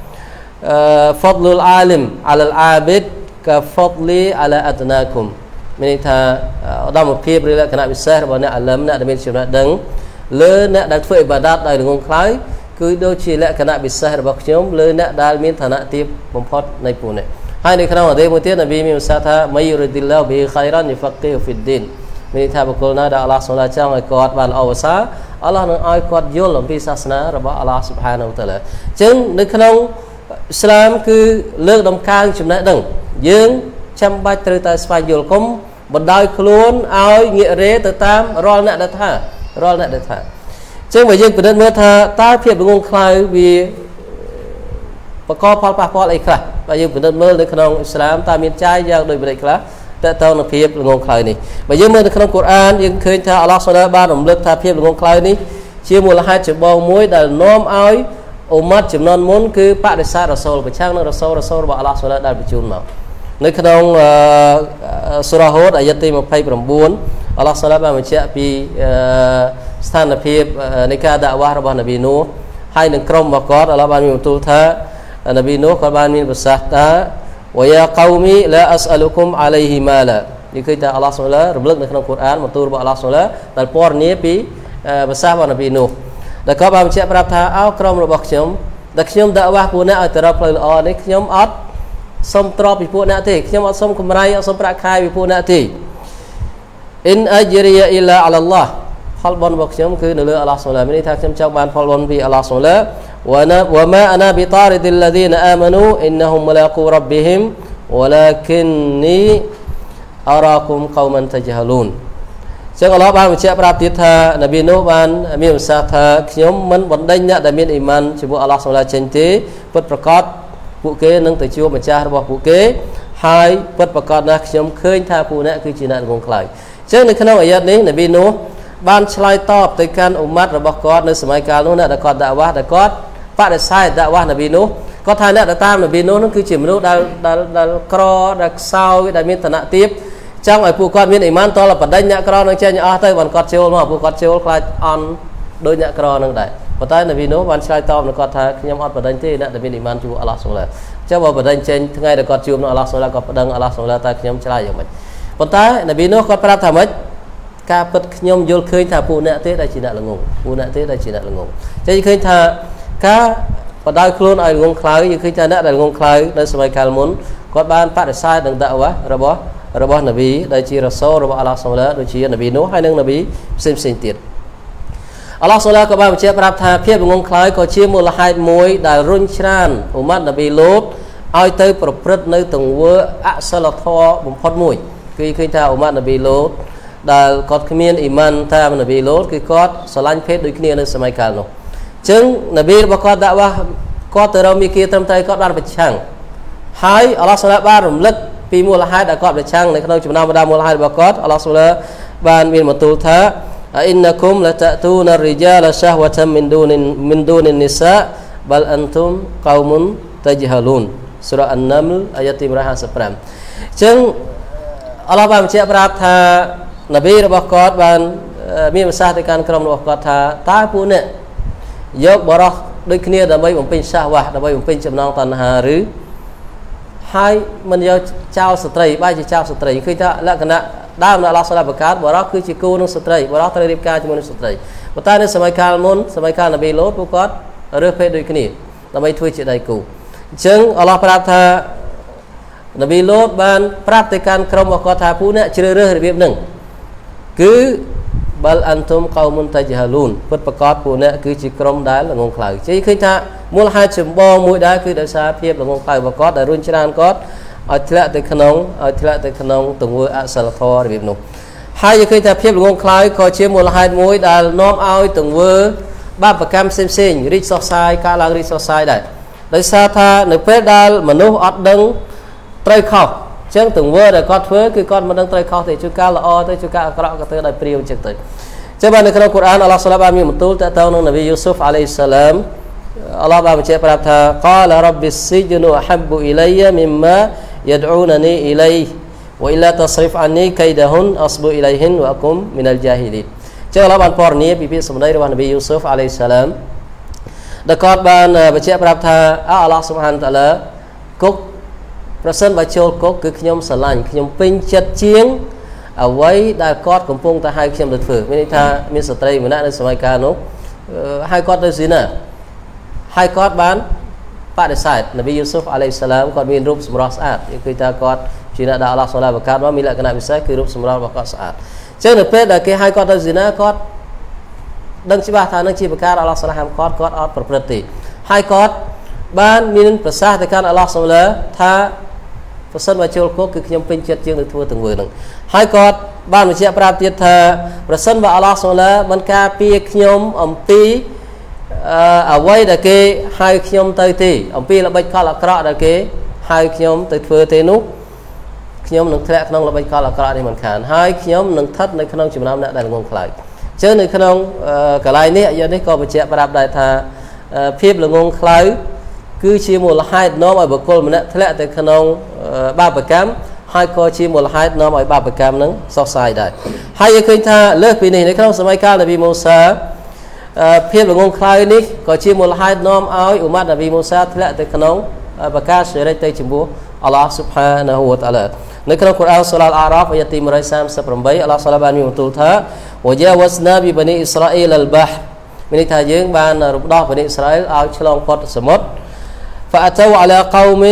fadlul alim ala al abid ka fadli ala adnakum មានន័យថាឧត្តមភាពឬលក្ខណៈពិសេសរបស់អ្នកអាលឹមអ្នកដែលមានចំណេះដឹងលើអ្នកដែលធ្វើអ៊ីបាដាតដោយល្ងងខ្លៅគឺដូចជាលក្ខណៈពិសេសរបស់ខ្ញុំលើអ្នកដែលមានឋានៈទាបបំផុតនៃពួកនេះហើយនៅក្នុងអតីតមួយទៀតនប៊ីមានប្រសាសន៍ថាមៃយុរិឌីឡោប៊ីខៃរ៉ានយហ្វាគីហ៊ូហ្វីឌឌីនមានន័យថាបុគ្គលណាដែលអល់ឡោះសូឡាចង់ឲ្យគាត់បានល្អប្រសើរអល់ឡោះនឹងឲ្យគាត់យល់អំពីសាសនារបស់អល់ឡោះស៊ុបហានាហ៊ូតាឡាអញ្ចឹងនៅក្នុងអ៊ីស្លាមគឺលើកដំកើងចំណេះដឹងយើងចាំបាច់ត្រូវតែស្វែងយល់គុំបណ្ដោយខ្លួនឲ្យងាករេទៅតាមរាល់អ្នកដែលថាចឹងបើយើងពិនិត្យមើលថាតើភាពល្ងងខ្លៅវាបកកផលប៉ះពាល់អីខ្លះបើយើងពិនិត្យមើលនៅក្នុងអ៊ីស្លាមតើមានចែកយ៉ាងដូចម្តេចខ្លះតើតើនឹងភាពល្ងងខ្លៅនេះបើយើងមើលនៅក្នុងកូរ៉ានយើងឃើញថាអល់ឡោះសូឡាបានរំលឹកថាភាពល្ងងខ្លៅនេះជាមូលហេតុចម្បងមួយដែលនាំឲ្យអ៊ុម៉ាត់ចំនួនមុនគឺបដិសេធរ៉ាសូលប្រឆាំងនឹងរ៉ាសូលរបស់អល់ឡោះសូឡាដែលបញ្ជូនមកនៅក្នុងសូរ៉ាហូតអាយ៉ាទី29អល់ឡោះសូឡាបានបញ្ជាក់ពីស្ថានភាពនៃការដាក់វ៉ាស់របស់នប៊ីនូហ៍ហើយនឹងក្រុមរបស់គាត់អល់ឡោះបានមានបន្ទូលថានប៊ីនូហ៍គាត់បានមានប្រសាសន៍ថាវយ៉ាកោមីឡាអស្អលុគុមអាឡៃហ៊ីម៉ាឡានេះគឺថាអល់ឡោះសូឡារំលឹកនៅក្នុងកូរ៉ានបន្ទូលរបស់អល់ឡោះសូឡាដែលពណ៌នាពីប្រសាសន៍របស់នប៊ីនូហ៍ដែលគាត់បានបញ្ជាក់ប្រាប់ថាអោក្រុមរបស់ខ្ញុំដែលខ្ញុំដាក់វ៉ាស់ពួកអ្នកឲ្យទៅរកផ្លូវល្អនេះខ្ញុំអត់សុំទ្រព្យពីពួកអ្នកទេខ្ញុំអត់សុំកម្រៃអត់សុំប្រាក់ខែពីពួកអ្នកទេអ៊ីនអជ្រីយ៉ាអ៊ីឡាអាឡាឡោះផលបុណ្យរបស់ខ្ញុំគឺនៅលើអល់ឡោះសូឡាមានន័យថាខ្ញុំចង់បានផលបុណ្យពីអល់ឡោះសូឡាវ៉ាម៉ាអាណាប៊ីតារិឌីលឡាឌីនអាម៉ានូអ៊ីនហ៊ុមមុឡាគូរ៉ប៊ីហ៊ីមវ៉ាឡាគិននីអរ៉ាគុមកោមិនតជហលូនចឹងអល់ឡោះបានបញ្ជាក់ប្រាប់ទៀតថានប៊ីនូហ៍បានមានប្រសាសន៍ថាខ្ញុំមិនបណ្ដេញអ្នកដែលមានអ៊ីម៉ានជាមួយអល់ឡោះសូឡាចេញទេពិតប្រាកដពួកគេនឹងទៅជួបម្ចាស់របស់ពួកគេហើយពិតប្រាកដណាស់ខ្ញុំឃើញថាពួកអ្នកគឺជាអ្នកល្ងងខ្លៅចឹងនៅក្នុងអាយ៉ាតនេះនប៊ីនូហ៍បានឆ្លើយតបទៅកាន់អ៊ុម៉ាត់របស់គាត់នៅសម័យកាលនោះអ្នកដែលគាត់ដាក់វ៉ាស់ដែលគាត់បដិសេធដាក់វ៉ាស់នប៊ីនូហ៍គាត់ថាអ្នកដែលតាមនប៊ីនូហ៍នោះគឺជាមនុស្សដែលក្រដែលខ្សោយដែលមានឋានៈទាបចង់ឲ្យពួកគាត់មានអ៊ីម៉ានតលបដិញ្ញអ្នកក្រនឹងចេញអស់ទៅបានគាត់ចូលមកពួកគាត់ចូលខ្លាចអន់ដោយអ្នកក្រនឹងដែរប៉ុន្តែនប៊ីនូហ៍បានឆ្លើយតបនឹងគាត់ថាខ្ញុំអត់បដិញ្ញទេអ្នកដែលមានអ៊ីម៉ានជួបអល់ឡោះសូឡាចឹងបើបដិញ្ញចេញថ្ងៃដែលគាត់ជួបនឹងអល់ឡោះសូឡាគាត់ប្តឹងអល់ឡោះសូឡាតែខ្ញុំឆ្លើយយ៉ាងម៉េចប៉ុន្តែនប៊ីនូហ៍គាត់ប្រាប់ថាម៉េចការពិតខ្ញុំយល់ឃើញថាពួកអ្នកទេដែលជាអ្នកល្ងងពួកអ្នកទេដែលជាអ្នកល្ងងចឹងឃើញថាការបដៅខ្លួនឲ្យល្ងងខ្លៅយើងឃើញថាអ្នកដែលល្ងងខ្លៅនៅសម័យកាលមុនគាត់បានបដិសេធនឹងដាក់វ៉ាស់របស់នប៊ីដែលជារ៉ាសូលរបស់អល់ឡោះសូឡាដូចជានប៊ីនូហ៍ហើយនិងនប៊ីផ្សេងទៀតអល់ឡោះសូឡាក៏បានបញ្ជាក់ប្រាប់ថាភាពល្ងងខ្លៅក៏ជាមូលហេតុមួយដែលរុញច្រានអ៊ុម៉ាត់នប៊ីលូតឲ្យទៅប្រព្រឹត្តនៅទង្វើអសិលធម៌បំផុតមួយគឺឃើញថាអ៊ុម៉ាត់នប៊ីលូតដែលគាត់គ្មានអ៊ីម៉ានតាមនប៊ីលូតគឺគាត់ស្រឡាញ់ភេទដូចគ្នានៅសម័យកាលនោះអញ្ចឹងនប៊ីរបស់គាត់ដាក់វ៉ាស់គាត់ទៅរកមីគីត្រឹមត្រូវគាត់បានប្រឆាំងហើយអល់ឡោះសូឡាបានរំលឹកពីមូលហេតុដែលគាត់ប្រឆាំងនៅក្នុងចំណោមបដាមូលហេតុរបស់គាត់អល់ឡោះសូឡាបានមានបន្ទូលថាអ៊ីនណាគុមឡាតទូនរីជាលសាហវតាមិនឌូននីសាបលអនទុមកោមុនតជហលូនសូរ៉ាអនណាមលអាយ៉ាទី155អញ្ចឹងអល់ឡោះបានបញ្ជាក់ប្រាប់ថានប៊ីរបស់គាត់បានមានប្រសាសន៍ទៅកាន់ក្រុមរបស់គាត់ថាតើពួកអ្នកយកបរោះដូចគ្នាដើម្បីបំពេញសាសវ៉ាស់ដើម្បីបំពេញចំណងតណ្ហាឬហើយមិនយកចោលស្ត្រីបែរជាចោលស្ត្រីឃើញថាលក្ខណៈដើមនៅអល់ឡោះសូឡាបង្កើតបរោះគឺជាគូនឹងស្ត្រីបរោះត្រូវរៀបការជាមួយនឹងស្ត្រីប៉ុន្តែនៅសម័យកាលមុនសម័យកាលនប៊ីលូតពួកគាត់រើសភេទដូចគ្នាដើម្បីធ្វើជាដៃគូអញ្ចឹងអល់ឡោះប្រាប់ថានប៊ីលូតបានប្រាប់ទៅកាន់ក្រុមរបស់គាត់ថាពួកអ្នកជ្រើសរើសរបៀបហ្នឹងគឺបលអនទុមកោមុនតជហលូនពិតប្រកបពួកអ្នកគឺជាក្រុមដែលល្ងងខ្លៅជ័យឃើញថាមូលហេតុចម្បងមួយដែរគឺដោយសារភាពល្ងងខ្លៅរបស់គាត់ដែលរុញច្រានគាត់ឲ្យធ្លាក់ទៅក្នុងទង្វើអសិលធម៌របៀបនោះហើយយើងឃើញថាភាពល្ងងខ្លៅក៏ជាមូលហេតុមួយដែលនាំឲ្យទង្វើបាបកម្មផ្សេងរីកសុសសាយការឡើងរីកសុសសាយដែរដោយសារថានៅពេលដែលមនុស្សអត់ដឹងត្រូវខុសចឹងទង្វើដែលគាត់ធ្វើគឺគាត់មិនដឹងត្រូវខុសទេជួនកាលល្អទៅជួនកាលអាក្រក់ក៏ទៅដោយព្រាវចឹងទៅចឹងបាននៅក្នុងកូរ៉ានអល់ឡោះស្លាប់បានមានបន្ទូលតទៅនឹងនប៊ីយូស៊ុហ្វអាឡៃសាឡាមអល់ឡោះបានបញ្ជាក់ប្រាប់ថាកាលរ៉ាប៊ីស៊ីជនូអហាប់ប៊ូអ៊ីឡៃយ៉ាមីម៉ាយដអ៊ូណានីអ៊ីឡៃវ៉អ៊ីឡាតស្រីហ្វអាននីកៃដហ៊ុនអស្ប៊ូអ៊ីឡៃហ៊ិនវ៉អាគុំមីនលជាហ៊ីលីនចឹងអល់ឡោះបានពរនាពីពាក្យសម្ដីរបស់នប៊ីយូស៊ុហ្វអាឡៃសាឡាមដែលគាត់បានបញ្ជាក់ប្រាប់ថាអល់ឡោះស៊ុបហានតាឡាគុកប្រសិនបើចូលគុកគឺខ្ញុំស្រឡាញ់ខ្ញុំពេញចិត្តជាងអ្វីដែលគាត់កំពុងតែហៅខ្ញុំទៅធ្វើមានន័យថាមានស្ត្រីម្នាក់នៅសម័យកាលនោះហៅគាត់ទៅស៊ីណាហើយគាត់បានបដិសេធនប៊ីយូស៊ុហ្វអាឡៃសាឡាមគាត់មានរូបសម្រស់ស្អាតគឺថាគាត់ជាអ្នកដែលអល់ឡោះសូឡាបង្កើតមកមានលក្ខណៈពិសេសគឺរូបសម្រស់របស់គាត់ស្អាតអញ្ចឹងនៅពេលដែលគេហៅគាត់ទៅស៊ីណាគាត់ដឹងច្បាស់ថានឹងជាប្រការអល់ឡោះសូឡាហាមគាត់អត់ប្រព្រឹត្តទេហើយគាត់បានមានប្រសាសន៍ទៅកាន់អល់ឡោះសូឡាថាប្រសិនបើចូលគុកគឺខ្ញុំពេញចិត្តជាងទៅធ្វើទាំងវើនឹងហើយគាត់បានបញ្ជាក់ប្រាប់ទៀតថាប្រសិនបើអល់ឡោះសូឡាបានការពារខ្ញុំអំពីអ្វីដែលគេហៅខ្ញុំទៅទេអំពីល្បិចកលអាក្រក់ដែលគេហៅខ្ញុំទៅធ្វើទេនោះខ្ញុំនឹងធ្លាក់ក្នុងល្បិចកលអាក្រក់នេះមិនខានហើយខ្ញុំនឹងស្ថិតនៅក្នុងចំណោមអ្នកដែលល្ងងខ្លៅចឹងនៅក្នុងកន្លែងនេះអាយ៉ានេះក៏បញ្ជាក់ប្រាប់ដែរថាភាពល្ងងខ្លៅគឺជាមូលហេតុនាំឲ្យបុគ្គលម្នាក់ធ្លាក់ទៅក្នុងបាបកម្មហើយក៏ជាមូលហេតុនាំឲ្យបាបកម្មនឹងសោកសាយដែរហើយយើងឃើញថាលើសពីនេះនៅក្នុងសម័យកាលនប៊ីមូសាភាពល្ងងខ្លៅនេះក៏ជាមូលហេតុនាំឲ្យអ៊ុម៉ាត់នប៊ីមូសាធ្លាក់ទៅក្នុងបកាសរិចទៅជាមួយអល់ឡោះស៊ុបហានាហ៊ូវតាឡានៅក្នុងកូរ៉ានសូរ៉ាអល់អារ៉ាហ្វអាយ៉ាទី138អល់ឡោះសាឡាបានមានបន្ទូលថាវ៉ាយ៉ាវ៉ាស្ណាប៊ីបានីអ៊ីស្រាអ៊ីលអលបាហ្រមានន័យថាយើងបានរំដោះបានីអ៊ីស្រាអ៊ីលឲ្យឆ្លងផុតសមុទ្រ فأتوا على قوم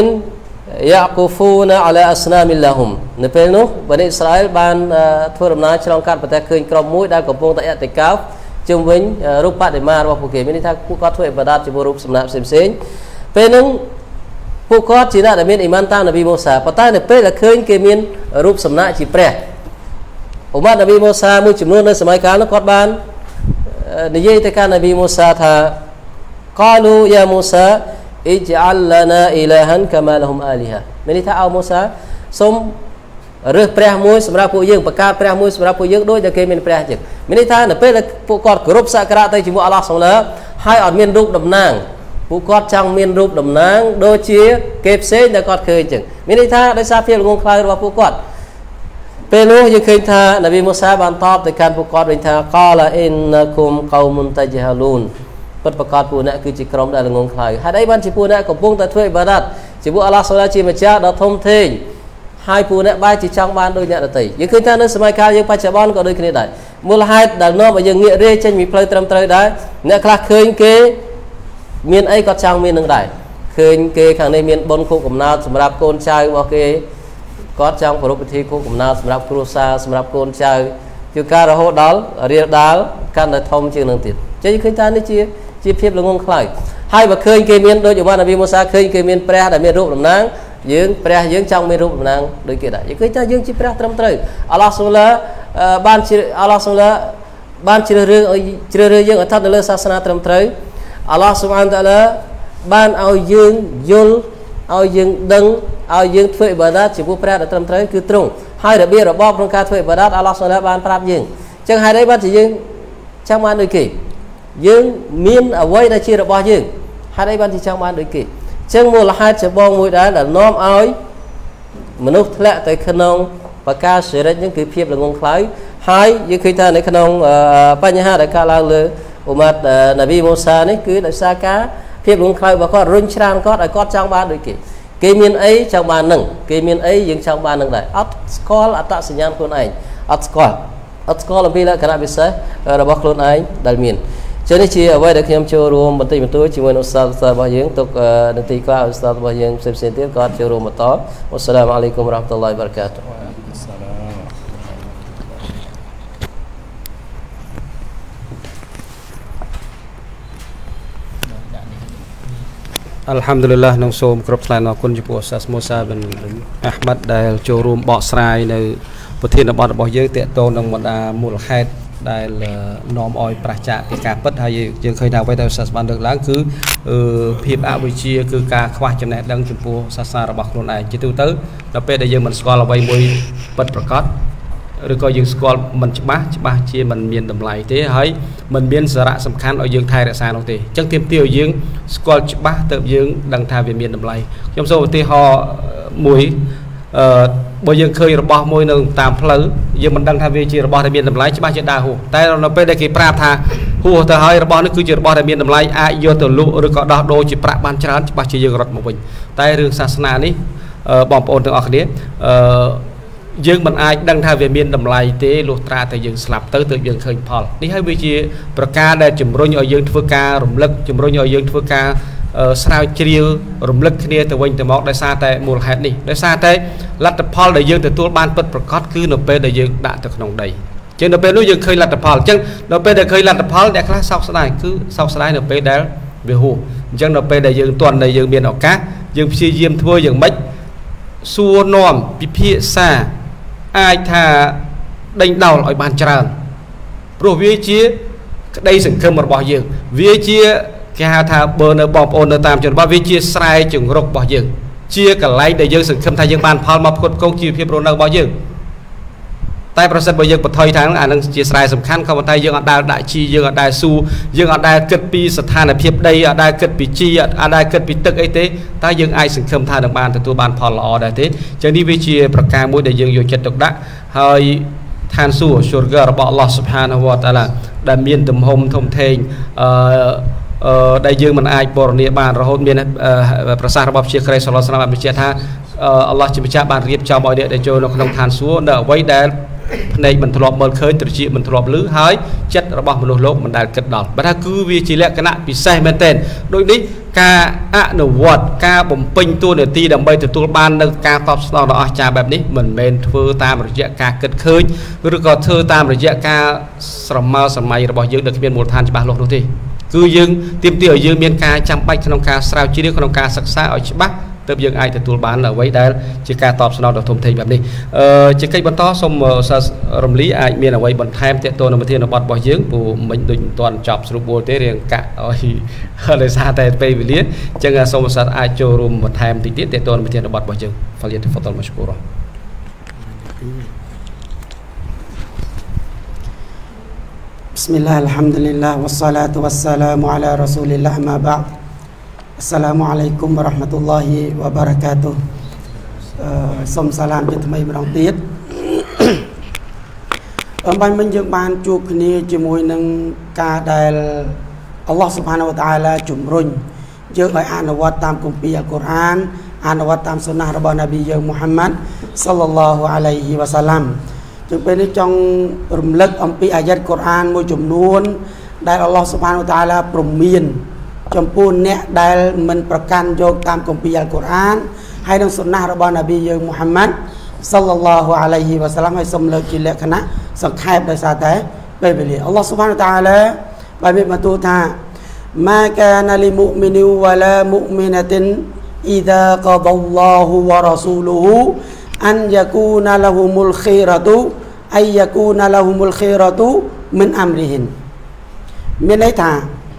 يعكفون على أصنام لهم នៅពេលនោះបានីអ៊ីស្រាអ៊ីលបានធ្វើដំណើរឆ្លងកាត់ប្រទេសឃើញក្រុមមួយដែលកំពុងតែអតិកោជុំវិញរូបបដិមារបស់ពួកគេមានន័យថាពួកគាត់ធ្វើអ៊ីបាដាតជាមួយរូបសំណាកផ្សេងៗពេលនោះពួកគាត់ជាអ្នកដែលមានអ៊ីម៉ានតាមនប៊ីមូសាប៉ុន្តែនៅពេលដែលឃើញគេមានរូបសំណាកជាព្រះអ៊ុម៉ាត់នប៊ីមូសាមួយចំនួននៅសម័យកាលនោះគាត់បាននិយាយទៅកាន់នប៊ីមូសាថាកាលូយ៉ាមូសាអ៊ីជអលឡាណាអ៊ីឡាហានកាម៉ាលហ៊ុមអាលីហាមានន័យថាអូមូសាសូមរើសព្រះមួយសម្រាប់ពួកយើងបង្កើតព្រះមួយសម្រាប់ពួកយើងដូចតែគេមានព្រះអញ្ចឹងមានន័យថានៅពេលដែលពួកគាត់គោរពសក្ការៈទៅជាមួយអល់ឡោះសុបហានហើយអត់មានរូបតំណាងពួកគាត់ចង់មានរូបតំណាងដូចជាគេផ្សេងដែលគាត់ឃើញអញ្ចឹងមានន័យថាដោយសារភាពល្ងងខ្លៅរបស់ពួកគាត់ពេលនោះយើងឃើញថានប៊ីមូសាបានតបទៅកាន់ពួកគាត់វិញថាកាឡាអ៊ីនណាគុំកោមុនតាជហាលូនពិតប្រកបពួកអ្នកគឺជាក្រុមដែលល្ងងខ្លៅហេតុអីបានជាពួកអ្នកកំពុងតែធ្វើអ៊ីបាដាតជាមួយអល់ឡោះសុបហានជាម្ចាស់ដ៏ធំធេងហើយពួកអ្នកបែរជាចង់បានដូចអ្នកដទៃយើងឃើញថានៅសម័យកាលយើងបច្ចុប្បន្នក៏ដូចគ្នាដែរមូលហេតុដែលនាំឲ្យយើងងាករាយចេញពីផ្លូវត្រឹមត្រូវដែរអ្នកខ្លះឃើញគេមានអីក៏ចង់មាននឹងដែរឃើញគេខាងនេះមានបុណ្យខួបកំណើតសម្រាប់កូនចៅរបស់គេគាត់ចង់ប្រារព្ធពិធីខួបកំណើតសម្រាប់គ្រួសារសម្រាប់កូនចៅជាការរហូតដល់រៀលដាលកាន់តែធំជាងនឹងទៀតចឹងយើងឃើញថានេះជាភាពល្ងងខ្លៅហើយបើឃើញគេមានដូចអ៊ុម៉ាត់នប៊ីមូសាឃើញគេមានព្រះដែលមានរូបតំណាងយើងព្រះយើងចង់មានរូបតំណាងដូចគេដែរយើងឃើញថាយើងជាព្រះត្រឹមត្រូវអល់ឡោះស៊ុបហានបានអល់ឡោះស៊ុបហានបានជ្រើសរើសយើងឲ្យស្ថិតនៅលើសាសនាត្រឹមត្រូវអល់ឡោះស៊ុបហានតាឡាបានឲ្យយើងយល់ឲ្យយើងដឹងឲ្យយើងធ្វើអ៊ីបាដាតជាមួយព្រះដែលត្រឹមត្រូវគឺទ្រង់ហើយរបៀបរបបក្នុងការធ្វើអ៊ីបាដាតអល់ឡោះស៊ុបហានបានប្រាប់យើងអញ្ចឹងហេតុអីបានជាយើងចង់បានដូចគេយើងមានអ្វីដែលជារបស់យើងហេតុអីបានជាចង់បានដូចគេចឹងមូលហេតុចម្បងមួយដែលនាំឲ្យមនុស្សធ្លាក់ទៅក្នុងបកាសរិចហ្នឹងគឺភាពល្ងងខ្លៅហើយយើងឃើញថានៅក្នុងបញ្ហាដែលកើតឡើងលើអ៊ុម៉ាត់នប៊ីមូសានេះគឺដោយសារការភាពល្ងងខ្លៅរបស់គាត់រុញច្រានគាត់ឲ្យគាត់ចង់បានដូចគេមានអីចង់បាននឹងគេមានអីយើងចង់បាននឹងដែរអត់ស្គាល់អត្តសញ្ញាណខ្លួនឯងអត់ស្គាល់អំពីលក្ខណៈពិសេសរបស់ខ្លួនឯងដែលមានចឹងនេះជាអ្វីដែលខ្ញុំចូលរួមបន្តិចបន្តួចជាមួយនឹងឧស្សាហ៍របស់យើងទុកនាទីខ្លះឧស្សាហ៍របស់យើងផ្សេងៗទៀតក៏ចូលរួមបន្តអ៊ុសឡាមអាឡៃគុំរ៉ាហ្មាតុលឡាហ៊ីវ៉ាបារកាតុហ៍អល់ហាំឌុលីឡានឹងសូមគ្រប់ថ្លែងអរគុណចំពោះឧស្សាហ៍មូសាប៊ិនអាហ្មាត់ដែលចូលរួមបកស្រាយនៅប្រធានបទរបស់យើងទាក់ទងនឹងបណ្ដាមូលហេតុដែលនាំឲ្យប្រឆាពីការពិតហើយយើងឃើញថាអ្វីដែលសាសបានលើកឡើងគឺភាពអវិជ្ជាគឺការខ្វះចំណេះដឹងចំពោះសាសនារបស់ខ្លួនឯងជាទូទៅដល់ពេលដែលយើងមិនស្គាល់អ្វីមួយពិតប្រាកដឬក៏យើងស្គាល់មិនច្បាស់ជាមិនមានតម្លៃទេហើយមិនមានសារៈសំខាន់ឲ្យយើងថែរក្សានោះទេអញ្ចឹងទាមទារឲ្យយើងស្គាល់ច្បាស់ទើបយើងដឹងថាវាមានតម្លៃខ្ញុំសូមឧទាហរណ៍មួយបើយើងឃើញរបស់មួយនៅតាមផ្លូវយើងមិនដឹងថាវាជារបស់ដែលមានតម្លៃច្បាស់ជាដើរហួសតែនៅពេលដែលគេប្រាប់ថាហួសទៅហើយរបស់នេះគឺជារបស់ដែលមានតម្លៃអាចយកទៅលក់ឬក៏ដោះដូរជាប្រាក់បានច្រើនច្បាស់ជាយើងរត់មកវិញតែរឿងសាសនានេះបងប្អូនទាំងអស់គ្នាយើងមិនអាចដឹងថាវាមានតម្លៃទេលុះត្រាតែយើងស្លាប់ទៅទើបយើងឃើញផលនេះហើយវាជាប្រការដែលជំរុញឲ្យយើងធ្វើការរំលឹកជំរុញឲ្យយើងធ្វើការស្រាវជ្រាវរំលឹកគ្នាទៅវិញទៅមកដោយសារតែមូលហេតុនេះដោយសារតែលទ្ធផលដែលយើងទទួលបានពិតប្រាកដគឺនៅពេលដែលយើងដាក់ទៅក្នុងដីជាងនៅពេលនោះយើងឃើញលទ្ធផលអញ្ចឹងនៅពេលដែលឃើញលទ្ធផលអ្នកខ្លះសោកស្ដាយគឺសោកស្ដាយនៅពេលដែលវាហួសអញ្ចឹងនៅពេលដែលយើងទាន់ដែលយើងមានឱកាសយើងព្យាយាមធ្វើយ៉ាងម៉េចសួរនាំពិភាក្សាអាចថាដេញដោលឲ្យបានច្រើនព្រោះវាជាក្តីសង្ឃឹមរបស់យើងវាជាគេហៅថាបើនៅបងប្អូននៅតាមជនបទវាជាស្រែជង្រុករបស់យើងជាកន្លែងដែលយើងសង្ឃឹមថាយើងបានផលមកផ្គត់ផ្គង់ជីវភាពរស់នៅរបស់យើងតែប្រសិនបើយើងបន្ថយថាអានឹងជាស្រែសំខាន់ក៏ប៉ុន្តែយើងអត់ដែលដាក់ជីយើងអត់ដែលស៊ូយើងអត់ដែលគិតពីស្ថានភាពដីអត់ដែលគិតពីជីអត់ដែលគិតពីទឹកអីទេតែយើងអាចសង្ឃឹមថានឹងបានទទួលបានផលល្អដែរទេចឹងនេះវាជាប្រការមួយដែលយើងយកចិត្តទុកដាក់ហើយឋានសួគ៌ syurga របស់ Allah Subhanahu wa Ta'ala ដែលមានទំហំធំធេងដែលយើងមិនអាចបរនាបានរហូតមានប្រសាសន៍របស់ព្រះគ្រីស្ទសល្លឡោះអាឡៃហ៊ីវ៉ាសល្លាមបញ្ជាក់ថាអល់ឡោះជាម្ចាស់បានរៀបចំឲ្យអ្នកដែលចូលនៅក្នុងឋានសួគ៌នៅអ្វីដែលភ្នែកមិនធ្លាប់មើលឃើញត្រចៀកមិនធ្លាប់ឮហើយចិត្តរបស់មនុស្សលោកមិនដែលគិតដល់បើថាគឺវាជាលក្ខណៈពិសេសមែនទែនដូចនេះការអនុវត្តការបំពេញតួនាទីដើម្បីទទួលបាននៅការតបស្នងដ៏អស្ចារ្យបែបនេះមិនមែនធ្វើតាមរយៈការគិតឃើញឬក៏ធ្វើតាមរយៈការស្រមើស្រមៃរបស់យើងដែលគ្មានមូលដ្ឋានច្បាស់លាស់នោះទេគឺយើងទាមទារឲ្យយើងមានការចាំបាច់ក្នុងការស្រាវជ្រាវក្នុងការសិក្សាឲ្យច្បាស់ទើបយើងអាចទទួលបានអ្វីដែលជាការតបស្នងដ៏ធំធេងបែបនេះជាកិច្ចបន្តសូមរំលីអាចមានអ្វីបន្ថែមទាក់ទងនឹងប្រធានបទរបស់យើងព្រោះមិនដូចមិនទាន់ចប់ស្រួលបួលទេរៀងកាក់ឲ្យដោយសារតែពេលវេលាអញ្ចឹងសូមអាចចូលរួមបន្ថែមតិចទៀតទាក់ទងនឹងប្រធានបទរបស់យើងហ្វាលីតហ្វតលម៉ាស្គូរ៉ា Bismillah, alhamdulillah, wassalatu wassalamu ala rasulillah, amma ba'd. Assalamualaikum warahmatullahi wabarakatuh. Som salam ជាថ្មីម្ដងទៀតបាញ់មិញយើងបានជួបគ្នាជាមួយនឹងការដែលអល់ឡោះស៊ុបហានវតាអាឡាជំរុញយើងឲ្យអនុវត្តតាមគម្ពីរអល់កុរអានអនុវត្តតាមសុណារបស់នប៊ីយើងមូហាម៉ាត់សល្លឡោះអាឡៃហ៊ីវ៉ាសាឡាំจึงเป็นที่จงรำลึกอมปีอายะห์กุรอานមួយចំនួនដែលអល់ឡោះស៊ុបហានវតាអាឡាព្រមានចំពោះអ្នកដែលមិនប្រកាន់យកតាមគម្ពីរអល់កុរអានហើយនឹងសុណារបស់នប៊ីយើងមូហាម៉ាត់សល្លឡោះអាឡៃហ៊ីវ៉ាសាឡាំឲ្យសំលើកជាលក្ខណៈសង្ខេបដោយសារតែពេលវេលាអល់ឡោះស៊ុបហានវតាអាឡាបានមានបន្ទូលថាម៉ាកានលីមុមីនីវ៉ាឡាមុមីណាតិនអ៊ីហ្សាកដឡឡោហ៊ូវ៉ារ៉ាស៊ូលូហ៊ូอันยากูนาละหุมุลขีรตุอัยยากูนาละหุมุลขีรตุมินอัมริฮินមានន័យថា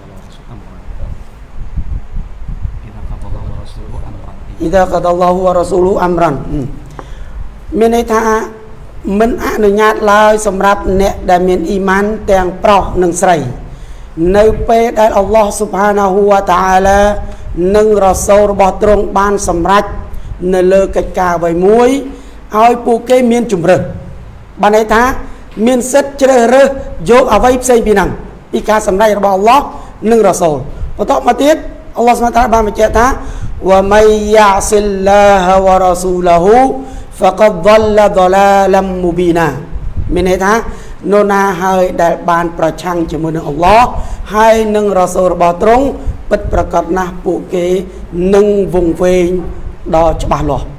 អ៊ីដាកដឡឡោហ៊ូវ៉ារ៉ាស៊ូលូអមរ៉ានមានន័យថាមិនអនុញ្ញាតឡើយសម្រាប់អ្នកដែលមានអ៊ីម៉ានទាំងប្រុសនិងស្រីនៅពេលដែលអល់ឡោះស៊ុបហានាហ៊ូវតាអាឡានិងរ៉ាស៊ូលរបស់ទ្រង់បានសម្រេចនៅលើកិច្ចការអ្វីមួយឲ្យពួកគេមានជំរើសបានន័យថាមានសិទ្ធិជ្រើសរើសយកអ្វីផ្សេងពីហ្នឹងពីការសម្រេចរបស់អល់ឡោះនិងរ៉ាស៊ូលបន្តមកទៀតអល់ឡោះស្មាតាបានបញ្ជាក់ថាវ៉ាមៃយ៉ាសិលឡាហវ៉ារ៉ាស៊ូលហ៊ូហ្វាកដដលដឡាលំមូប៊ីណាមានន័យថានរណាហើយដែលបានប្រឆាំងជាមួយនឹងអល់ឡោះហើយនឹងរ៉ាស៊ូលរបស់ទ្រង់ពិតប្រាកដណាស់ពួកគេនឹងវង្វេងដ៏ច្បាស់លាស់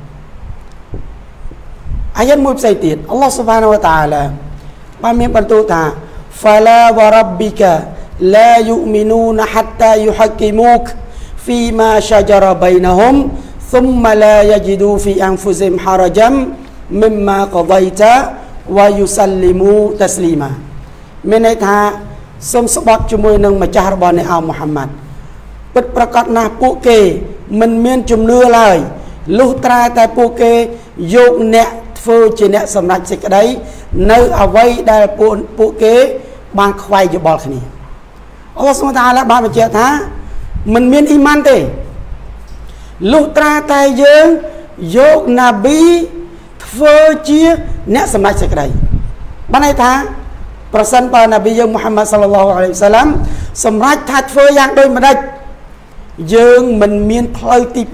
អាយ៉ាតមួយផ្សេងទៀតអល់ឡោះស៊ុបហានវតាអាឡាបានមានបន្ទូលថា فلا وربك لا يؤمنون حتى يحكموك فيما شجر بينهم ثم لا يجدوا في أنفسهم حرجا مما قضيت ويسلموا تسليما មានន័យថាសូមស្បត់ជាមួយនឹងម្ចាស់របស់អ្នកមូហាម៉ាត់ពិតប្រាកដណាស់ពួកគេមិនមានជំនឿឡើយលុះត្រាតែពួកគេយកអ្នកធ្វើជាអ្នកសម្រេចសេចក្តីនៅអ្វីដែលពួកគេបានខ្វែងយោបល់គ្នាអល់ឡោះស៊ុបហានតាអាឡាបានបញ្ជាក់ថាមិនមានអ៊ីម៉ានទេលុះត្រាតែយើងយកណាប៊ីធ្វើជាអ្នកសម្រេចសេចក្តីបានន័យថាប្រសិនបើណាប៊ីយើងមូហាម៉ាត់សល្លឡោះអាឡៃហ៊ីវ៉ាសាឡាំសម្រេចថាធ្វើយ៉ាងដូចម្ដេចយើងមិនមានផ្លូវទី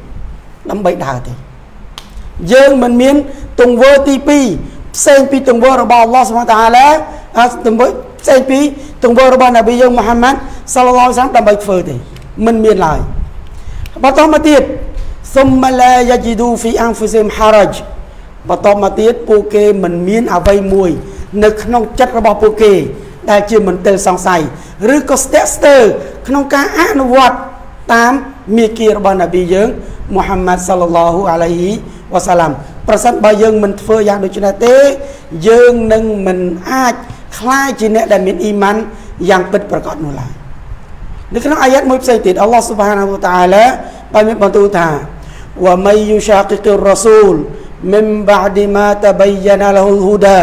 2ដើម្បីដើរទេយើងមិនមានទង្វើទី2ផ្សេងពីទង្វើរបស់អល់ឡោះស៊ុបហានតាអាឡាទង្វើផ្សេងពីទង្វើរបស់ណាប៊ីយើងមូហាម៉ាត់សល្លឡោះអាឡៃហ៊ីវ៉ាសាឡាំដើម្បីធ្វើទេមិនមានឡើយបន្តមកទៀតសុំម៉ាឡាយ៉ាជីឌូហ្វីអានហ្វូស៊ីមហារ៉ាជបន្តមកទៀតពួកគេមិនមានអ្វីមួយនៅក្នុងចិត្តរបស់ពួកគេដែលជាមន្ទិលសង្ស័យឬក៏ស្ទាក់ស្ទើរក្នុងការអនុវត្តតាមមាគ៌ារបស់នប៊ីយើងមូហាម៉ាត់សល្លឡោះអាឡៃហ៊ីវ៉ាសាឡាំប្រសិនបើយើងមិនធ្វើយ៉ាងដូចនេះទេយើងនឹងមិនអាចខ្លាចជាអ្នកដែលមានអ៊ីម៉ានយ៉ាងពិតប្រាកដនោះឡើយនៅក្នុងអាយ៉ាតមួយផ្សេងទៀតអល់ឡោះស៊ុបហានាហ៊ូវតាអាឡាបានមានបន្ទូលថាវ៉ាម៉ៃយុសាកិកររ៉ាស៊ូលمن بعد ما تبين له الهدى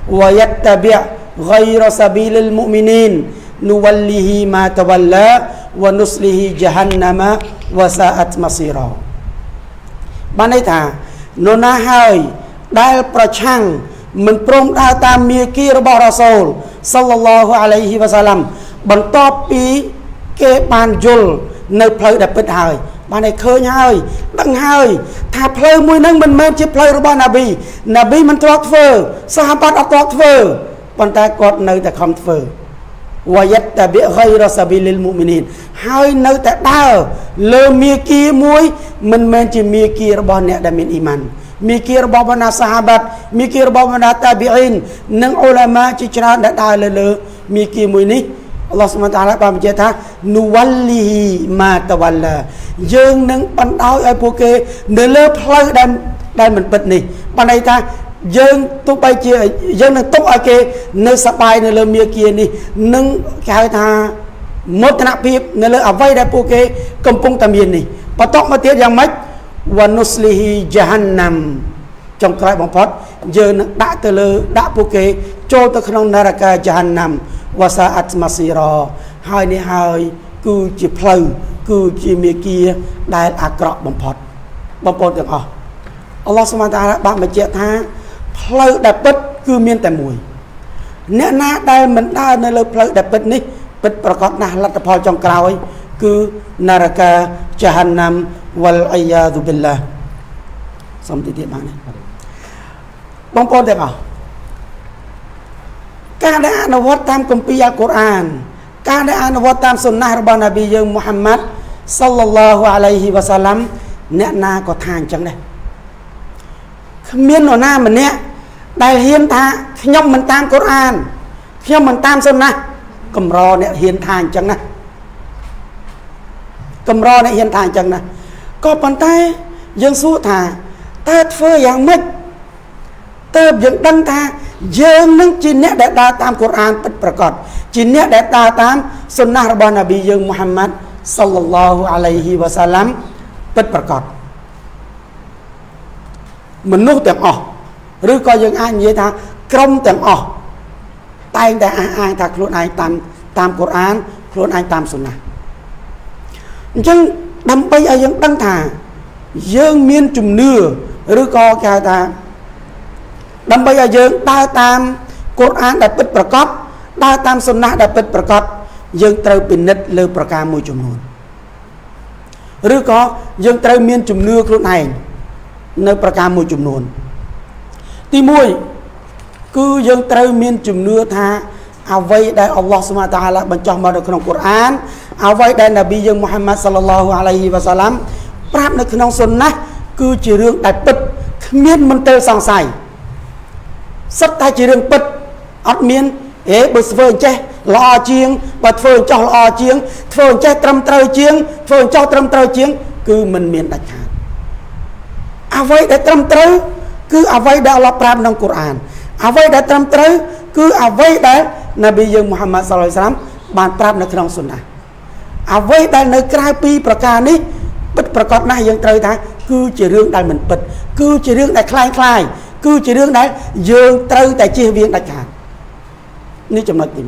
ويتبع غير سبيل المؤمنين نوله ما تولى ونصله جهنم وساءت مصيرا បានន័យថានរណាហើយដែលប្រឆាំងមិនព្រមដើរតាមមាគ៌ារបស់រ៉ាស៊ូលសល្លឡោះអាឡៃហ៊ីវ៉ាសាឡាំបន្ទាប់ពីគេបានយល់នៅផ្លូវដែលពិតហើយបានឲ្យឃើញហើយដឹងហើយថាផ្លូវមួយហ្នឹងមិនមែនជាផ្លូវរបស់ណាប៊ីមិនទ្រាំធ្វើសាហាបាត់អត់ទ្រាំធ្វើប៉ុន្តែគាត់នៅតែខំធ្វើវ៉ាយតតាប៊ីហ្គៃរ៉ាសាប៊ីលីលមុមីនីនហើយនៅតែដើរលើមាគ៌ាមួយមិនមែនជាមាគ៌ារបស់អ្នកដែលមានអ៊ីម៉ានមាគ៌ារបស់បណ្ដាសាហាបាត់មាគ៌ារបស់បណ្ដាតាប៊ីអ៊ីននិងអ៊ូឡាម៉ាជាច្រើនដែលដើរលើមាគ៌ាមួយនេះអល់ឡោះស៊ុបហានតាអាឡាបានបញ្ជាក់ថានូវលលីហ៊ីម៉ាតវ៉ាឡាយើងនឹងបណ្ដោយឲ្យពួកគេនៅលើផ្លូវដែលមិនពិតនេះបានន័យថាយើងទោះបីជាយើងនឹងទុកឲ្យគេនៅសប្បាយនៅលើមាគ៌ានេះនឹងគេហៅថាមោទនភាពនៅលើអ្វីដែលពួកគេកំពុងតែមាននេះបន្តមកទៀតយ៉ាងម៉េចវ៉ានុស្លីហ៊ីជហានណាំចុងក្រោយបំផុតយើងនឹងដាក់ពួកគេចូលទៅក្នុងនរកាជហានណាំវ៉ាសាអាត់ម៉ាស៊ីរ៉ហើយនេះហើយគឺជាផ្លូវគឺជាមាគ៌ាដែលអាក្រក់បំផុតបងប្អូនទាំងអស់អល់ឡោះស៊ុបហានតាអាឡាបានបញ្ជាក់ថាផ្លូវដែលពិតគឺមានតែមួយអ្នកណាដែលមិនដើរនៅលើផ្លូវដែលពិតនេះពិតប្រកបណាស់លទ្ធផលចុងក្រោយគឺនរកាជហានណាំវលអាយ៉ាឌុប៊ីឡាសំទីទៀតបានបងប្អូនទាំងអស់ការដែលអនុវត្តតាមគម្ពីរអល់កុរអានការដែលអនុវត្តតាមសុណាហ៍របស់នប៊ីយើងមូហាម៉ាត់សល្លឡោះអាឡៃហ៊ីវ៉ាសាឡាំអ្នកណាក៏ថាអញ្ចឹងដែរគ្មាននរណាម្នាក់ដែលហ៊ានថាខ្ញុំមិនតាមកុរអានខ្ញុំមិនតាមសុណាហ៍កម្រអ្នកហ៊ានថាអញ្ចឹងណាកម្រអ្នកហ៊ានថាអញ្ចឹងណាក៏ប៉ុន្តែយើងសួរថាតើធ្វើយ៉ាងម៉េចតើយើងដឹងថាយើងនឹងជាអ្នកដែលដើរតាមកុរអានពិតប្រាកដជាអ្នកដែលដើរតាមសុណាហ៍របស់នប៊ីយើងមូហាម៉ាត់សល្លឡោះអាឡៃហ៊ីវ៉ាសាឡាំពិតប្រាកដមនុស្សទាំងអស់ឬក៏យើងអាចនិយាយថាក្រុមទាំងអស់តែងតែអះអាងថាខ្លួនឯងតាមកុរអានខ្លួនឯងតាមសុណាហ៍អញ្ចឹងដើម្បីឲ្យយើងដឹងថាយើងមានជំនឿឬក៏គេហៅថាដើម្បីឲ្យយើងដើរតាមកុរអានដែលពិតប្រាកដដើរតាមសុណាហ៍ដែលពិតប្រាកដយើងត្រូវពិនិត្យលើប្រការមួយចំនួនឬក៏យើងត្រូវមានជំនឿខ្លួនឯងនៅប្រការមួយចំនួនទី1គឺយើងត្រូវមានជំនឿថាអ្វីដែលអល់ឡោះស៊ុបហានតាអាឡាបញ្ចុះមកនៅក្នុងកុរអានអ្វីដែលនប៊ីយើងមូហាម៉ាត់សល្លឡោះអាឡៃហ៊ីវ៉ាសាឡាំប្រាប់នៅក្នុងសុណាហ៍គឺជារឿងដែលពិតគ្មានមន្ទិលសង្ស័យសិតតែជារឿងពិតអត់មានបើធ្វើអញ្ចេះល្អជាងបើធ្វើអញ្ចោះល្អជាងធ្វើអញ្ចេះត្រឹមត្រូវជាងធ្វើអញ្ចោះត្រឹមត្រូវជាងគឺមិនមានដាច់ខាតអ្វីដែលត្រឹមត្រូវគឺអ្វីដែលអល់ឡោះប្រាប់ក្នុងកុរអានអ្វីដែលត្រឹមត្រូវគឺអ្វីដែលណាប៊ីយើងមូហាម៉ាត់ សល្លឡោះអាឡៃហ៊ីវ៉ាសល្លាម បានប្រាប់នៅក្នុងសុណាអ្វីដែលនៅក្រៅពីប្រការនេះពិតប្រាកដណាស់យើងត្រូវថាគឺជារឿងដែលមិនពិតគឺជារឿងដែលคล้ายៗគឺជារឿងដែលយើងត្រូវតែជៀសវាងដាច់ខាតនេះចំណុចទី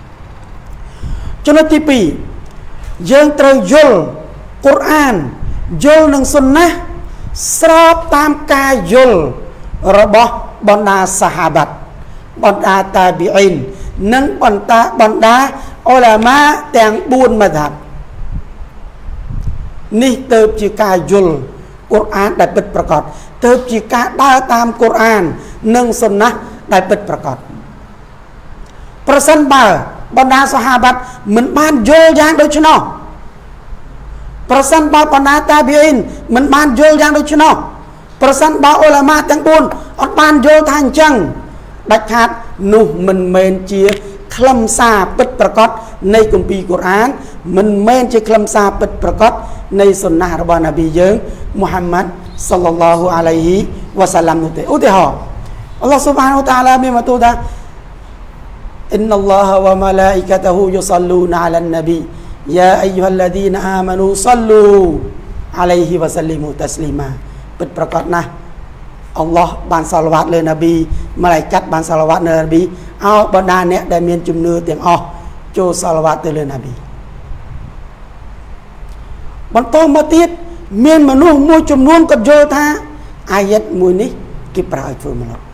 1ចំណុចទី2យើងត្រូវយល់កុរអានយល់នឹងសុណាស្របតាមការយល់របស់បណ្ដាសាហាបាត់បណ្ដាតាប៊ីអ៊ីននិងបណ្ដាអ៊ុលាម៉ាទាំង4ម៉ាហ្ហាប់នេះទៅជាការយល់កុរអានដែលពិតប្រាកដទៅជាការដើរតាមកុរអាននិងសុណាដែលពិតប្រាកដប្រសិនបើបណ្ដាសាហាបាត់មិនបានយល់យ៉ាងដូចនោះប្រសិនបើបណ្ដាតាប៊ីអ៊ីនមិនបានយល់យ៉ាងដូចនោះប្រសិនបើអ៊ុលាម៉ាទាំង4អត់បានយល់ថាអញ្ចឹងដាច់ខាតនោះមិនមែនជាខ្លឹមសារពិតប្រាកដនៃគម្ពីរកុរអានមិនមែនជាខ្លឹមសារពិតប្រាកដនៃសុណារបស់នប៊ីយើងមូហាម៉ាត់ សល្លឡោះអាឡៃហ៊ីវ៉ាសាឡាំនោះទេឧទាហរណ៍អល់ឡោះស៊ុបហានវតាអាឡាមានបន្ទូលថាអ៊ីនណឡោះវ៉ាម៉ាឡាអ៊ីកាតុហ៊ូយុសល្លូនអាឡាននប៊ីយ៉ាអៃយូហាល់ឡាឌីនអាម៉ានូសល្លូអាឡៃហ៊ីវ៉ាសាលីមូតាស្លីម៉ាពិតប្រាកដណាស់អល់ឡោះបានសាឡវ៉ាតលើនប៊ីម៉ាឡៃកាត់បានសាឡវ៉ាតលើនប៊ីអោបណ្ដាអ្នកដែលមានជំនឿទាំងអស់ចូលសាឡវ៉ាតទៅលើនប៊ីបន្តមកទៀតមានមនុស្សមួយចំនួនក៏យល់ថាអាយ៉ាត់មួយនេះគេប្រើឲ្យធ្វើមឡុប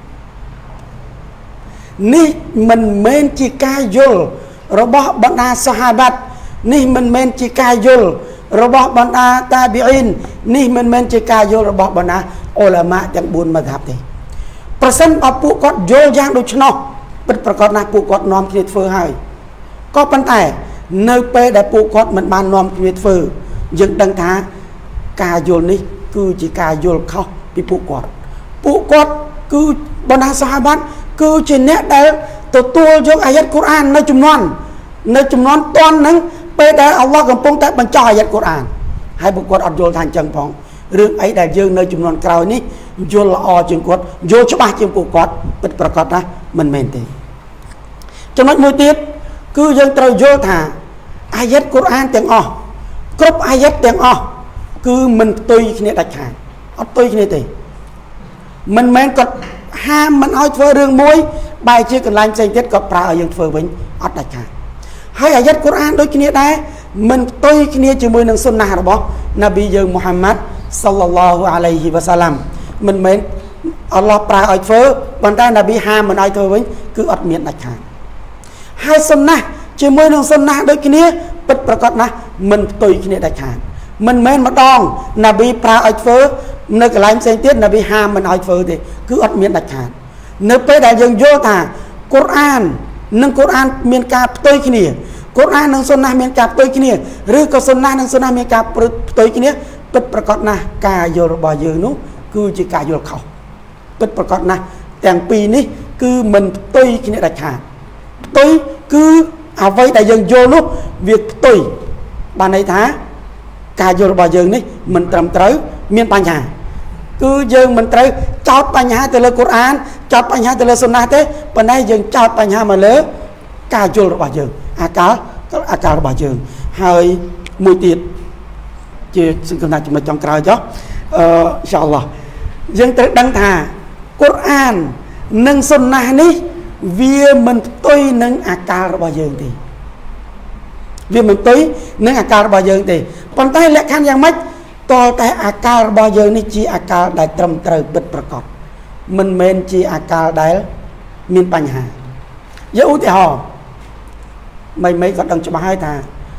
នេះមិនមែនជាការយល់របស់បណ្ដាសាហាបាត់នេះមិនមែនជាការយល់របស់បណ្ដាតាប៊ីអ៊ីននេះមិនមែនជាការយល់របស់បណ្ដាអ៊ុលាម៉ាទាំង4ម៉ាហ្ហាប់ទេប្រសិនបើពួកគាត់យល់យ៉ាងដូច្នោះពិតប្រាកដណាស់ពួកគាត់នាំគ្នាធ្វើហើយក៏ប៉ុន្តែនៅពេលដែលពួកគាត់មិនបាននាំគ្នាធ្វើយើងដឹងថាការយល់នេះគឺជាការយល់ខុសពីពួកគាត់គឺបណ្ដាសាហាបាត់គឺជាអ្នកដែលទទួលយកអាយ៉ាត់កុរអាននៅចំនួនតន់ហ្នឹងពេលដែលអល់ឡោះកំពុងតែបញ្ចុះអាយ៉ាត់កុរអានហើយពួកគាត់អត់យល់ថាអញ្ចឹងផងរឿងអីដែលយើងនៅចំនួនក្រោយនេះយល់ល្អជាងគាត់យល់ច្បាស់ជាងពួកគាត់ពិតប្រាកដណាស់មិនមែនទេចំណុចមួយទៀតគឺយើងត្រូវយល់ថាអាយ៉ាត់កុរអានទាំងអស់គ្រប់អាយ៉ាត់ទាំងអស់គឺមិនផ្ទុយគ្នាដាច់ខាតអត់ផ្ទុយគ្នាទេមិនមែនគាត់ហាមមិនឲ្យធ្វើរឿងមួយបែរជាកន្លែងផ្សេងទៀតគាត់ប្រើឲ្យយើងធ្វើវិញអត់ដាច់ខាតហើយអាយ៉ាត់កុរអានដូចគ្នាដែរមិនផ្ទុយគ្នាជាមួយនឹងសុណារបស់នប៊ីយើងមូហាម៉ាត់ សល្លឡោះអាឡៃហ៊ីវ៉ាសាឡាំមិនមែនអល់ឡោះប្រើឲ្យធ្វើប៉ុន្តែនប៊ីហាមមិនឲ្យធ្វើវិញគឺអត់មានដាច់ខាតហើយសុណាជាមួយនឹងសុណាដូចគ្នាពិតប្រាកដណាស់មិនផ្ទុយគ្នាដាច់ខាតមិនមែនម្ដងនប៊ីប្រើឲ្យធ្វើនៅកន្លែងផ្សេងទៀតនប៊ីហាមមិនឲ្យធ្វើទេគឺអត់មានដាច់ខាតនៅពេលដែលយើងយល់ថាកុរអាននិងកុរអានមានការផ្ទុយគ្នាកុរអាននិងសុណាមានការផ្ទុយគ្នាឬក៏សុណានិងសុណាមានការផ្ទុយគ្នាពិតប្រាកដណាស់ការយល់របស់យើងនោះគឺជាការយល់ខុសពិតប្រាកដណាស់ទាំងពីរនេះគឺមិនផ្ទុយគ្នាដាច់ខាតផ្ទុយគឺអ្វីដែលយើងយល់នោះវាផ្ទុយបានន័យថាការយល់របស់យើងនេះមិនត្រឹមត្រូវមានបញ្ហាគឺយើងមិនត្រូវចោទបញ្ហាទៅលើកុរអានចោទបញ្ហាទៅលើសុណាទេប៉ុន្តែយើងចោទបញ្ហាមកលើការយល់របស់យើងអាការរបស់យើងហើយមួយទៀតជាសង្ឃឹមថាចំណុចចុងក្រោយចុះអ៊ីនសាអល់ឡោះយើងត្រូវដឹងថាកុរអាននិងសុណានេះវាមិនផ្ទុយនឹងអាការរបស់យើងទេវាមិនផ្ទុយនឹងអាការរបស់យើងទេប៉ុន្តែលក្ខខណ្ឌយ៉ាងម៉េចតើតែអាការរបស់យើងនេះជាអាការដែលត្រឹមត្រូវពិតប្រាកដមិនមែនជាអាការដែលមានបញ្ហាយកឧទាហរណ៍មិនក៏ដឹងច្បាស់ហើយថា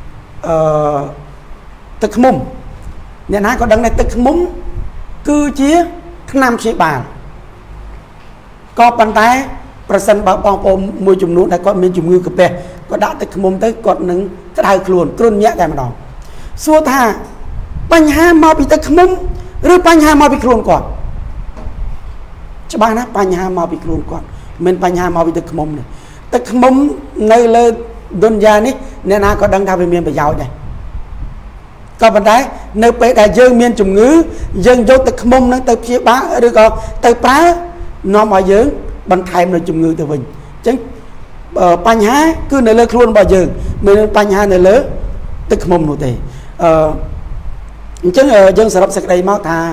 ទឹកឃ្មុំអ្នកណាក៏ដឹងដែរទឹកឃ្មុំគឺជាថ្នាំព្យាបាលក៏ប៉ុន្តែប្រសិនបើបងប្អូនមួយចំនួនដែលគាត់មានជំងឺកាពះគាត់ដាក់ទឹកឃ្មុំទៅគាត់នឹងក្តៅខ្លួនគ្រុនញាក់តែម្ដងសួរថាបញ្ហាមកពីទឹកឃ្មុំឬបញ្ហាមកពីខ្លួនគាត់ច្បាស់ណាស់បញ្ហាមកពីខ្លួនគាត់មិនបញ្ហាមកពីទឹកឃ្មុំទេទឹកឃ្មុំនៅលើឌុនយ៉ានេះអ្នកណាក៏ដឹងថាវាមានប្រយោជន៍ដែរក៏ប៉ុន្តែនៅពេលដែលយើងមានជំងឺយើងយកទឹកឃ្មុំនឹងទៅព្យាបាលឬក៏ទៅប្រើនាំឲ្យយើងបន្ថែមនៅជំងឺទៅវិញអញ្ចឹងបញ្ហាគឺនៅលើខ្លួនរបស់យើងមិនបញ្ហានៅលើទឹកឃ្មុំនោះទេអញ្ចឹងយើងសរុបសេចក្តីមកថា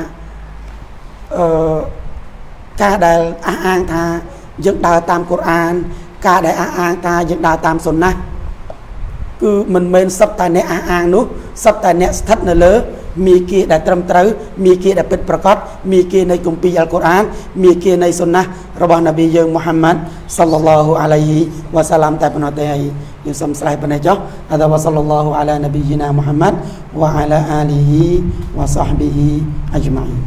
ការដែលអះអាងថាយើងដើរតាមកូរ៉ានការដែលអះអាងថាយើងដើរតាមសុនណាគឺមិនមែនសត្វតែអ្នកអះអាងនោះសត្វតែអ្នកស្ថិតនៅលើមីគាដែលត្រឹមត្រូវមីគាដែលពិតប្រាកដមីគានៃគម្ពីរអល់កុរអានមីគានៃសុនណារបស់នប៊ីយើងមូហាម៉ាត់សល្លឡោះអាឡៃហ៊ីវ៉ាសាឡាមតែប៉ុណ្ណោះទេហើយយើងសូមស្រែកប៉ុណ្ណេះចុះអរវ៉ាសល្លឡោះអាឡានប៊ីយីណាមូហាម៉ាត់វ៉ាអាឡាអាលីហ៊ីវ៉ាសាហ្ប៊ីហ៊ីអជ្ម៉ាអ៊ីន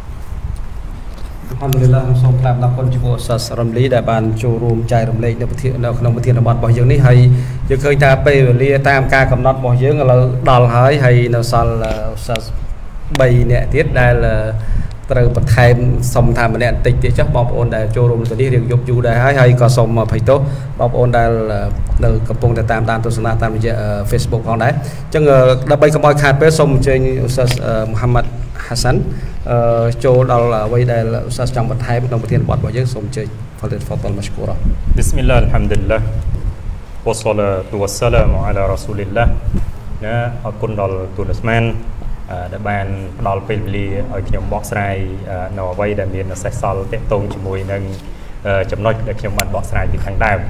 អល់ហំឌុលីឡាសូមថ្លែងអំណរគុណចំពោះសាសរំលីដែលបានចូលរួមចែករំលែកនៅក្នុងប្រធានបទរបស់យើងនេះហើយយើងឃើញថាពេលវេលាតាមការកំណត់របស់យើងឥឡូវដល់ហើយនៅសល់សាស3នាក់ទៀតដែលត្រូវបន្ថែមសុំថាម្នាក់បន្តិចទៀតចុះបងប្អូនដែលចូលរួមទៅនេះរៀងយប់យូរដែរហើយក៏សូមអភ័យទោសបងប្អូនដែលនៅកំពុងតែតាមទស្សនាតាមរយៈ Facebook ផងដែរអញ្ចឹងដើម្បីកុំឲ្យខាតពេលសូមអញ្ជើញឧស្សាហ៍មូហាម៉ាត់ហាសាន់ចូលដល់អ្វីដែលឧស្សាហ៍ចង់បន្ថែមក្នុងប្រធានបទរបស់យើងសូមអញ្ជើញហ្វលម៉ាស្គូរ៉ា Bismillah alhamdulillah wassalatu wassalamu ala rasulillah ណាអរគុណដល់ទូនស្មានដែលបានផ្ដល់ពេលវេលាឲ្យខ្ញុំបកស្រាយនៅអ្វីដែលមានសេសសល់ទាក់ទងជាមួយនឹងចំណុចដែលខ្ញុំបានបកស្រាយពីខាងដើម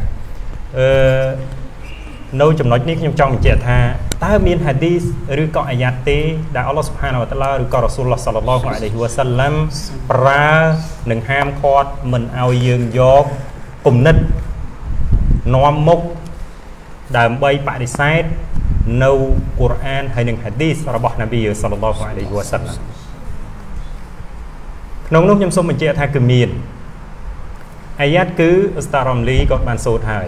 នៅចំណុចនេះខ្ញុំចង់បញ្ជាក់ថាតើមានហាឌីសឬក៏អាយ៉ាតទេដែលអល់ឡោះស៊ុបហានវតាឡាឬក៏រ៉ាស៊ូលឡោះសល្លឡោះអាឡៃហ៊ីវ៉ាសាឡាំប្រើនឹងហាមឃាត់មិនឲ្យយើងយកគំនិតនាំមុខដើម្បីបដិសេធនៅកូរ៉ានហើយនឹងហាឌីសរបស់នប៊ីសល្លឡោះអាឡៃហ៊ីវ៉ាសាឡាំក្នុងនោះខ្ញុំសូមបញ្ជាក់ថាគឺមានអាយ៉ាតគឺឧស្តារ៉ាំលីក៏បានសូត្រហើយ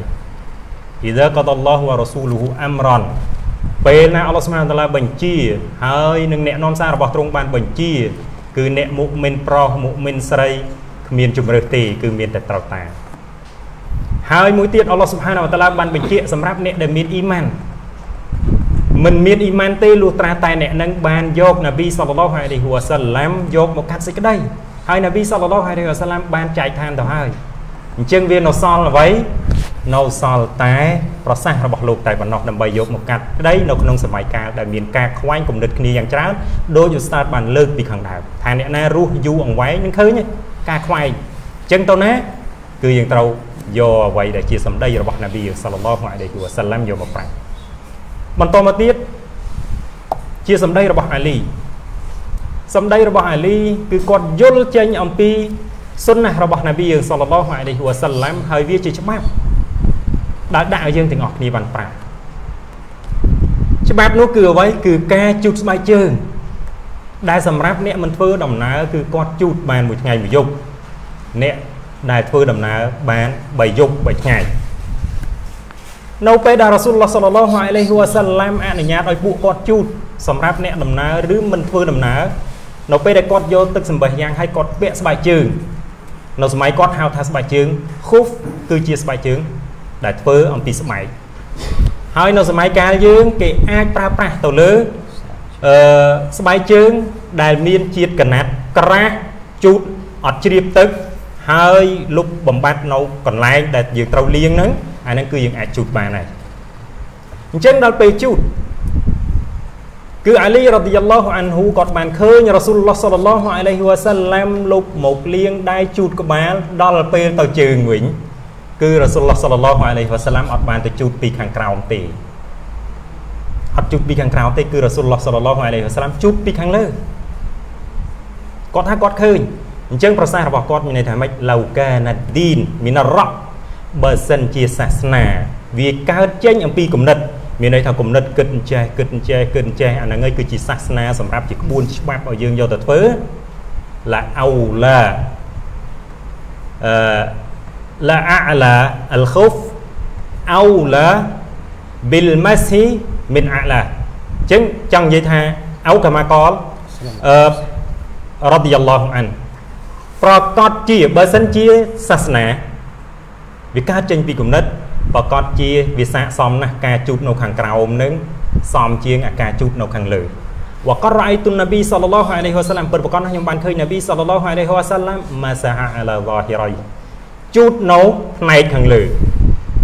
إذا قضى الله ورسوله أمرا ពេលណាអល់ឡោះស៊ុបហានតាឡាបញ្ជាហើយនឹងអ្នកនាំសាររបស់ទ្រង់បានបញ្ជាគឺអ្នកមុអ៊មីនប្រុសមុអ៊មីនស្រីគ្មានជំរើសទេគឺមានតែត្រូវតាមហើយមួយទៀតអល់ឡោះស៊ុបហានតាឡាបានបញ្ជាសម្រាប់អ្នកដែលមានអ៊ីម៉ានមិនមានអ៊ីម៉ានទេលុះត្រាតែអ្នកនឹងបានយកនប៊ីសល្លឡោះអាឡៃហ៊ីវ៉ាសាឡាំយកមកកាត់សេចក្តីហើយនប៊ីសល្លឡោះអាឡៃហ៊ីវ៉ាសាឡាំបានចែកឋានទៅហើយអញ្ចឹងវានៅសល់អ្វីនៅសល់តែប្រសាសន៍របស់លោកតែប៉ុណ្ណោះដើម្បីយកមកកាត់ក្តីនៅក្នុងសម័យកាលដែលមានការខ្វែងគំនិតគ្នាយ៉ាងច្រើនដោយឧស្តាតបានលើកពីខាងដើមថាអ្នកណារស់យូរអង្វែងនឹងឃើញការខ្វែងអញ្ចឹងទៅណាគឺយើងត្រូវយកអ្វីដែលជាសម្ដីរបស់នប៊ីសល្លឡោះអាឡៃហ៊ីវ៉ាសាឡាំយកមកប្រាំងបន្តមកទៀតជាសម្ដីរបស់អាលីសម្ដីរបស់អាលីគឺគាត់យល់ចេញអំពីសុនណារបស់នប៊ីសល្លឡោះអាឡៃហ៊ីវ៉ាសាឡាំហើយវាជាច្បាប់ដែលដាក់ឲ្យយើងទាំងអស់គ្នាបានប្រាំច្បាប់នោះគឺអ្វីគឺការជូតស្បែកជើងដែលសម្រាប់អ្នកមិនធ្វើដំណើរគឺគាត់ជូតបានមួយថ្ងៃមួយយប់អ្នកដែលធ្វើដំណើរបាន3យប់3ថ្ងៃនៅពេលដែលរ៉ាស៊ូលឡោះសល្លឡោះអាឡៃហ៊ីវ៉ាសាឡាំអនុញ្ញាតឲ្យពួកគាត់ជូតសម្រាប់អ្នកដំណើរឬមិនធ្វើដំណើរនៅពេលដែលគាត់យកទឹកសម្បះយ៉ាងឲ្យគាត់ពាក់ស្បែកជើងនៅសម័យគាត់ហៅថាស្បែកជើងខូហ្វគឺជាស្បែកជើងដែលធ្វើអំពីស្បែកហើយនៅសម័យកាលយើងគេអាចប្រើប្រាស់ទៅលើស្បែកជើងដែលមានជាតិកណាត់ក្រាស់ជូតអត់ជ្រាបទឹកហើយលុបបំបត្តិនៅកន្លែងដែលយើងត្រូវលាងហ្នឹងអាហ្នឹងគឺយើងអាចជូតបានហើយអញ្ចឹងដល់ពេលជូតគឺអាលីរ៉ាឌីយ៉ាឡោះអានហ៊ូគាត់បានឃើញរ៉ាស៊ូលឡោះសល្លឡោះអាឡៃហ៊ីវ៉ាសាឡាំលុបមកលាងដៃជូតក្បាលដល់ពេលទៅជើងវិញគឺរ៉ាស៊ូលឡោះសល្លឡោះអាឡៃហ៊ីវ៉ាសាឡាំអត់បានទៅជូតពីខាងក្រោមទេអត់ជូតពីខាងក្រោមទេគឺរ៉ាស៊ូលឡោះសល្លឡោះអាឡៃហ៊ីវ៉ាសាឡាំជូតពីខាងលើគាត់ថាគាត់ឃើញអញ្ចឹងប្រសាសន៍របស់គាត់មានន័យថាម៉េចឡៅកាណាឌីនមីណារ៉ាបើសិនជាសាសនាវាកើតចេញអំពីគំនិតមានន័យថាគំនិតគិតអញ្ចេះគិតអញ្ចេះគិតអញ្ចេះអាហ្នឹងហើយគឺជាសាសនាសម្រាប់ជាក្បួនច្បាប់ឲ្យយើងយកទៅធ្វើឡាអោឡាឡាអាឡាអលខូហ្វអោឡាប៊ីលម៉ាស៊ីមិនអាឡាអញ្ចឹងចង់និយាយថាអោកាម៉ាកលរ៉ាឌីយ៉ាឡោះអានប្រកាសជាបើសិនជាសាសនាវាកើតចេញពីគំនិតប្រកាសជាវាស័ក្តិសមណាស់ការជូតនៅខាងក្រោមនឹងសមជាងអាការជូតនៅខាងលើវ៉ាករ៉ៃតុននប៊ីសល្លឡោះអាឡៃហ៊ីវ៉ាសាឡាំពិតប្រកបណាស់ខ្ញុំបានឃើញនប៊ីសល្លឡោះអាឡៃហ៊ីវ៉ាសាឡាំម៉ាសាហាអាឡាហ្វាហ៊ីរ៉ៃជូតនៅផ្នែកខាងលើ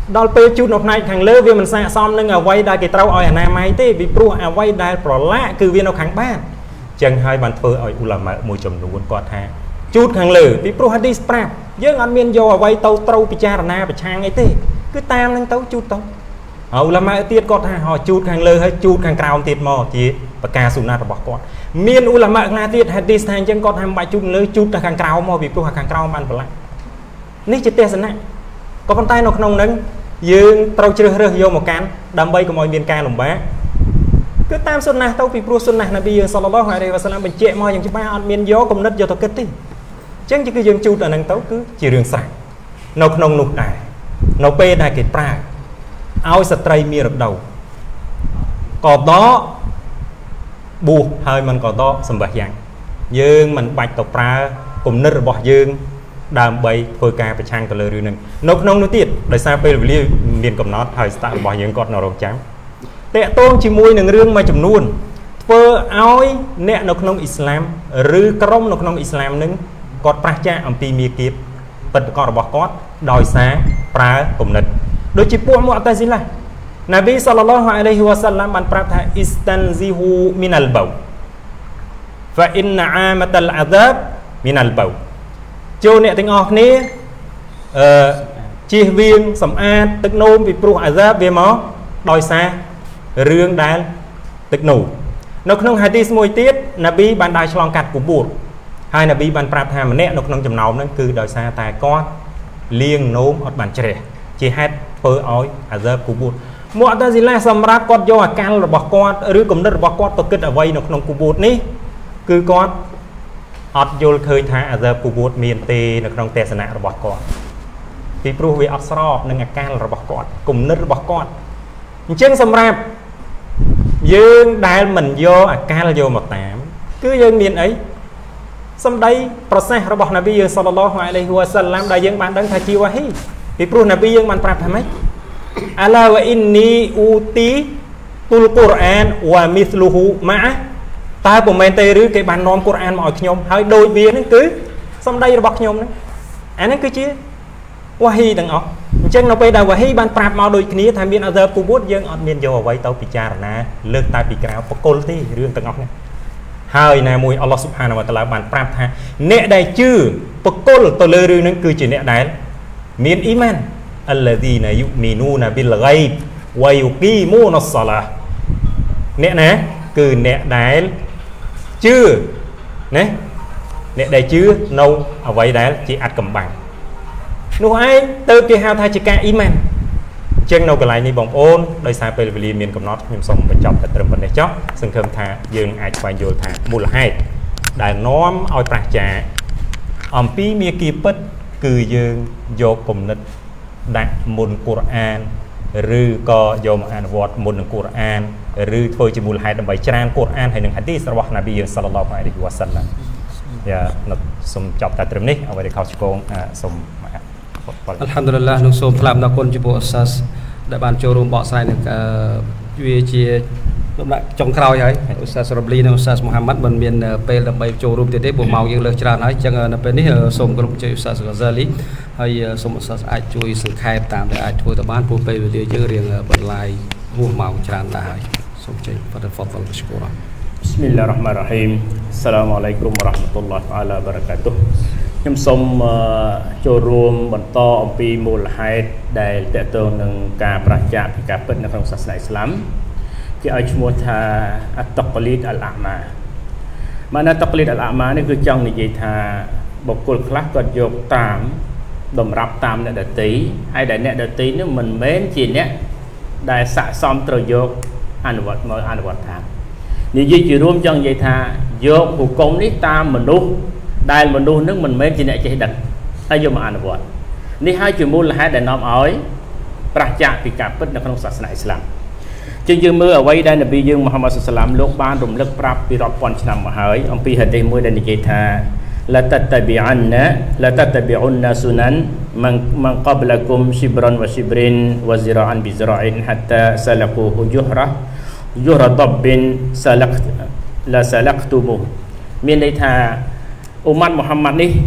ដល់ពេលជូតនៅផ្នែកខាងលើវាមិនស័ក្តិសមនឹងអ្វីដែលគេត្រូវឲ្យអនាម័យទេពីព្រោះអ្វីដែលប្រឡាក់គឺវានៅខាងបាតចឹងហើយបានធ្វើឲ្យឧឡាម៉ាមួយចំនួនគាត់ថាជូតខាងលើពីព្រោះហាឌីសប្រាប់យើងអត់មានយកអ្វីទៅត្រូវពិចារណាប្រឆាំងអីទេគឺតាមនឹងទៅជូតទៅហើយឧឡាម៉ាទៀតគាត់ថាជូតខាងលើហើយជូតខាងក្រោមទៀតមកជាប្រការសុណាតរបស់គាត់មានឧឡាម៉ាខ្លះទៀតហាឌីសថាអញ្ចឹងគាត់ថាមិនបាច់ជូតលើជូតតែខាងក្រោមមកពីព្រោះខាងក្រោមបានប្រឡាក់នេះជាទស្សនៈក៏ប៉ុន្តែនៅក្នុងហ្នឹងយើងត្រូវជ្រើសរើសយកមកកាន់ដើម្បីកុំឲ្យមានការលំបាកគឺតាមសុណាទៅពីព្រោះសុណានប៊ីយើងសល្លឡោះអាឡៃហ៊ីវ៉ាសាឡាមបញ្ជាក់មកយ៉ាងច្បាស់អត់មានយកគំនិតយកទៅគិតទេអញ្ចឹងគឺយើងជូតអាហ្នឹងទៅគឺជារឿងស្រេចនៅក្នុងនោះដែរនៅពេលដែលគេប្រើឲ្យស្ត្រីមានរដូវក៏ដកបួសហើយមិនក៏ដកសម្បះយ៉ាងយើងមិនបាច់ទៅប្រើគំនិតរបស់យើងដើម្បីធ្វើការប្រឆាំងទៅលើរឿងហ្នឹងនៅក្នុងនោះទៀតដោយសារពេលវេលាមានកំណត់ហើយស្តាក់របស់យើងគាត់នៅរងចាំតេតងជាមួយនឹងរឿងមួយចំនួនធ្វើឲ្យអ្នកនៅក្នុងអ៊ីស្លាមឬក្រុមនៅក្នុងអ៊ីស្លាមនឹងគាត់ប្រឆាំងអំពីមាគ៌ាពិតប្រាកដរបស់គាត់ដោយសារប្រើគំនិតដូចជាពួកមុអតាស៊ីឡាណាប៊ីសល្លឡោះអាឡៃហ៊ីវ៉ាសាឡាមបានប្រាប់ថាអ៊ីស្តានហ្ស៊ីហ៊ូមីនអលបៅហ្វាអ៊ីនអាម៉ាតអលអាហ្សាបមីនអលបៅចូលអ្នកទាំងអស់គ្នាជៀសវាងសម្អាតទឹកនោមពីព្រោះអាហ្សាបវាមកដោយសាររឿងដែលទឹកនោមនៅក្នុងហាឌីសមួយទៀតណាប៊ីបានដើរឆ្លងកាត់គូបួរហើយណាប៊ីបានប្រាប់ថាម្នាក់នៅក្នុងចំណោមហ្នឹងគឺដោយសារតែគាត់លាងនោមអត់បានជ្រះជាហេតុធ្វើឲ្យអាហ្សាបគូបួរមុអតាស៊ីឡាសម្រាប់គាត់យកអាកាលរបស់គាត់ឬគំនិតរបស់គាត់ទៅគិតអ្វីនៅក្នុងគូបួរនេះគឺគាត់អត់យល់ឃើញថាអាហ្សាបគូបួរមានទេនៅក្នុងទេសនៈរបស់គាត់ពីព្រោះវាអត់ស្របនឹងអាកាលរបស់គាត់គំនិតរបស់គាត់អញ្ចឹងសម្រាប់យើងដែលមិនយកអាកាលយកមកតាមគឺយើងមានអីសម្ដីប្រសេសរបស់នប៊ីយើងសល្លឡោះអាឡៃហ៊ីវ៉ាសាឡាមដែលយើងបានដឹងថាជាវ៉ាហ៊ីពីព្រោះនប៊ីយើងបានប្រាប់ថាម៉េចអាឡាវ៉ាអ៊ីននីអ៊ូទីទុលកូរ៉ានវ៉ាមីស្លូហ៊ូម៉ាតើពុំមែនទេឬគេបាននាំកូរ៉ានមកឲ្យខ្ញុំហើយដូចវាហ្នឹងគឺសម្ដីរបស់ខ្ញុំហ្នឹងអាហ្នឹងគឺជាវ៉ាហ៊ីទាំងអស់អញ្ចឹងនៅពេលដែលវ៉ាហ៊ីបានប្រាប់មកដូចគ្នាថាមានអាហ្សាបគូបួតយើងអត់មានយកអ្វីទៅពិចារណាលើកតែពីក្រៅបកុលទេរឿងទាំងអស់ហ្នឹងហើយណាមួយអល់ឡោះស៊ុបហានវតាឡាបានប្រាប់ថាអ្នកដែលជឿបកុលទៅលើរឿងហ្នឹងគឺជាអ្នកដែលមានអ៊ីម៉ានអល្លាឌីណាយុមីនូណាប៊ីលហ្គៃបវ៉ាយុគីមូនស្សាឡាអ្នកណាគឺអ្នកដែលជឿណាអ្នកដែលជឿនៅអ្វីដែលជាអត្តកំបាំងនោះឯងទៅគេហៅថាជាការអ៊ីម៉ានអញ្ចឹងនៅកន្លែងនេះបងប្អូនដោយសារពេលវេលាមានកំណត់ខ្ញុំសូមបញ្ចប់តែត្រឹមប៉ុណ្ណេះចុះសង្ឃឹមថាយើងអាចស្វែងយល់ថាមូលហេតុដែលនាំឲ្យប្រឆាំងអំពីមាគ៌ាពិតគឺយើងយកគំនិតដាក់មុនកូរ៉ានឬក៏យកមកអនុវត្តមុននឹងកូរ៉ានឬធ្វើជាមូលហេតុដើម្បីច្រានកូរ៉ានហើយនឹងហាឌីសរបស់ណាប៊ីយើងសល្លឡោះអាឡៃហ៊ីវ៉ាសាឡាមសូមចប់តែត្រឹមនេះអ្វីដែលខុសឆ្គងសូមអល់ហាំឌុលឡានឹងសូមថ្លែងអំណរគុណចំពោះឧស្សាសដែលបានចូលរួមបកស្រាយនឹងវាជាដំណាក់ចុងក្រោយហើយឧស្សាសរ៉ាប់លីនិងឧស្សាសមូហាម៉ាត់មិនមានពេលដើម្បីចូលរួមទៀតទេព្រោះម៉ោងយើងលើសច្រើនហើយអញ្ចឹងនៅពេលនេះសូមគោរពជ័យឧស្សាសហ្កាហ្សាលីហើយសូមឧស្សាសអាចជួយសង្ខេបតាមដែលអាចធ្វើទៅបានព្រោះពេលវេលាយើងរៀងបន្លាយហួសម៉ោងច្រើនដែរហើយសូមជ័យហ្វាត់ហ្វលឈ្គូរ៉ាបិស្មិលឡាហ៊ិររ៉ាហ្មានរ៉ាហ៊ីមអស្សឡាមអាឡៃគុំវ៉ារ៉ាហ្មាតុលឡាហ៊ីវ៉ាបារកាតុហ៍ខ្ញុំសូមចូលរួមបន្តអំពីមូលហេតុដែលតកតងនឹងការប្រឆាំងពីការពិតនៅក្នុងសាសនាអ៊ីស្លាមគេឲ្យឈ្មោះថាអត្តកលីតអលអាម៉ាម៉ាណាតកលីតអលអាម៉ានេះគឺចង់និយាយថាបុគ្គលខ្លះគាត់យកតាមតម្រាប់តាមអ្នកដទៃហើយដែលអ្នកដទៃនេះមិនមែនជាអ្នកដែលស័ក្តិសមត្រូវយកអនុវត្តមកអនុវត្តតាមនិយាយជារួមចង់និយាយថាយកហុគមនេះតាមមនុស្សដែលមនុស្សនឹងមិនមែនជាអ្នកចេះដឹងហើយយកមកអនុវត្តនេះហើយជាមូលហេតុដែលនាំឲ្យប្រឆាំងពីការពិតនៅក្នុងសាសនាអ៊ីស្លាមជាងយើងមើលអ្វីដែលនប៊ីយើងមូហាម៉ាត់សុសឡាមលោកបានរំលឹកប្រាប់ពីរាប់ពាន់ឆ្នាំមកហើយអំពីហាឌីសមួយដែលនិយាយថាឡាតតប៊ីអានណាឡាតតប៊ីអ៊ុនណាស៊ូណានមិនកបលគុមស៊ីប្រានវ៉ាស៊ីប្រិនវ៉ាស៊ីរ៉ាអានប៊ីហ្សរ៉អ៊ីនហាតាសាឡាកូហ៊ូយុហរ៉ាដប៊ីនសាឡាក់ទូមូមានន័យថាអ៊ុម៉ាត់មូហាម៉ាត់នេះ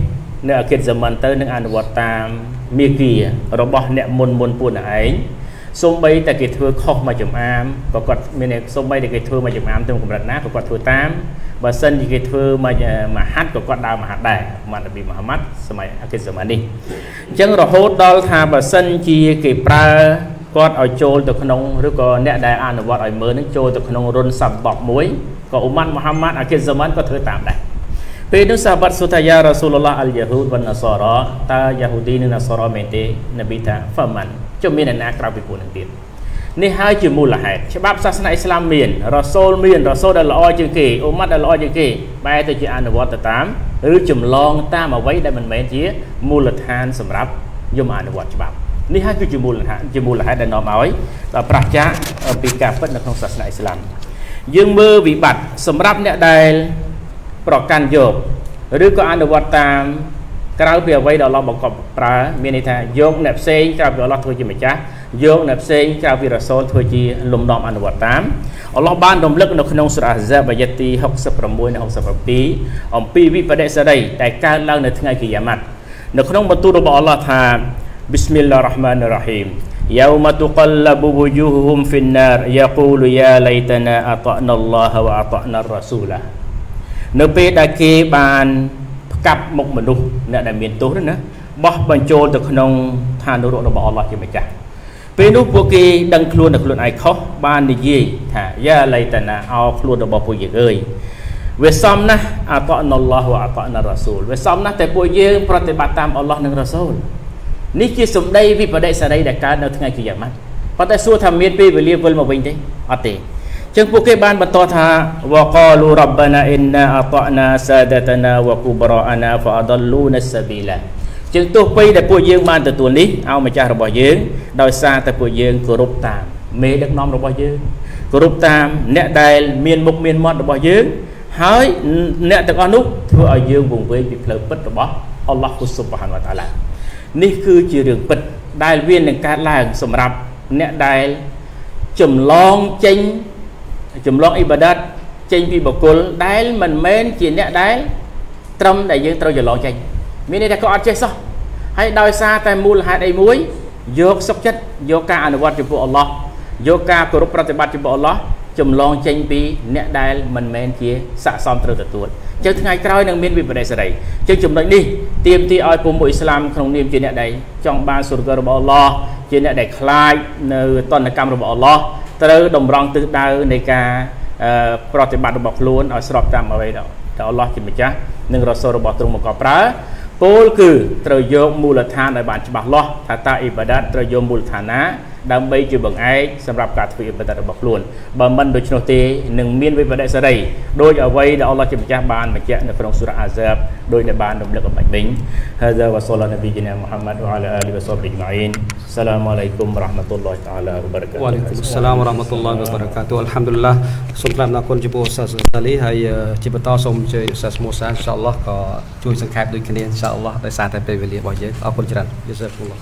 នៅអគិតសមន្តទៅនឹងអនុវត្តតាមមេគារបស់អ្នកមុនពួកឯងសូម្បីតែគេធ្វើខុសមួយចំអាមក៏គាត់មានសូម្បីតែគេធ្វើមួយចំអាមទៅកម្រិតណាក៏គាត់ធ្វើតាមបើសិនជាគេធ្វើមួយមហាត់ក៏គាត់ដើរមហាត់ដែរម៉ាត់នប៊ីមូហាម៉ាត់សម័យអគិតសម័យនេះអញ្ចឹងរហូតដល់ថាបើសិនជាគេប្រើគាត់ឲ្យចូលទៅក្នុងឬក៏អ្នកដែលអនុវត្តឲ្យមើលនឹងចូលទៅក្នុងរុនសាប់បបមួយក៏អ៊ុម៉ាត់មូហាម៉ាត់អគិតសម័យក៏ធ្វើតាមដែរពេលនោះសាហាបសួរថាយ៉ារ៉ាស៊ូលឡោះអលយ៉ាហ៊ូដវ៉ាណាសារ៉ាតើយ៉ាហ៊ូឌីនិងណាសារ៉ាមែនទេនប៊ីថាហ្វាម៉ាន់ជុំមានអ្នកណាក្រៅពីពួកនឹងទៀតនេះហើយជាមូលហេតុច្បាប់សាសនាអ៊ីស្លាមមានរ៉ាសូលដែលល្អជាងគេអ៊ុម៉ាត់ដែលល្អជាងគេបែរទៅជាអនុវត្តទៅតាមឬចម្លងតាមអ្វីដែលមិនមែនជាមូលដ្ឋានសម្រាប់យមអនុវត្តច្បាប់នេះហើយគឺជាមូលហេតុដែលនាំឲ្យដល់ប្រឆាំងពីការពិតនៅក្នុងសាសនាអ៊ីស្លាមយើងមើលវិបត្តិសម្រាប់អ្នកដែលប្រកាន់យកឬក៏អនុវត្តតាមក្រៅពីអ្វីដែលអល់ឡោះបង្កប់ប្រើមានន័យថាយកអ្នកផ្សេងក្រៅពីអល់ឡោះធ្វើជាម្ចាស់យកអ្នកផ្សេងក្រៅពីរ៉ាសូលធ្វើជាលំនាំអនុវត្តតាមអល់ឡោះបានរំលឹកនៅក្នុងសូរ៉ាហ្សាបអាយ៉ាទី66និង67អំពីវិបដិសារីដែលកើតឡើងនៅថ្ងៃគីយ៉ាម៉ាត់នៅក្នុងបន្ទូលរបស់អល់ឡោះថាប៊ីស្មិលឡាហ៊ីរ៉ាហ្មានីរ៉ាហ៊ីមيوم تقلب وجوههم في النار يقول يا ليتنا أطعنا الله وأطعنا الرسول នៅពេលដែលគេបានផ្កាប់មុខមនុស្សអ្នកដែលមានទោសណាបោះបញ្ចូលទៅក្នុងឋាននរករបស់អល់ឡោះជាម្ចាស់ពេលនោះពួកគេដឹងខ្លួនតែខ្លួនឯងខុសបាននិយាយថាយ៉ាឡៃតាណាអោខ្លួនរបស់ពួកយើងអើយវាសមណាស់អតអណឡោះវអតអណរ៉ាស៊ូលវាសមណាស់តែពួកយើងប្រតិបត្តិតាមអល់ឡោះនិងរ៉ាស៊ូលនេះជាសម្ដីវិបដិសារីដែលកើតនៅថ្ងៃគីយ៉ាម៉ាត់ប៉ុន្តែសួរថាមានពេលវេលាវិលមកវិញទេអត់ទេចឹងពួកគេបានបន្តថាវ៉ាកាលូរ៉ាប់បាណាអ៊ីនណាអតណាសាដាតណាវ៉ាគូបរ៉ាណាហ្វាដលូណាសាប៊ីឡាចឹងទោះបីដែលពួកយើងបានទទួលនេះឲ្យម្ចាស់របស់យើងដោយសារតែពួកយើងគោរពតាមមេដឹកនាំរបស់យើងគោរពតាមអ្នកដែលមានមុខមានមាត់របស់យើងហើយអ្នកទាំងអស់នោះធ្វើឲ្យយើងវង្វេងពីផ្លូវពិតរបស់អល់ឡោះស៊ុបហានវ៉ាតាឡានេះគឺជារឿងពិតដែលវានឹងកើតឡើងសម្រាប់អ្នកដែលចម្លងចេញចម្លងអ៊ីបាដាតចេញពីបុគ្គលដែលមិនមែនជាអ្នកដែលត្រឹមដែលយើងត្រូវចម្លងចេញមានន័យថាគាត់អត់ចេះសោះហើយដោយសារតែមូលហេតុអីមួយយកសុខចិត្តយកការអនុវត្តចំពោះអល់ឡោះយកការគោរពប្រតិបត្តិចំពោះអល់ឡោះចម្លងចេញពីអ្នកដែលមិនមែនជាស័ក្តិសមត្រូវទទួលចឹងថ្ងៃក្រោយនឹងមានវិបដិសារីចឹងចំណុចនេះទាមទារឲ្យពុំអ៊ីស្លាមក្នុងនាមជាអ្នកដែលចង់បានសុរគររបស់អល់ឡោះជាអ្នកដែលខ្លាចនៅតនកម្មរបស់អល់ឡោះត្រូវតម្រង់ទិសដៅនៃការប្រតិបត្តិរបស់ខ្លួនឲ្យស្របតាមអ្វីដែលអល់ឡោះជាម្ចាស់និងរ៉ាស៊ូលរបស់ទ្រង់មកប្រើពោលគឺត្រូវយកមូលដ្ឋានឲ្យបានច្បាស់លាស់ថាតើអ៊ីបាដាតត្រូវយកមូលដ្ឋានណាដើម្បីជាបង្អែកសម្រាប់ការធ្វើអ៊ីបាដាតរបស់ខ្លួនបើមិនដូច្នោះទេនឹងមានវិបដិសារីដោយអ្វីដែលអល់ឡោះជាម្ចាស់បានបញ្ជាក់នៅក្នុងសូរ៉ាអាហ្សាបដោយដែលបានរំលឹកអំបញ្ញមិញហាហ្សាវ៉ាសល្លានប៊ីជីណាមូហាម៉ាត់វ៉ាអាឡាអាលីវ៉ាសប៊ីអ៊ីម៉ាអ៊ីនសាឡាមអាឡៃគុំរ៉ាហ្មាតុលឡាហ៊ីតាអាឡាវ៉ាបារកាតុហ៍វ៉ាអាឡៃគុំសាឡាមវ៉ារ៉ាហ្មាតុលឡាហ៊ីវ៉ាបារកាតុហ៍អល់ហាំឌុលឡាសូមថ្លែងអំណរគុណចំពោះឧស្សាហ៍សាលីហើយជាបន្តសូមអញ្ជើញឧស្សាហ៍មូសាអ៊ីនសាអល់ឡោះក៏ជួយសង្ខេបដូចគ្នាអ៊ីនសាអល់ឡោះដោយសារតែពេលវេលារបស់យើងអរគុណច្រើនយេសាគុំឡោះ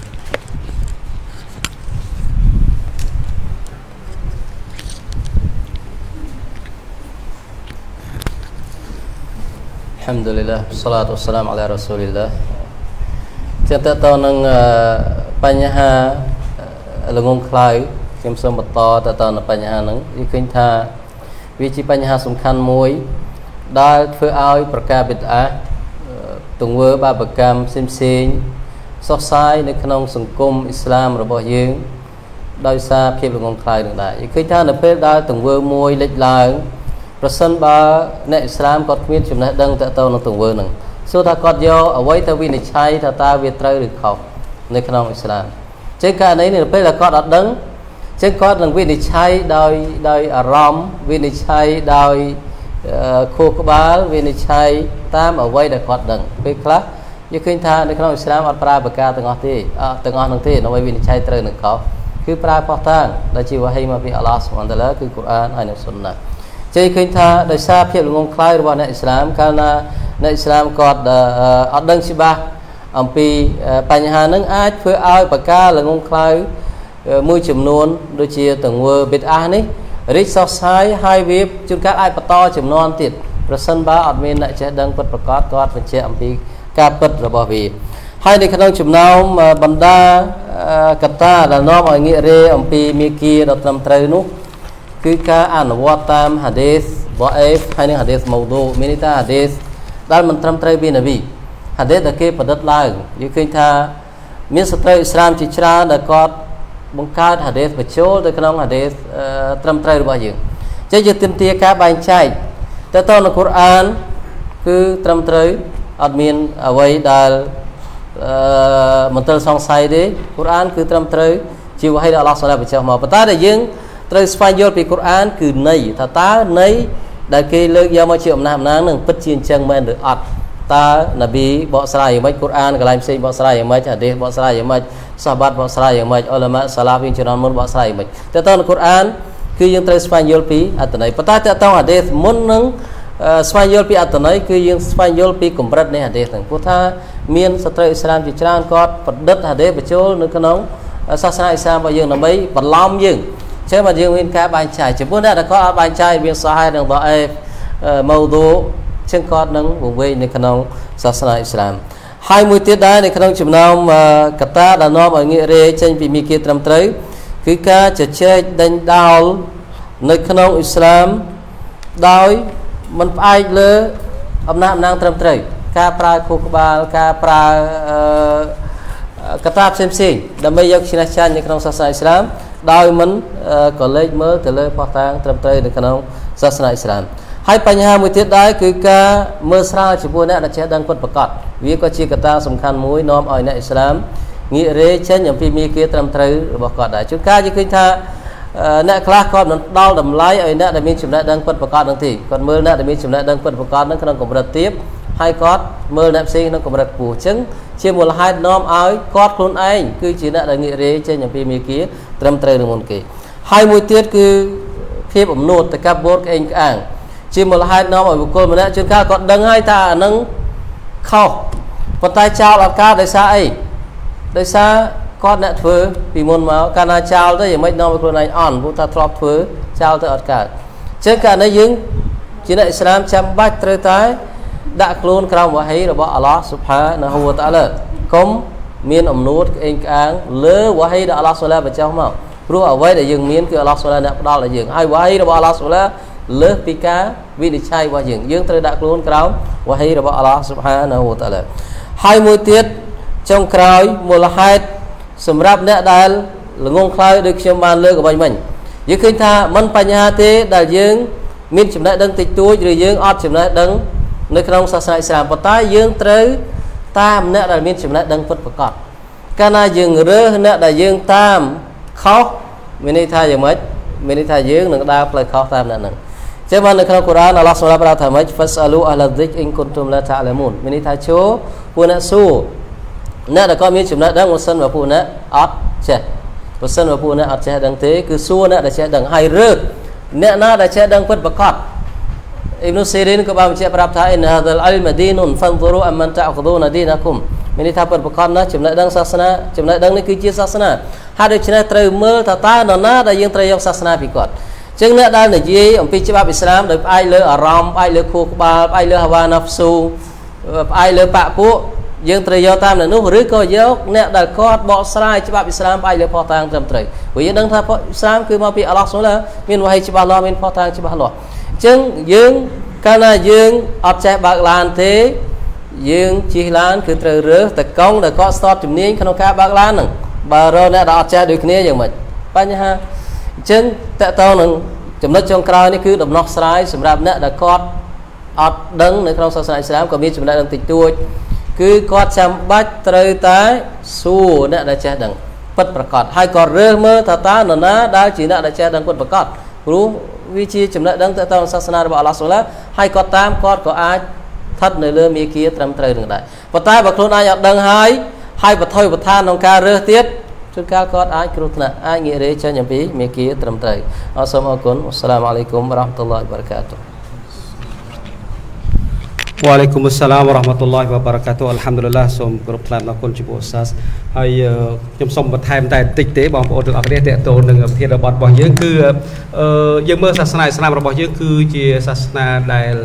Alhamdulillah, wassalatu wassalamu ala rasulillah ជាតទៅនឹងបញ្ហាល្ងងខ្លៅខ្ញុំសូមបន្តទៅនឹងបញ្ហាហ្នឹងនិយាយឃើញថាវាជាបញ្ហាសំខាន់មួយដែលធ្វើឲ្យប្រការបិទអាទង្វើបាបកម្មផ្សេងៗសុខសាយនៅក្នុងសង្គមអ៊ីស្លាមរបស់យើងដោយសារភាពល្ងងខ្លៅនឹងដែរនិយាយឃើញថានៅពេលដែលទង្វើមួយលេចឡើងប្រសិនបើអ្នកអ៊ីស្លាមគាត់គ្មានចំណេះដឹងតទៅនឹងទង្វើហ្នឹងសួរថាគាត់យកអ្វីទៅវិនិច្ឆ័យថាតើវាត្រូវឬខុសនៅក្នុងអ៊ីស្លាមចឹងករណីនេះពេលដែលគាត់អត់ដឹងចឹងគាត់នឹងវិនិច្ឆ័យដោយអារម្មណ៍វិនិច្ឆ័យដោយខួរក្បាលវិនិច្ឆ័យតាមអ្វីដែលគាត់ដឹងពេលខ្លះយើងឃើញថានៅក្នុងអ៊ីស្លាមអត់ប្រើប្រការទាំងអស់ទេទាំងអស់ហ្នឹងទេដើម្បីវិនិច្ឆ័យត្រូវនឹងខុសគឺប្រើផុសតាងដែលជាវ៉ាហ៊ីមកពីអល់ឡោះស៊ុបហានតាឡាគឺកូរ៉ានហើយនិងស៊ុនណាជ័យឃើញថាដោយសារភាពល្ងងខ្លៅរបស់អ្នកអ៊ីស្លាមកាលណាអ្នកអ៊ីស្លាមគាត់អត់ដឹងច្បាស់អំពីបញ្ហាហ្នឹងអាចធ្វើឲ្យប្រការល្ងងខ្លៅមួយចំនួនដូចជាទង្វើប៊ីតអានេះរីកសុះសាយហើយវាជួនកាលអាចបន្តចំនួនទៀតប្រសិនបើអត់មានអ្នកចេះដឹងពិតប្រាកដគាត់បញ្ជាក់អំពីការពិតរបស់វាហើយនៅក្នុងចំណោមបណ្ដាកត្តាដែលនាំឲ្យងាករេអំពីមេគាដ៏ត្រឹមត្រូវនោះគឺការអនុវត្តតាមហាឌីសបអេហ្វហើយនិងហាឌីសមូឌូមានន័យថាហាឌីសដែលមិនត្រឹមត្រូវពីនប៊ីហាឌីសដែលគេប្រឌិតឡើងយើងឃើញថាមានស្ត្រីអ៊ីស្លាមជាច្រើនដែលគាត់បង្កើតហាឌីសបញ្ចូលទៅក្នុងហាឌីសត្រឹមត្រូវរបស់យើងចឹងយើងទាមទារការបែងចែកទៅទៅនៅកូរ៉ានគឺត្រឹមត្រូវអត់មានអ្វីដែលមន្ទិលសង្ស័យទេកូរ៉ានគឺត្រឹមត្រូវជាវ៉ាហីដែលអល់ឡោះសុឡាបញ្ចុះមកប៉ុន្តែដែលយើងត្រូវស្វែងយល់ពីកូរ៉ានគឺន័យថាតើន័យដែលគេលើកយកមកជាអំណាចនឹងពិតជាអញ្ចឹងមែនឬអត់តើនប៊ីបកស្រាយយ៉ាងម៉េចកូរ៉ានកន្លែងផ្សេងបកស្រាយយ៉ាងម៉េចហាឌីសបកស្រាយយ៉ាងម៉េចសាហាបាត់បកស្រាយយ៉ាងម៉េចអ៊ុលម៉ាសាឡាហ្វជំនាន់មុនបកស្រាយយ៉ាងម៉េចតើតើនៅកូរ៉ានគឺយើងត្រូវស្វែងយល់ពីអត្ថន័យប៉ុន្តែតើតើហាឌីសមុននឹងស្វែងយល់ពីអត្ថន័យគឺយើងស្វែងយល់ពីកម្រិតនៃហាឌីសហ្នឹងព្រោះថាមានស្ត្រីអ៊ីស្លាមជាច្រើនគាត់ប្រឌិតហាឌីសបញ្ចូលនៅក្នុងសាសនាអ៊ីស្លាមរបស់យើងដើម្បីបន្លំយើងចឹងមកយើងមានការបែងចែកចំពោះអ្នកដែលគាត់អត់បែងចែកវាសាហានិងបអេម៉ូឌូចឹងគាត់នឹងវង្វេងនៅក្នុងសាសនាអ៊ីស្លាមហើយមួយទៀតដែរនៅក្នុងចំណោមកត្តាដែលនាំឲ្យងាករេចេញពីមេគាត្រឹមត្រូវគឺការជជែកដេញដោលនៅក្នុងអ៊ីស្លាមដោយមិនផ្អែកលើអំណាចត្រឹមត្រូវការប្រើខួរក្បាលការប្រើកត្តាផ្សេងៗដើម្បីយកឈ្នះចាញ់នៅក្នុងសាសនាអ៊ីស្លាមដោយមិនក៏លេចមើលទៅលើផុសតាងត្រឹមត្រូវនៅក្នុងសាសនាអ៊ីស្លាមហើយបញ្ហាមួយទៀតដែរគឺការមើលស្រាលចំពោះអ្នកដែលចេះដឹងពិតប្រាកដវាក៏ជាកត្តាសំខាន់មួយនាំឲ្យអ្នកអ៊ីស្លាមងាករេចេញអំពីមេគាត្រឹមត្រូវរបស់គាត់ដែរជួនកាលយើងឃើញថាអ្នកខ្លះគាត់មិនដល់តម្លៃឲ្យអ្នកដែលមានចំណេះដឹងពិតប្រាកដនឹងទេគាត់មើលអ្នកដែលមានចំណេះដឹងពិតប្រាកដនឹងក្នុងកម្រិតទាបហើយគាត់មើលអ្នកផ្សេងក្នុងកម្រិតខ្ពស់អញ្ចឹងជាមូលហេតុនាំឲ្យគាត់ខ្លួនឯងគឺជាអ្នកដែលងាករេចេញអំពីមេគាត្រឹមត្រូវនឹងមុនគេហើយមួយទៀតគឺភាពអំនួតតកាបូតក្អេងក្អាងជាមូលហេតុនាំឲ្យបុគ្គលម្នាក់ជួនកាលគាត់ដឹងហើយថាអានឹងខុសប៉ុន្តែចោលអត់កើតដោយសារអីដោយសារគាត់អ្នកធ្វើពីមុនមកកាលណាចោលទៅយ៉ាងម៉េចនាំឲ្យខ្លួនឯងអន់ព្រោះថាធ្លាប់ធ្វើចោលទៅអត់កើតអញ្ចឹងកាលនេះយើងជាអ្នកអ៊ីស្លាមចាំបាច់ត្រូវតែដាក់ខ្លួនក្រោមវ៉ាហីរបស់អល់ឡោះស៊ុបហានាហ៊ូវតាអាឡាកុំមានអំនួតក្អេងក្អាងលើវ៉ាហីដែលអល់ឡោះស៊ុលាបញ្ចុះមកព្រោះអ្វីដែលយើងមានគឺអល់ឡោះស៊ុលាអ្នកផ្ដល់ឲ្យយើងហើយវ៉ាហីរបស់អល់ឡោះស៊ុលាលើសពីការវិនិច្ឆ័យរបស់យើងត្រូវដាក់ខ្លួនក្រោមវ៉ាហីរបស់អល់ឡោះស៊ុបហានាហ៊ូវតាអាឡាហើយមួយទៀតចុងក្រោយមូលហេតុសម្រាប់អ្នកដែលល្ងងខ្លៅដូចខ្ញុំបានលើកអ្វីមិញយើងឃើញថាមិនបញ្ហាទេដែលយើងមានចំណេះដឹងតិចតួចឬយើងអត់ចំណេះដឹងនៅក្នុងសាសនាអ៊ីស្លាមប៉ុន្តែយើងត្រូវតាមអ្នកដែលមានចំណេះដឹងពិតប្រាកដកាលណាយើងរើសអ្នកដែលយើងតាមខុសមានន័យថាយ៉ាងម៉េចមានន័យថាយើងនឹងដើរផ្លូវខុសតាមអ្នកហ្នឹងចឹងបាននៅក្នុងកូរ៉ានអល់ឡោះសូឡាប្រាប់ថាម៉េច Fasalu ahla dhikr in kuntum la ta'lamun មានន័យថាចូលពួកអ្នកសួរអ្នកដែលគាត់មានចំណេះដឹងបើសិនបើពួកអ្នកអត់ចេះបើសិនបើពួកអ្នកអត់ចេះដឹងទេគឺសួរអ្នកដែលចេះដឹងហើយរើសអ្នកណាដែលចេះដឹងពិតប្រាកដអ៊ីប៊ុនស៊ីរីនក៏បានបញ្ជាក់ប្រាប់ថា In hadhal ilm dinun fanzuru amman ta'khuduna dinakum មានន័យថាពិតប្រាកដណាស់ចំណេះដឹងសាសនាចំណេះដឹងនេះគឺជាសាសនាហើយដូច្នេះត្រូវមើលថាតើនរណាដែលយើងត្រូវយកសាសនាពីគាត់ចឹងអ្នកដែលនិយាយអំពីច្បាប់អ៊ីស្លាមដោយផ្អែកលើអារម្មណ៍ផ្អែកលើខួរក្បាលផ្អែកលើហាវ៉ាណាហ្វស៊ូផ្អែកលើបកពួកយើងត្រូវយកតាមនោះឬក៏យកអ្នកដែលគាត់បកស្រាយច្បាប់អ៊ីស្លាមផ្អែកលើផុសតាងត្រឹមត្រូវព្រោះយើងដឹងថាអ៊ីស្លាមគឺមកពីអល់ឡោះស៊ុបហានមានវ៉ាហីច្បាស់លាស់មានផុសតាងច្បាស់លាស់អញ្ចឹងយើងកាលណាយើងអត់ចេះបើកឡានទេយើងជិះឡានគឺត្រូវរើសតកង់ដែលគាត់ស្ទាត់ជំនាញក្នុងការបើកឡានហ្នឹងបើរកអ្នកដែលអត់ចេះដូចគ្នាយ៉ាងម៉េចបញ្ហាអញ្ចឹងតកតងនឹងចំណុចចុងក្រោយនេះគឺដំណោះស្រាយសម្រាប់អ្នកដែលគាត់អត់ដឹងនៅក្នុងសាសនាអ៊ីស្លាមក៏មានចំណេះដឹងតិចតួចគឺគាត់ចាំបាច់ត្រូវតែសួរអ្នកដែលចេះដឹងពិតប្រាកដហើយក៏រើសមើលថាតើនរណាដែលជាអ្នកដែលចេះដឹងពិតប្រាកដព្រោះវាជាចំណេះដឹងទៅតាមសាសនារបស់អល់ឡោះស៊ុបហានហើយគាត់តាមគាត់ក៏អាចស្ថិតនៅលើមេគាត្រឹមត្រូវនឹងដែរប៉ុន្តែបើខ្លួនឯងអត់ដឹងហើយបថុយបឋានក្នុងការរើសទៀតជួនកាលគាត់អាចគ្រោះថ្នាក់អាចងាករេចេញអំពីមេគាត្រឹមត្រូវអរសូមអរគុណអ៊ុស្សាឡាមអាឡៃគុំវ៉ារ៉ាហ្មាតុលឡាហ៊ីវ៉ាបារកាតុហ៍ Waalaikumsalam warahmatullahi wabarakatuh អល់ហាំឌុលឡាសូមគោរពថ្លែងអំណរគុណចំពោះឧស្សាហ៍ហើយខ្ញុំសូមបន្ថែមតែបន្តិចទេបងប្អូនទាំងអស់គ្នាតេតូននឹងប្រធានបទរបស់យើងគឺយើងមើលសាសនាអ៊ីស្លាមរបស់យើងគឺជាសាសនាដែល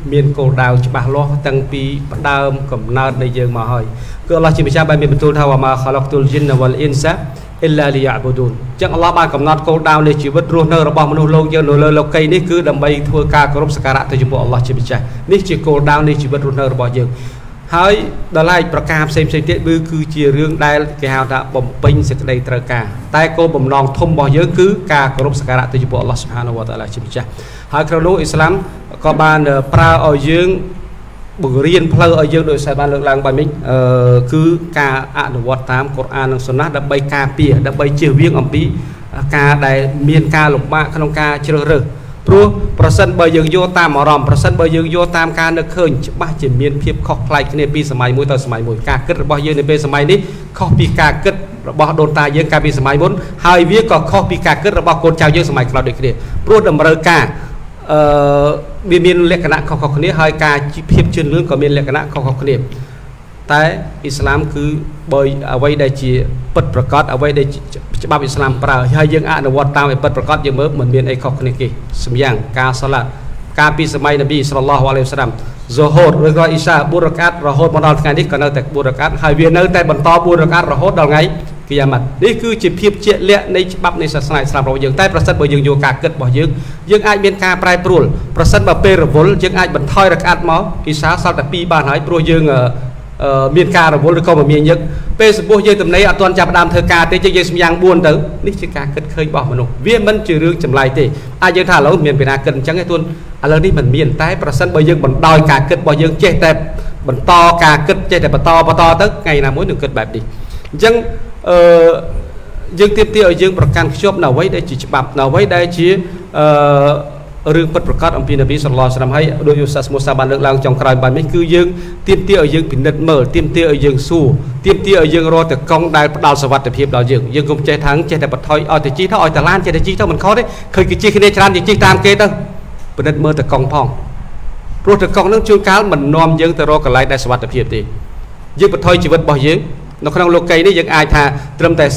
miền cổ đào chỉ bảo lo tăng pi đào cầm nátในយើងមកហើយគឺអល់ឡោះជាម្ចាស់បានមានបន្ទូលថាវ៉ាម៉ាខឡុកទុលជីនវលអ៊ីនសាអ៊ីឡាលីយ៉ាប៊ូឌូនចឹងអល់ឡោះបានកំណត់គោលដៅនៃជីវិតរស់នៅរបស់មនុស្សលោកយើងនៅលើលោកីនេះគឺដើម្បីធ្វើការគោរពសក្ការៈទៅចំពោះអល់ឡោះជាម្ចាស់នេះជាគោលដៅនៃជីវិតរស់នៅរបស់យើងហើយដល់ឡែកប្រការផ្សេងៗទៀតគឺជារឿងដែលគេហៅថាបំពេញសេចក្តីត្រូវការតែគោលបំណងធំរបស់យើងគឺការគោរពសក្ការៈទៅចំពោះអល់ឡោះស៊ុបហានវតាអាឡាជាម្ចាស់ហើយក្នុងនោះអ៊ីស្លាមក៏បានប្រើឲ្យយើងបង្រៀនផ្លូវឲ្យយើងដោយសារបានលើកឡើងបែបនេះគឺការអនុវត្តតាមកូរ៉ាននិងសុណាដើម្បីការពារដើម្បីជៀសវាងអំពីការដែលមានការលំបាកក្នុងការជ្រើសរើសព្រោះប្រសិនបើយើងយកតាមអារម្មណ៍ប្រសិនបើយើងយកតាមការនឹកឃើញច្បាស់ជាមានភាពខុសប្លែកគ្នាពីសម័យមួយទៅសម័យមួយការគិតរបស់យើងនៅពេលសម័យនេះខុសពីការគិតរបស់ដូនតាយើងកាលពីសម័យមុនហើយវាក៏ខុសពីការគិតរបស់កូនចៅយើងសម័យក្រោយដូចគ្នាព្រោះតម្រូវការវាមានលក្ខណៈខុសៗគ្នាហើយការភាពជឿនលឿនក៏មានលក្ខណៈខុសៗគ្នាតែអ៊ីស្លាមគឺបើអ្វីដែលជាពិតប្រាកដអ្វីដែលច្បាប់អ៊ីស្លាមប្រើហើយយើងអនុវត្តតាមឲ្យពិតប្រាកដយើងមើលមិនមានអីខុសគ្នាគេសម្យ៉ាងការសាឡាត់ការពីសម័យនប៊ីសល្លឡោះអាឡៃហ៊ីវសឡាមហ្សូហូតឬក៏អ៊ីសា4រកាត់រហូតមកដល់ថ្ងៃនេះក៏នៅតែ4រកាត់ហើយវានៅតែបន្ត4រកាត់រហូតដល់ថ្ងៃគីយ៉ាម៉ាត់នេះគឺជាភាពជាក់លាក់នៃច្បាប់នៃសាសនាអ៊ីស្លាមរបស់យើងតែប្រសិនបើយើងយកការគិតរបស់យើងអាចមានការប្រែប្រួលប្រសិនបើពេលរវល់យើងអាចបន្ថយរកាត់មកអ៊ីសាសល់តែ2បានហើយព្រោះយើងមានការរវល់ឬក៏មមាញឹកពេលសម្ពោះយើងទំនេរអត់ទាន់ចាប់ដើមធ្វើការទេយើងសម្យ៉ាង4ទៅនេះជាការគិតឃើញរបស់មនុស្សវាមិនជារឿងចម្លែកទេអាចយើងថាឥឡូវមានពីណាគិតអញ្ចឹងឯទួនឥឡូវនេះមិនមានតែប្រសិនបើយើងបណ្ដោយការគិតរបស់យើងចេះតែបន្តការគិតចេះតែបន្តទៅថ្ងៃណាមួយនឹងគិតបែបនេះអញ្ចឹងយើងទាមទារឲ្យយើងប្រកាន់ខ្ជាប់នៅអ្វីដែលជាច្បាប់នៅអ្វីដែលជារឿងពិតប្រាកដអំពីនប៊ីសល្លឡោះអាឡៃហ៊ីវសល្លាមហើយដោយឧស្សាហ៍មូសាបានលើកឡើងចុងក្រោយបែបនេះគឺយើងទាមទារឲ្យយើងពិនិត្យមើលទាមទារឲ្យយើងសួរទាមទារឲ្យយើងរកតែកង់ដែលផ្ដល់សុវត្ថិភាពដល់យើងកុំចេះថាចេះតែបន្ថយឲ្យតែជីទៅឲ្យតែឡានចេះតែជីទៅមិនខុសទេឃើញគេជីគ្នាច្រើនយើងជីតាមគេទៅពិនិត្យមើលតែកង់ផងព្រោះតែកង់នឹងជួនកាលមិននាំយើងទៅរកកន្លែងដែលសុវត្ថិភាពទេយើងបន្ថយជីវិតរបស់យើងនៅក្នុងលោកីនេះយើងអាចថាត្រឹមតែ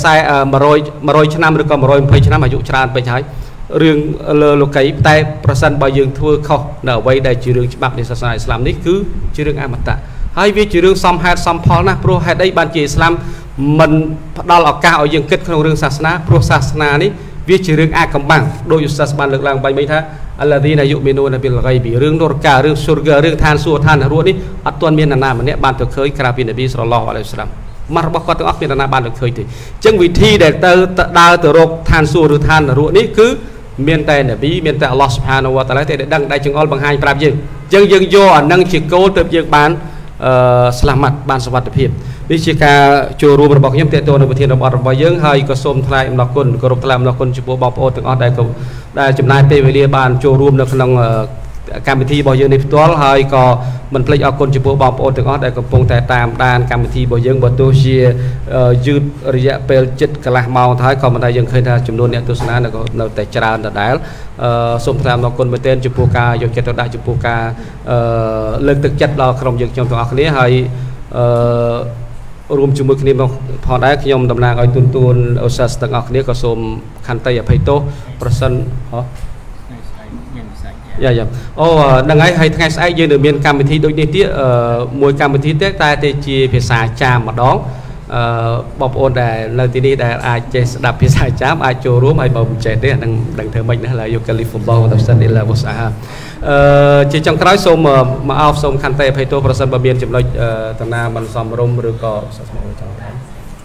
100ឆ្នាំឬក៏120ឆ្នាំអាយុច្រើនពេកហើយរឿងលើលោកីតែប្រសិនបើយើងធ្វើខុសនៅអ្វីដែលជារឿងច្បាប់នៃសាសនាអ៊ីស្លាមនេះគឺជារឿងអមតៈហើយវាជារឿងសមហេតុសមផលណាស់ព្រោះហេតុអីបានជាអ៊ីស្លាមមិនផ្ដល់ឱកាសឲ្យយើងគិតក្នុងរឿងសាសនាព្រោះសាសនានេះវាជារឿងអាកំបាំងដោយឧស្សាហ៍បានលើកឡើងបែបនេះថាអល់ឡាឌីណាយុមីនូនប៊ីលហ្គៃប៊ីរឿងនរការឿងស៊ុរហ្គារឿងឋានសួគ៌ឋាននរកនេះអត់ទាន់មាននរណាម្នាក់បានទៅឃើញក្រៅពីនប៊ីសល្លឡោះអាឡៃហ៊ីវសល្លាមមករបស់គាត់ទាំងអស់មាននរណាបានទៅឃើញទេអញ្ចឹងវិធីដែលទៅដើរទៅរកឋានសួគ៌ឬឋាននរកនេះគឺមានតែនប៊ីមានតែអល់ឡោះស៊ុបហានូវតាអាឡាទេដែលដឹងដែលចង្អុលបង្ហាញប្រាប់យើងអញ្ចឹងយើងយកអានឹងជាគោលទើបយើងបានស្លាមាត់បានសុវត្ថិភាពនេះជាការចូលរួមរបស់ខ្ញុំទាក់ទងនឹងប្រធានរបស់យើងហើយក៏សូមថ្លែងអំណរគុណគោរពថ្លែងអំណរគុណចំពោះបងប្អូនទាំងអស់ដែលចំណាយពេលវេលាបានចូលរួមនៅក្នុងកម្មវិធីរបស់យើងនេះផ្ទាល់ហើយក៏មិនភ្លេចអរគុណចំពោះបងប្អូនទាំងអស់ដែលកំពុងតែតាមដានកម្មវិធីរបស់យើងបើទោះជាយឺតរយៈពេលជិតកន្លះម៉ោងទៅហើយក៏មិនដែលយើងឃើញថាចំនួនអ្នកទស្សនានៅតែច្រើនដដែលសូមថ្លែងអំណរគុណមែនទែនចំពោះការយកចិត្តទុកដាក់ចំពោះការលើកទឹកចិត្តដល់ក្រុមយើងខ្ញុំទាំងអស់គ្នាហើយរួមជាមួយគ្នាផងដែរខ្ញុំតំណាងឲ្យទូនឧស្សាហ៍ទាំងអស់គ្នាក៏សូមខន្តីអភ័យទោសប្រសិនយ៉ាអូហ្នឹងហើយថ្ងៃស្អែកយើងនឹងមានកម្មវិធីដូចនេះទៀតមួយកម្មវិធីទៀតតែជាភាសាចាមម្ដងបងប្អូនដែលនៅទីនេះដែលអាចចេះស្ដាប់ភាសាចាមអាចចូលរួមហើយបើមិនចេះទេអានឹងដឹងធ្វើម៉េចណាឡើយយកកាលីហ្វុបោតផ្សិនអ៊ីឡាវ៉ាសាជាចុងក្រោយសូមមកអោបសូមខន្តីអភ័យទោសប្រសិនបើមានចំណុចតាណាមិនសមរម្យឬក៏សាសនាចង់ដែរ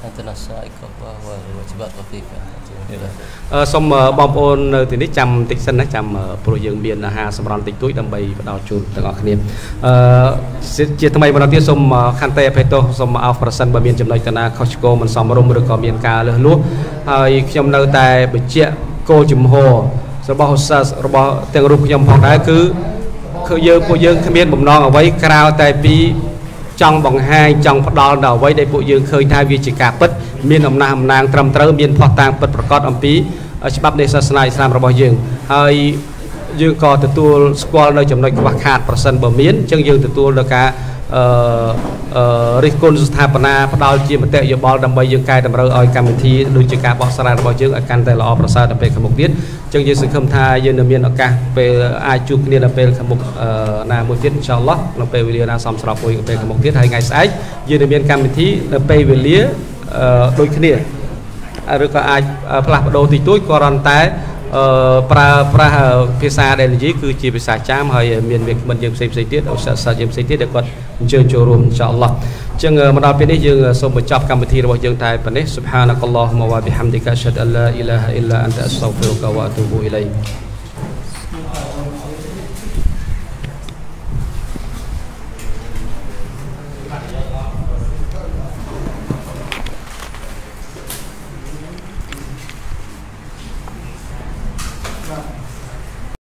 សូមបងប្អូននៅទីនេះចាំតិចសិនណាចាំព្រោះយើងមានអាហារសម្រន់តិចតួចដើម្បីផ្ដល់ជូនទាំងអស់គ្នាជាថ្មីម្ដងទៀតសូមខន្តីអភ័យទោសសូមមកអោបប្រសិនបើមានចំណុចតាណាខុសឆ្គងមិនសមរម្យឬក៏មានការលើសលួសហើយខ្ញុំនៅតែបញ្ជាក់គោលជំហររបស់ឧស្សាហ៍របស់ទាំងរូបខ្ញុំផងដែរគឺពួកយើងគ្មានបំណងអ្វីក្រៅតែពីចង់បង្ហាញចង់ផ្ដល់ដល់អ្វីដែលពួកយើងឃើញថាវាជាការពិតមានអំណះអំណាងត្រឹមត្រូវមានភស្តុតាងពិតប្រាកដអំពីច្បាប់នៃសាសនាអ៊ីស្លាមរបស់យើងហើយយើងក៏ទទួលស្គាល់នៅចំណុចខ្វះខាតប្រសិនបើមានអញ្ចឹងយើងទទួលដល់ការរិះគន់ស្ថាបនាផ្ដល់ជាមតិយោបល់ដើម្បីយើងកែតម្រូវឲ្យកម្មវិធីដូចជាការបោះស្រាយរបស់យើងឲ្យកាន់តែល្អប្រសើរទៅពេលខាងមុខទៀតអញ្ចឹងយើងសង្ឃឹមថាយើងនឹងមានឱកាសពេលអាចជួបគ្នានៅពេលខាងមុខណាមួយទៀតអ៊ីនសាអល់ឡោះនៅពេលវេលាណាសមស្របមួយពេលខាងមុខទៀតហើយថ្ងៃស្អែកយើងនឹងមានកម្មវិធីនៅពេលវេលាដូចគ្នាឬក៏អាចផ្លាស់ប្ដូរតិចតួចក៏រន់តែប្រើប្រាស់ភាសាដែលនិយាយគឺជាភាសាចាមហើយមានវាគ្មិនយើងផ្សេងទៀតឧស្សាហ៍យើងផ្សេងទៀតដែលគាត់អញ្ជើញចូលរួមអ៊ីនសាអល់ឡោះអញ្ចឹងមកដល់ពេលនេះយើងសូមបញ្ចប់កម្មវិធីរបស់យើងតែប៉ុណ្ណេះ Subhanakallahumma wa bihamdika asyhadu an la ilaha illa anta astaghfiruka wa atubu ilaik